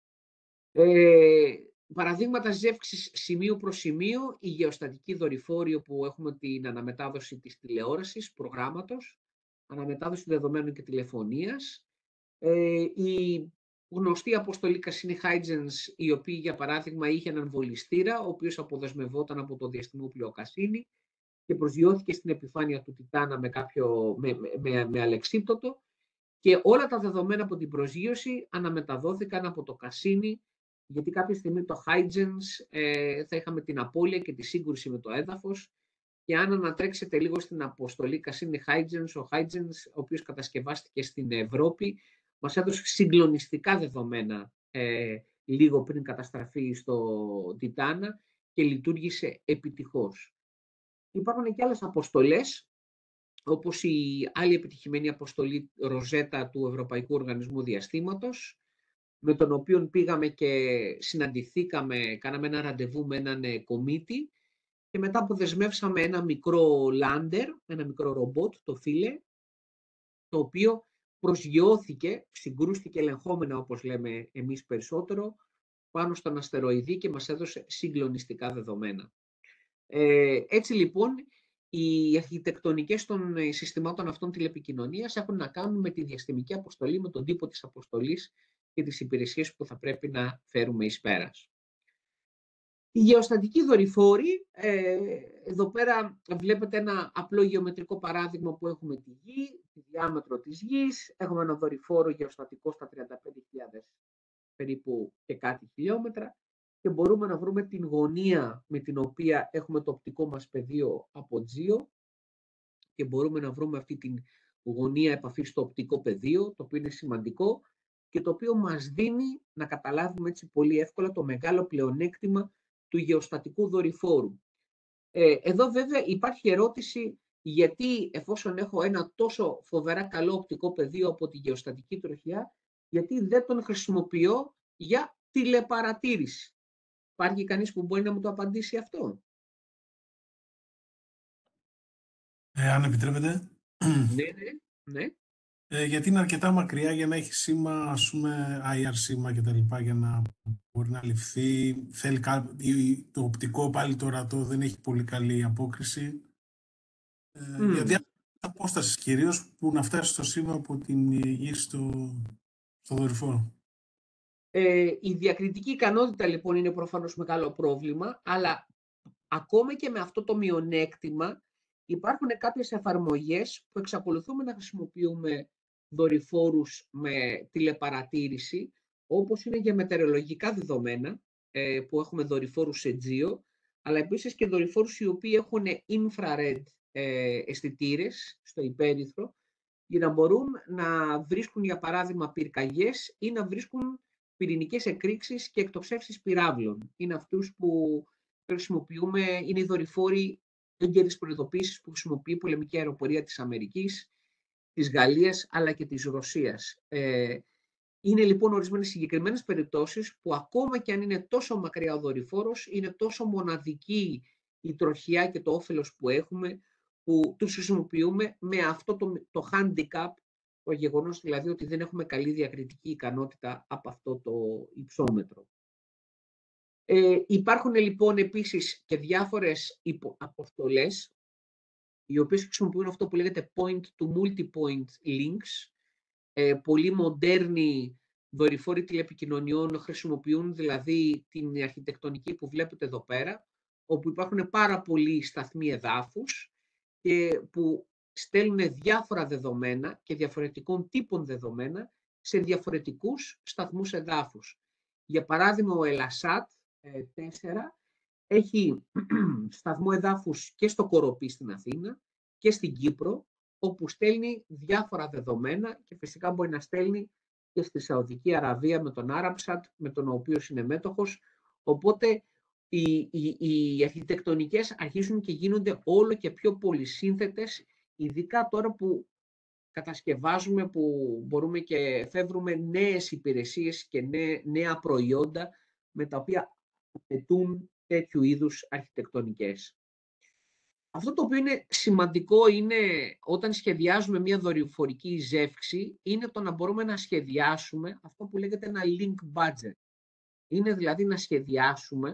Παραδείγματα ζεύξης σημείο προς σημείο, η γεωστατική δορυφόροι όπου έχουμε την αναμετάδοση της τηλεόρασης, προγράμματος, αναμετάδοση δεδομένων και τηλεφωνίας, η γνωστή αποστολή Cassini Huygens, η οποία για παράδειγμα είχε έναν βολιστήρα, ο οποίος αποδεσμευόταν από το διαστημόπλοιο Cassini και προσγειώθηκε στην επιφάνεια του Τιτάνα με αλεξίπτωτο, και όλα τα δεδομένα από την προσγείωση αναμεταδόθηκαν από το Cassini, γιατί κάποια στιγμή το Huygens θα είχαμε την απώλεια και τη σύγκρουση με το έδαφος, και αν ανατρέξετε λίγο στην αποστολή Cassini Huygens, ο Huygens, ο οποίος κατασκευάστηκε στην Ευρώπη, μας έδωσε συγκλονιστικά δεδομένα λίγο πριν καταστραφεί στο Τιτάνα και λειτουργήσε επιτυχώς. Υπάρχουν και άλλες αποστολές, όπως η άλλη επιτυχημένη αποστολή Ροζέτα του Ευρωπαϊκού Οργανισμού Διαστήματος, με τον οποίο πήγαμε και συναντηθήκαμε, κάναμε ένα ραντεβού με έναν κομίτη και μετά αποδεσμεύσαμε ένα μικρό lander, ένα μικρό ρομπότ, το Φίλε, το οποίο προσγειώθηκε, συγκρούστηκε ελεγχόμενα, όπως λέμε εμείς περισσότερο, πάνω στον αστεροειδή και μας έδωσε συγκλονιστικά δεδομένα. Έτσι λοιπόν, οι αρχιτεκτονικές των συστημάτων αυτών τηλεπικοινωνίας έχουν να κάνουν με τη διαστημική αποστολή, με τον τύπο της αποστολής και τις υπηρεσίες που θα πρέπει να φέρουμε εις πέρας. Οι γεωστατικοί δορυφόροι, εδώ πέρα βλέπετε ένα απλό γεωμετρικό παράδειγμα που έχουμε τη Γη, τη διάμετρο της Γης, έχουμε ένα δορυφόρο γεωστατικό στα 35.000 περίπου και κάτι χιλιόμετρα και μπορούμε να βρούμε την γωνία με την οποία έχουμε το οπτικό μας πεδίο αποτζείο και μπορούμε να βρούμε αυτή την γωνία επαφής στο οπτικό πεδίο, το οποίο είναι σημαντικό και το οποίο μας δίνει να καταλάβουμε έτσι πολύ εύκολα το μεγάλο πλεονέκτημα του γεωστατικού δορυφόρου. Εδώ βέβαια υπάρχει ερώτηση γιατί εφόσον έχω ένα τόσο φοβερά καλό οπτικό πεδίο από τη γεωστατική τροχιά, γιατί δεν τον χρησιμοποιώ για τηλεπαρατήρηση. Υπάρχει κανείς που μπορεί να μου το απαντήσει αυτό? Αν επιτρέπετε. Ναι. Γιατί είναι αρκετά μακριά για να έχει σήμα, ας πούμε, IR σήμα και τα λοιπά, για να μπορεί να ληφθεί. Θέλει το οπτικό, πάλι το ορατό δεν έχει πολύ καλή απόκριση. Για διάφορες απόστασεις κυρίως που να φτάσει στο σήμα από την Γη στο δορυφόρο. Η διακριτική ικανότητα λοιπόν είναι προφανώς μεγάλο πρόβλημα, αλλά ακόμα και με αυτό το μειονέκτημα υπάρχουν κάποιες εφαρμογές που εξακολουθούμε να χρησιμοποιούμε δορυφόρους με τηλεπαρατήρηση, όπως είναι για μετεωρολογικά δεδομένα, που έχουμε δορυφόρους Αιτζείο, αλλά επίσης και δορυφόρους οι οποίοι έχουν infrared αισθητήρες στο υπέρυθρο, για να μπορούν να βρίσκουν, για παράδειγμα, πυρκαγιές ή να βρίσκουν πυρηνικές εκρήξεις και εκτοξεύσεις πυράβλων. Είναι αυτούς που χρησιμοποιούμε, είναι οι δορυφόροι έγκαιρης προειδοποίησης που χρησιμοποιεί η πολεμική αεροπορία της Αμερικής, της Γαλλίας αλλά και της Ρωσίας. Είναι λοιπόν ορισμένες συγκεκριμένες περιπτώσεις που ακόμα και αν είναι τόσο μακριά ο δορυφόρος, είναι τόσο μοναδική η τροχιά και το όφελος που έχουμε, που τους χρησιμοποιούμε με αυτό το handicap, το γεγονός δηλαδή ότι δεν έχουμε καλή διακριτική ικανότητα από αυτό το υψόμετρο. Υπάρχουν λοιπόν επίσης και διάφορες αποστολές, οι οποίες χρησιμοποιούν αυτό που λέγεται point to multipoint links. Πολύ μοντέρνοι δορυφόροι τηλεπικοινωνιών χρησιμοποιούν δηλαδή την αρχιτεκτονική που βλέπετε εδώ πέρα, όπου υπάρχουν πάρα πολλοί σταθμοί εδάφους και που στέλνουν διάφορα δεδομένα και διαφορετικών τύπων δεδομένα σε διαφορετικούς σταθμούς εδάφους. Για παράδειγμα, ο Ελασάτ 4 έχει σταθμό εδάφους και στο Κοροπή στην Αθήνα και στην Κύπρο, όπου στέλνει διάφορα δεδομένα και φυσικά μπορεί να στέλνει και στη Σαουδική Αραβία με τον Arabsat, με τον οποίο είναι μέτοχος. Οπότε οι αρχιτεκτονικές αρχίζουν και γίνονται όλο και πιο πολυσύνθετες, ειδικά τώρα που κατασκευάζουμε, που μπορούμε και φεύγουμε νέες υπηρεσίες και νέα προϊόντα με τα οποία απαιτούν τέτοιου είδους αρχιτεκτονικές. Αυτό το οποίο είναι σημαντικό είναι όταν σχεδιάζουμε μια δορυφορική ζεύξη, είναι το να μπορούμε να σχεδιάσουμε αυτό που λέγεται ένα link budget. Είναι δηλαδή να σχεδιάσουμε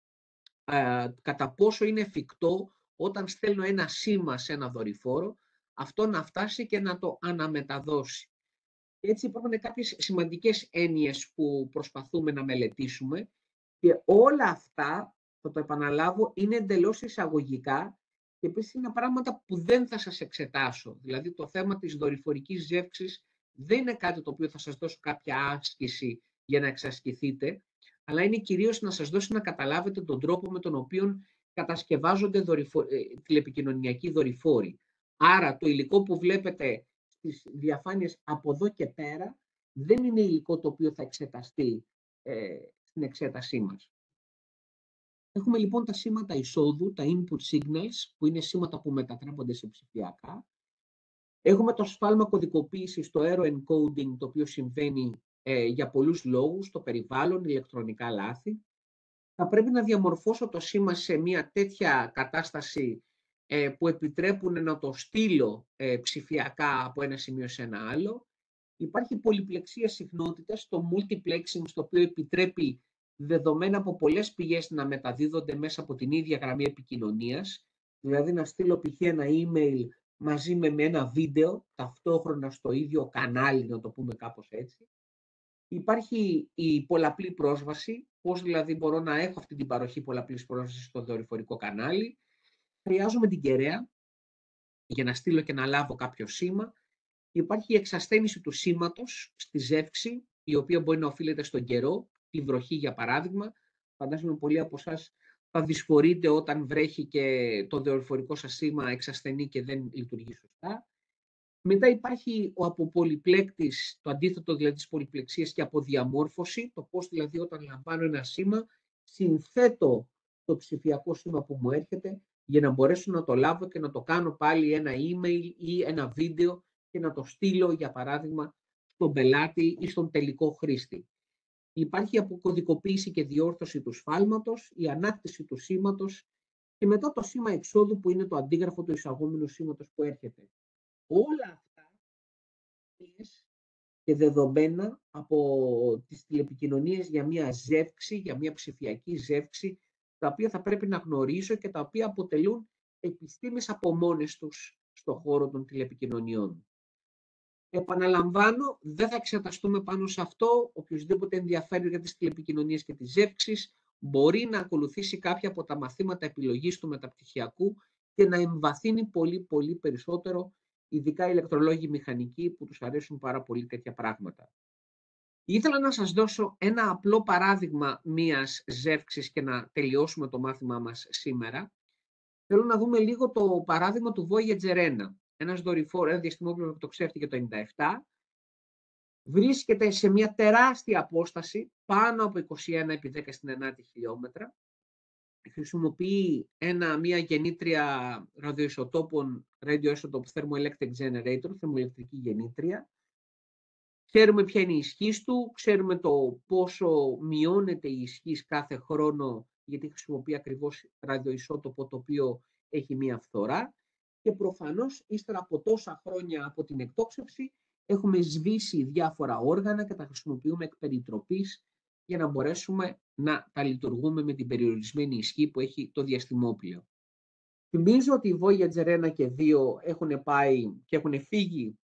κατά πόσο είναι εφικτό όταν στέλνω ένα σήμα σε ένα δορυφόρο, αυτό να φτάσει και να το αναμεταδώσει. Έτσι υπάρχουν κάποιες σημαντικές έννοιες που προσπαθούμε να μελετήσουμε και όλα αυτά, θα το επαναλάβω, είναι εντελώς εισαγωγικά και επίσης είναι πράγματα που δεν θα σας εξετάσω. Δηλαδή το θέμα της δορυφορικής ζεύξης δεν είναι κάτι το οποίο θα σας δώσω κάποια άσκηση για να εξασκηθείτε, αλλά είναι κυρίως να σας δώσει να καταλάβετε τον τρόπο με τον οποίο κατασκευάζονται τηλεπικοινωνιακοί δορυφόροι. Άρα το υλικό που βλέπετε στις διαφάνειες από εδώ και πέρα δεν είναι υλικό το οποίο θα εξεταστεί στην εξέτασή μας. Έχουμε λοιπόν τα σήματα εισόδου, τα input signals, που είναι σήματα που μετατρέπονται σε ψηφιακά. Έχουμε το σφάλμα κωδικοποίησης, το error encoding, το οποίο συμβαίνει για πολλούς λόγους, το περιβάλλον, ηλεκτρονικά λάθη. Θα πρέπει να διαμορφώσω το σήμα σε μια τέτοια κατάσταση που επιτρέπουν να το στείλω ψηφιακά από ένα σημείο σε ένα άλλο. Υπάρχει πολυπλεξία συχνότητας, το multiplexing, στο οποίο επιτρέπει δεδομένα από πολλές πηγές να μεταδίδονται μέσα από την ίδια γραμμή επικοινωνίας. Δηλαδή να στείλω π.χ. ένα email μαζί με ένα βίντεο, ταυτόχρονα στο ίδιο κανάλι, να το πούμε κάπως έτσι. Υπάρχει η πολλαπλή πρόσβαση, πώς δηλαδή μπορώ να έχω αυτή την παροχή πολλαπλής πρόσβασης στο δορυφορικό κανάλι. Χρειάζομαι την κεραία για να στείλω και να λάβω κάποιο σήμα. Υπάρχει η εξασθένιση του σήματος στη ζεύξη, η οποία μπορεί να οφείλεται στον καιρό, τη βροχή για παράδειγμα. Φαντάζομαι πολλοί από εσάς θα δυσφορείτε όταν βρέχει και το δορυφορικό σας σήμα εξασθενεί και δεν λειτουργεί σωστά. Μετά υπάρχει ο αποπολυπλέκτης, το αντίθετο δηλαδή της πολυπλεξίας και αποδιαμόρφωση, το πώς δηλαδή όταν λαμβάνω ένα σήμα συνθέτω το ψηφιακό σήμα που μου έρχεται για να μπορέσω να το λάβω και να το κάνω πάλι ένα email ή ένα βίντεο και να το στείλω για παράδειγμα στον πελάτη ή στον τελικό χρήστη. Υπάρχει η αποκωδικοποίηση και διόρθωση του σφάλματος, η ανάκτηση του σήματος και μετά το σήμα εξόδου που είναι το αντίγραφο του εισαγόμενου σήματος που έρχεται. Όλα αυτά και δεδομένα από τις τηλεπικοινωνίες για μια ζεύξη, για μια ψηφιακή ζεύξη, τα οποία θα πρέπει να γνωρίζω και τα οποία αποτελούν επιστήμες από μόνες τους στον χώρο των τηλεπικοινωνιών. Επαναλαμβάνω, δεν θα εξεταστούμε πάνω σε αυτό. Οποιοσδήποτε ενδιαφέρει για τις τηλεπικοινωνίες και τις ζεύξεις μπορεί να ακολουθήσει κάποια από τα μαθήματα επιλογής του μεταπτυχιακού και να εμβαθύνει πολύ περισσότερο, ειδικά οι ηλεκτρολόγοι μηχανικοί που τους αρέσουν πάρα πολύ τέτοια πράγματα. Ήθελα να σας δώσω ένα απλό παράδειγμα μιας ζεύξης και να τελειώσουμε το μάθημά μας σήμερα. Θέλω να δούμε λίγο το παράδειγμα του Voyager 1. Ένας δορυφόρος, ένα διαστημόπλοιο που το ξέφτηκε το 1997, βρίσκεται σε μια τεράστια απόσταση, πάνω από 21 επί 10 στην 9η χιλιόμετρα. Χρησιμοποιεί μια γεννήτρια ραδιοισοτόπων, Radio Isotope Thermoelectric Generator, θερμοελεκτρική γεννήτρια. Ξέρουμε ποια είναι η ισχύς του, ξέρουμε το πόσο μειώνεται η ισχύς κάθε χρόνο, γιατί χρησιμοποιεί ακριβώς ραδιοισότοπο το οποίο έχει μία φθορά. Και προφανώς, ύστερα από τόσα χρόνια από την εκτόξευση, έχουμε σβήσει διάφορα όργανα και τα χρησιμοποιούμε εκ περιτροπής για να μπορέσουμε να τα λειτουργούμε με την περιορισμένη ισχύ που έχει το διαστημόπλοιο. Θυμίζω ότι οι Voyager 1 και 2 έχουν πάει και έχουν φύγει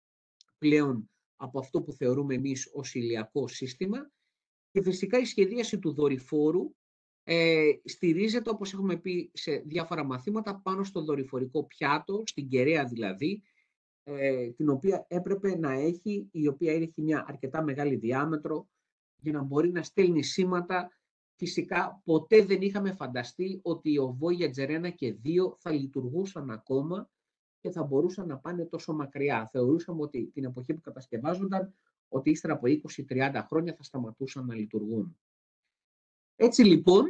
πλέον από αυτό που θεωρούμε εμείς ως ηλιακό σύστημα και φυσικά η σχεδίαση του δορυφόρου στηρίζεται, όπως έχουμε πει σε διάφορα μαθήματα, πάνω στο δορυφορικό πιάτο, στην κεραία δηλαδή, την οποία έπρεπε να έχει, η οποία έχει μια αρκετά μεγάλη διάμετρο για να μπορεί να στέλνει σήματα. Φυσικά ποτέ δεν είχαμε φανταστεί ότι ο Voyager 1 και 2 θα λειτουργούσαν ακόμα και θα μπορούσαν να πάνε τόσο μακριά. Θεωρούσαμε ότι την εποχή που κατασκευάζονταν, ότι ύστερα από 20-30 χρόνια θα σταματούσαν να λειτουργούν. Έτσι λοιπόν,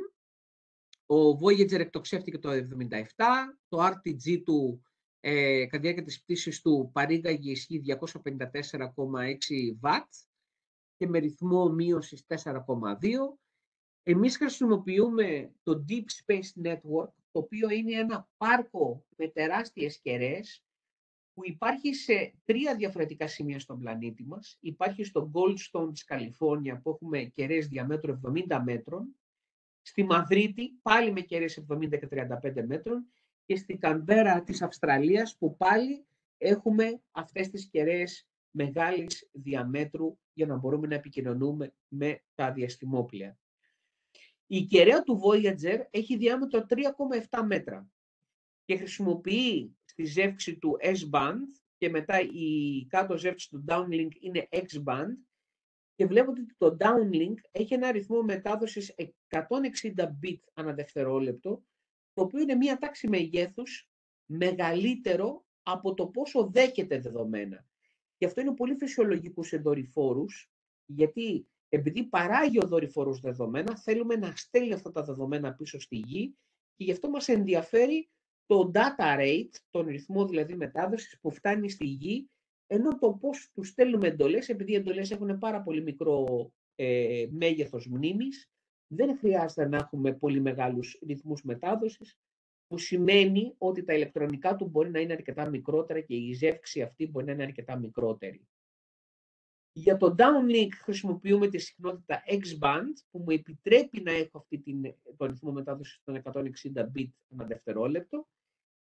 ο Voyager εκτοξεύτηκε το 1977, το RTG του κατά τη διάρκεια της πτήσης του παρήγαγε ισχύ 254,6 W και με ρυθμό μείωσης 4,2. Εμείς χρησιμοποιούμε το Deep Space Network, το οποίο είναι ένα πάρκο με τεράστιες κεραίες που υπάρχει σε 3 διαφορετικά σημεία στον πλανήτη μας. Υπάρχει στο Goldstone της Καλιφόρνια που έχουμε κεραίες διαμέτρου 70 μέτρων, στη Μαδρίτη πάλι με κεραίες 70 και 35 μέτρων και στη Καμπέρα της Αυστραλίας που πάλι έχουμε αυτές τις κεραίες μεγάλης διαμέτρου για να μπορούμε να επικοινωνούμε με τα διαστημόπλια. Η κεραία του Voyager έχει διάμετρο 3,7 μέτρα και χρησιμοποιεί στη ζεύξη του S-band και μετά η κάτω ζεύξη του downlink είναι X-band και βλέπετε ότι το downlink έχει ένα αριθμό μετάδοσης 160 bit ανά δευτερόλεπτο, το οποίο είναι μία τάξη μεγέθους μεγαλύτερο από το πόσο δέχεται δεδομένα. Και αυτό είναι πολύ φυσιολογικό σε δορυφόρους, γιατί επειδή παράγει ο δορυφόρος δεδομένα, θέλουμε να στέλνει αυτά τα δεδομένα πίσω στη γη και γι' αυτό μας ενδιαφέρει το data rate, τον ρυθμό δηλαδή μετάδοσης που φτάνει στη γη, ενώ το πώς του στέλνουμε εντολές, επειδή οι εντολές έχουν πάρα πολύ μικρό μέγεθος μνήμης, δεν χρειάζεται να έχουμε πολύ μεγάλους ρυθμούς μετάδοσης, που σημαίνει ότι τα ηλεκτρονικά του μπορεί να είναι αρκετά μικρότερα και η ζεύξη αυτή μπορεί να είναι αρκετά μικρότερη. Για το downlink χρησιμοποιούμε τη συχνότητα X-band που μου επιτρέπει να έχω αυτή το ρυθμό μετάδοσης των 160 bit ανά δευτερόλεπτο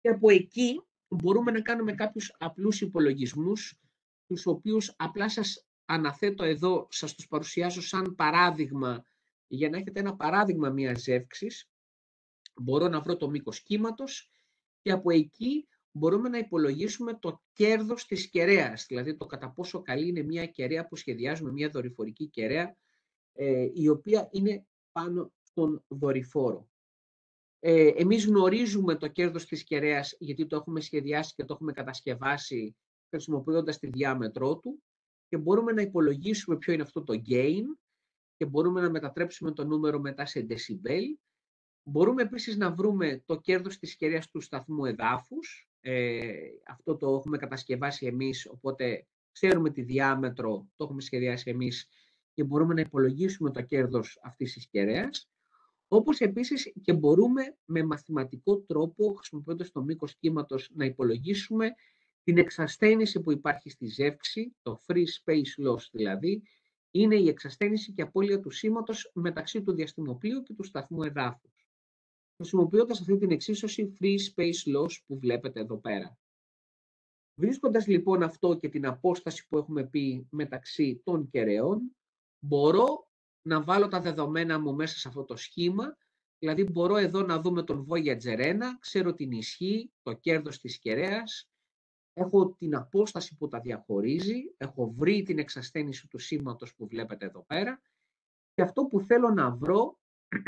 Και από εκεί μπορούμε να κάνουμε κάποιους απλούς υπολογισμούς, τους οποίους απλά σας αναθέτω εδώ, σας τους παρουσιάζω σαν παράδειγμα, για να έχετε ένα παράδειγμα μιας ζεύξης. Μπορώ να βρω το μήκος κύματος και από εκεί μπορούμε να υπολογίσουμε το κέρδος της κεραίας, δηλαδή το κατά πόσο καλή είναι μια κεραία που σχεδιάζουμε, μια δορυφορική κεραία, η οποία είναι πάνω στον δορυφόρο. Εμείς γνωρίζουμε το κέρδος της κεραίας γιατί το έχουμε σχεδιάσει και το έχουμε κατασκευάσει χρησιμοποιώντας τη διάμετρό του και μπορούμε να υπολογίσουμε ποιο είναι αυτό το gain και μπορούμε να μετατρέψουμε το νούμερο μετά σε decibel. Μπορούμε επίσης να βρούμε το κέρδος της κεραίας του σταθμού εδάφους. Αυτό το έχουμε κατασκευάσει εμείς, οπότε ξέρουμε τη διάμετρο, το έχουμε σχεδιάσει εμείς και μπορούμε να υπολογίσουμε το κέρδος αυτής της κεραίας. Όπως επίσης και μπορούμε με μαθηματικό τρόπο, χρησιμοποιώντας το μήκος κύματος, να υπολογίσουμε την εξασθένηση που υπάρχει στη ζεύξη, το free space loss δηλαδή, είναι η εξασθένηση και απώλεια του σήματος μεταξύ του διαστημοπλοίου και του σταθμού εδάφους, χρησιμοποιώντας αυτή την εξίσωση free space loss που βλέπετε εδώ πέρα. Βρίσκοντας λοιπόν αυτό και την απόσταση που έχουμε πει μεταξύ των κεραιών, μπορώ να βάλω τα δεδομένα μου μέσα σε αυτό το σχήμα, δηλαδή μπορώ εδώ να δούμε τον Voyager 1, ξέρω την ισχύ, το κέρδος της κεραίας, έχω την απόσταση που τα διαχωρίζει, έχω βρει την εξασθένηση του σήματος που βλέπετε εδώ πέρα και αυτό που θέλω να βρω,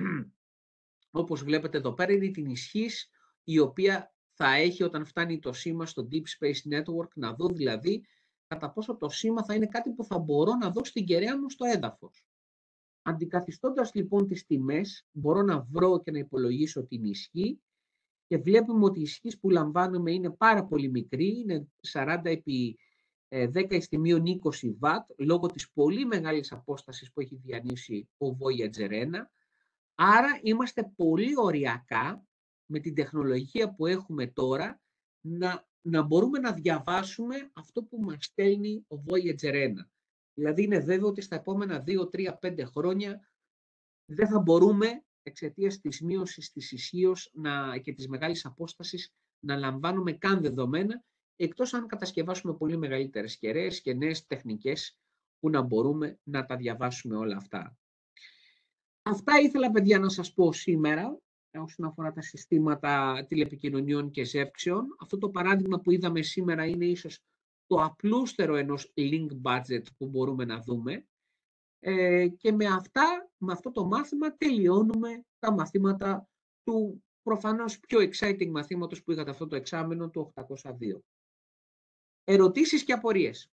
όπως βλέπετε εδώ πέρα, είναι την ισχύς η οποία θα έχει όταν φτάνει το σήμα στο Deep Space Network, να δω δηλαδή κατά πόσο το σήμα θα είναι κάτι που θα μπορώ να δω στην κεραία μου στο έδαφος. Αντικαθιστώντας λοιπόν τις τιμές, μπορώ να βρω και να υπολογίσω την ισχύ και βλέπουμε ότι η ισχύς που λαμβάνουμε είναι πάρα πολύ μικρή, είναι 40 επί 10 στη μείον 20 βατ, λόγω της πολύ μεγάλης απόστασης που έχει διανύσει ο Voyager 1. Άρα είμαστε πολύ οριακά με την τεχνολογία που έχουμε τώρα να μπορούμε να διαβάσουμε αυτό που μας στέλνει ο Voyager 1. Δηλαδή είναι βέβαιο ότι στα επόμενα 2, 3, 5 χρόνια δεν θα μπορούμε εξαιτίας της μείωσης της ισχύως και της μεγάλης απόστασης να λαμβάνουμε καν δεδομένα, εκτός αν κατασκευάσουμε πολύ μεγαλύτερες κεραίες και νέες τεχνικές που να μπορούμε να τα διαβάσουμε όλα αυτά. Αυτά ήθελα, παιδιά, να σας πω σήμερα όσον αφορά τα συστήματα τηλεπικοινωνιών και ζεύξεων. Αυτό το παράδειγμα που είδαμε σήμερα είναι ίσως το απλούστερο ενός link budget που μπορούμε να δούμε. Και με αυτό το μάθημα τελειώνουμε τα μαθήματα του προφανώς πιο exciting μαθήματος που είχατε αυτό το εξάμηνο, του 802. Ερωτήσεις και απορίες?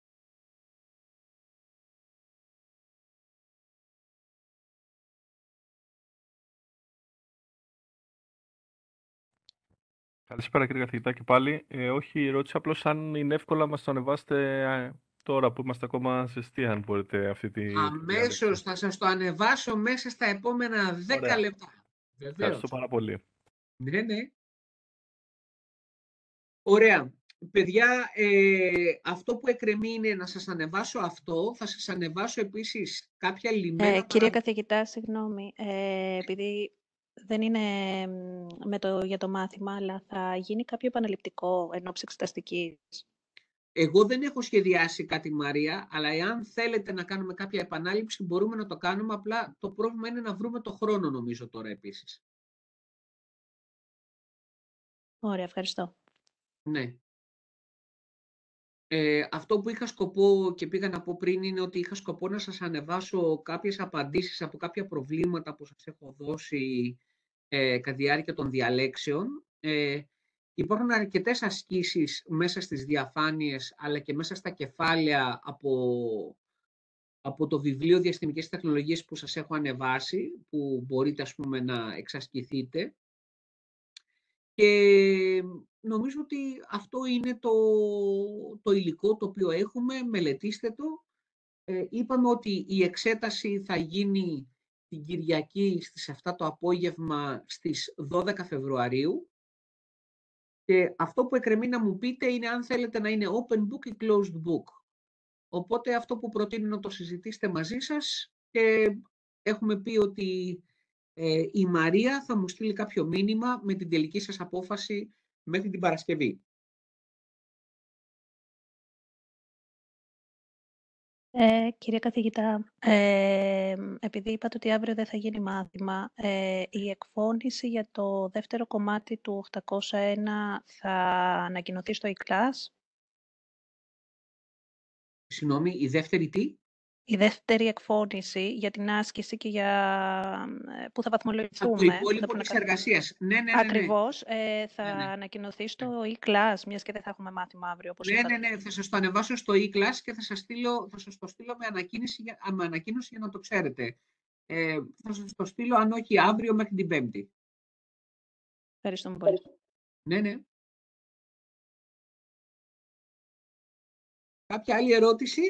Καλησπέρα κύριε καθηγητά και πάλι. Όχι ερώτηση, απλώς αν είναι εύκολα μας το ανεβάσετε τώρα που είμαστε ακόμα ζεστοί, αν μπορείτε αυτή τη... Αμέσως θα σας το ανεβάσω μέσα στα επόμενα 10 λεπτά. Ευχαριστώ πάρα πολύ. Ναι, ναι. Ωραία. Παιδιά, αυτό που εκκρεμεί είναι να σας ανεβάσω αυτό. Θα σας ανεβάσω επίσης κάποια λιμένα... Κύριε καθηγητά, συγγνώμη, επειδή δεν είναι για το μάθημα, αλλά θα γίνει κάποιο επαναληπτικό εν ώψη εξεταστικής? Εγώ δεν έχω σχεδιάσει κάτι, Μαρία, αλλά εάν θέλετε να κάνουμε κάποια επανάληψη μπορούμε να το κάνουμε, απλά το πρόβλημα είναι να βρούμε το χρόνο νομίζω τώρα επίσης. Ωραία, ευχαριστώ. Ναι. Αυτό που είχα σκοπό και πήγα να πω πριν είναι ότι είχα σκοπό να σας ανεβάσω κάποιες απαντήσεις από κάποια προβλήματα που σας έχω δώσει κατά τη διάρκεια των διαλέξεων. Υπάρχουν αρκετές ασκήσεις μέσα στις διαφάνειες αλλά και μέσα στα κεφάλαια από το βιβλίο Διαστημικές Τεχνολογίες που σας έχω ανεβάσει, που μπορείτε ας πούμε να εξασκηθείτε. Και νομίζω ότι αυτό είναι το υλικό το οποίο έχουμε, μελετήστε το. Είπαμε ότι η εξέταση θα γίνει την Κυριακή στις 7 το απόγευμα στις 12 Φεβρουαρίου. Και αυτό που εκκρεμεί να μου πείτε είναι αν θέλετε να είναι open book ή closed book. Οπότε αυτό που προτείνω να το συζητήσετε μαζί σας και έχουμε πει ότι η Μαρία θα μου στείλει κάποιο μήνυμα με την τελική σας απόφαση μέχρι την Παρασκευή. Κύριε καθηγητά, επειδή είπατε ότι αύριο δεν θα γίνει μάθημα, η εκφώνηση για το δεύτερο κομμάτι του 801 θα ανακοινωθεί στο e-class? Συγγνώμη, η δεύτερη τι? Η δεύτερη εκφώνηση για την άσκηση και για που θα βαθμολογηθούμε. Το υπόλοιπο της εργασίας. Ναι. Ακριβώς. Θα ανακοινωθεί στο e-class, μιας και δεν θα έχουμε μάθημα αύριο, όπως είπατε. Ναι. Θα σας το ανεβάσω στο e-class και θα σας το στείλω με ανακοίνωση για να το ξέρετε. Θα σας το στείλω, αν όχι αύριο, μέχρι την Πέμπτη. Ευχαριστούμε πολύ. Ναι. Κάποια άλλη ερώτηση?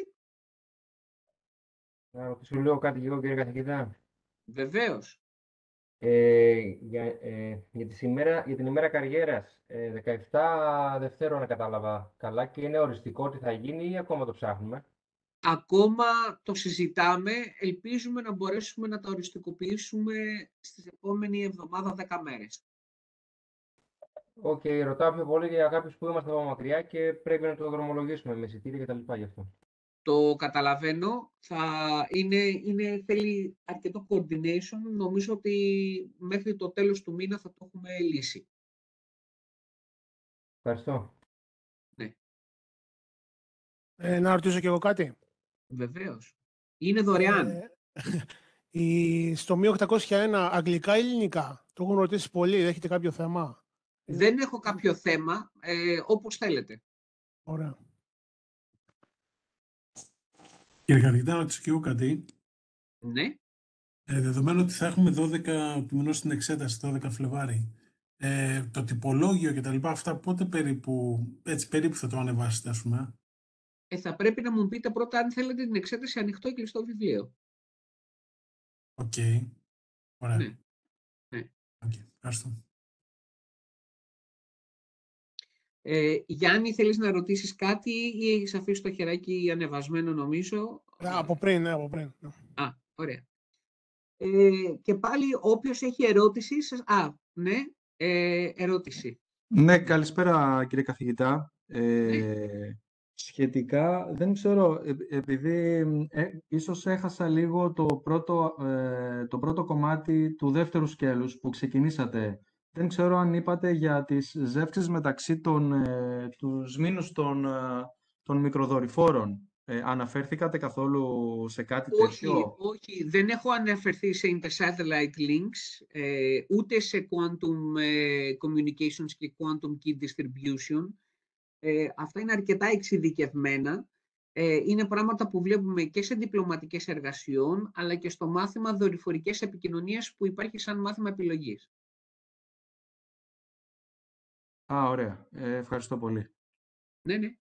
Να ρωτήσω λίγο κάτι εγώ, κύριε καθηγητά. Βεβαίως. Για την ημέρα καριέρας, 17 Δευτέρου, να κατάλαβα καλά, και είναι οριστικό τι θα γίνει ή ακόμα το ψάχνουμε? Ακόμα το συζητάμε. Ελπίζουμε να μπορέσουμε να τα οριστικοποιήσουμε στις επόμενη εβδομάδα 10 μέρες. Ρωτάω πιο πολύ για κάποιους που είμαστε από μακριά και πρέπει να το δρομολογήσουμε με εισιτήρια και τα λοιπά γι' αυτό. Το καταλαβαίνω. Θέλει αρκετό coordination. Νομίζω ότι μέχρι το τέλος του μήνα θα το έχουμε λύσει. Ευχαριστώ. Ναι. Να ρωτήσω κι εγώ κάτι. Βεβαίως. Είναι δωρεάν. Στο 1801 αγγλικά ή ελληνικά? Το έχουν ρωτήσει πολλοί. Έχετε κάποιο θέμα? Δεν έχω κάποιο θέμα. Όπως θέλετε. Ωραία. Κύριε καθηγητά, να ρωτήσω κι εγώ κάτι. Ναι. Δεδομένου ότι θα έχουμε 12 του μηνός στην εξέταση, 12 Φλεβάρι, το τυπολόγιο και τα λοιπά, αυτά πότε περίπου θα το ανεβάσετε, ας πούμε? Θα πρέπει να μου πείτε πρώτα αν θέλετε την εξέταση ανοιχτό ή κλειστό βιβλίο. Οκ. Ωραία. Ναι. Ευχαριστώ. Γιάννη, θέλεις να ρωτήσεις κάτι ή έχεις αφήσει το χεράκι ανεβασμένο, νομίζω? Από πριν, ναι. Ωραία. Και πάλι όποιος έχει ερώτηση... ερώτηση. Ναι, καλησπέρα κύριε καθηγητά. Ναι. Σχετικά, δεν ξέρω, επειδή ίσως έχασα λίγο το πρώτο κομμάτι του δεύτερου σκέλους που ξεκινήσατε. Δεν ξέρω αν είπατε για τις ζεύξεις μεταξύ τους μήνους των μικροδορυφόρων. Αναφέρθηκατε καθόλου σε κάτι τέτοιο? Όχι, δεν έχω αναφερθεί σε inter-satellite links, ούτε σε quantum communications και quantum key distribution. Αυτά είναι αρκετά εξειδικευμένα. Είναι πράγματα που βλέπουμε και σε διπλωματικές εργασιών, αλλά και στο μάθημα δορυφορικές επικοινωνίες που υπάρχει σαν μάθημα επιλογής. Ωραία. Ευχαριστώ πολύ. Ναι.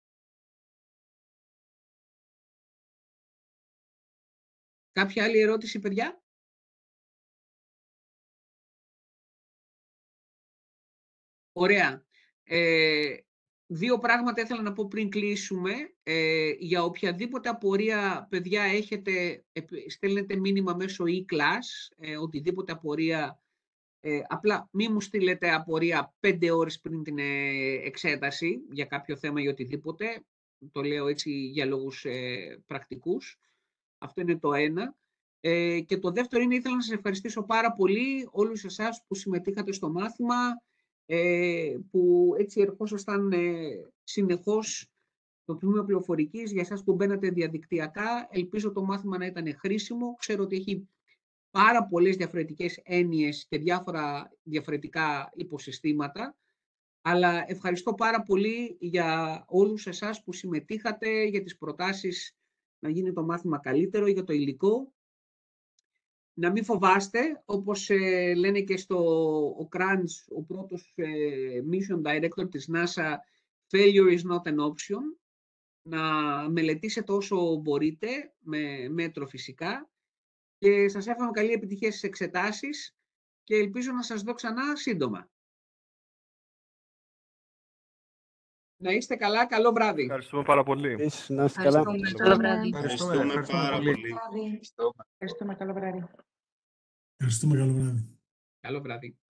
Κάποια άλλη ερώτηση, παιδιά? Ωραία. Δύο πράγματα ήθελα να πω πριν κλείσουμε. Για οποιαδήποτε απορία, παιδιά, έχετε, στέλνετε μήνυμα μέσω e-class, οτιδήποτε απορία, απλά μη μου στείλετε απορία 5 ώρες πριν την εξέταση για κάποιο θέμα ή οτιδήποτε. Το λέω έτσι για λόγους πρακτικούς. Αυτό είναι το ένα. Και το δεύτερο είναι, ήθελα να σας ευχαριστήσω πάρα πολύ όλους εσάς που συμμετείχατε στο μάθημα, που έτσι ερχόσασταν συνεχώς στο τμήμα πληροφορικής, για εσάς που μπαίνατε διαδικτυακά. Ελπίζω το μάθημα να ήταν χρήσιμο. Ξέρω ότι έχει πάρα πολλές διαφορετικές έννοιες και διάφορα διαφορετικά υποσυστήματα, αλλά ευχαριστώ πάρα πολύ για όλους εσάς που συμμετείχατε, για τις προτάσεις να γίνει το μάθημα καλύτερο, για το υλικό. Να μην φοβάστε, όπως λένε και ο Kranz, ο πρώτος Mission Director της NASA, failure is not an option. Να μελετήσετε όσο μπορείτε, με μέτρο φυσικά. Και σας εύχομαι καλή επιτυχία στις εξετάσεις και ελπίζω να σας δω ξανά σύντομα. Να είστε καλά, καλό βράδυ. Ευχαριστούμε πάρα πολύ. Να είστε καλά. Καλό βράδυ. Ευχαριστούμε πάρα πολύ. Ευχαριστούμε, καλό βράδυ. Ευχαριστούμε, καλό βράδυ. Καλό βράδυ.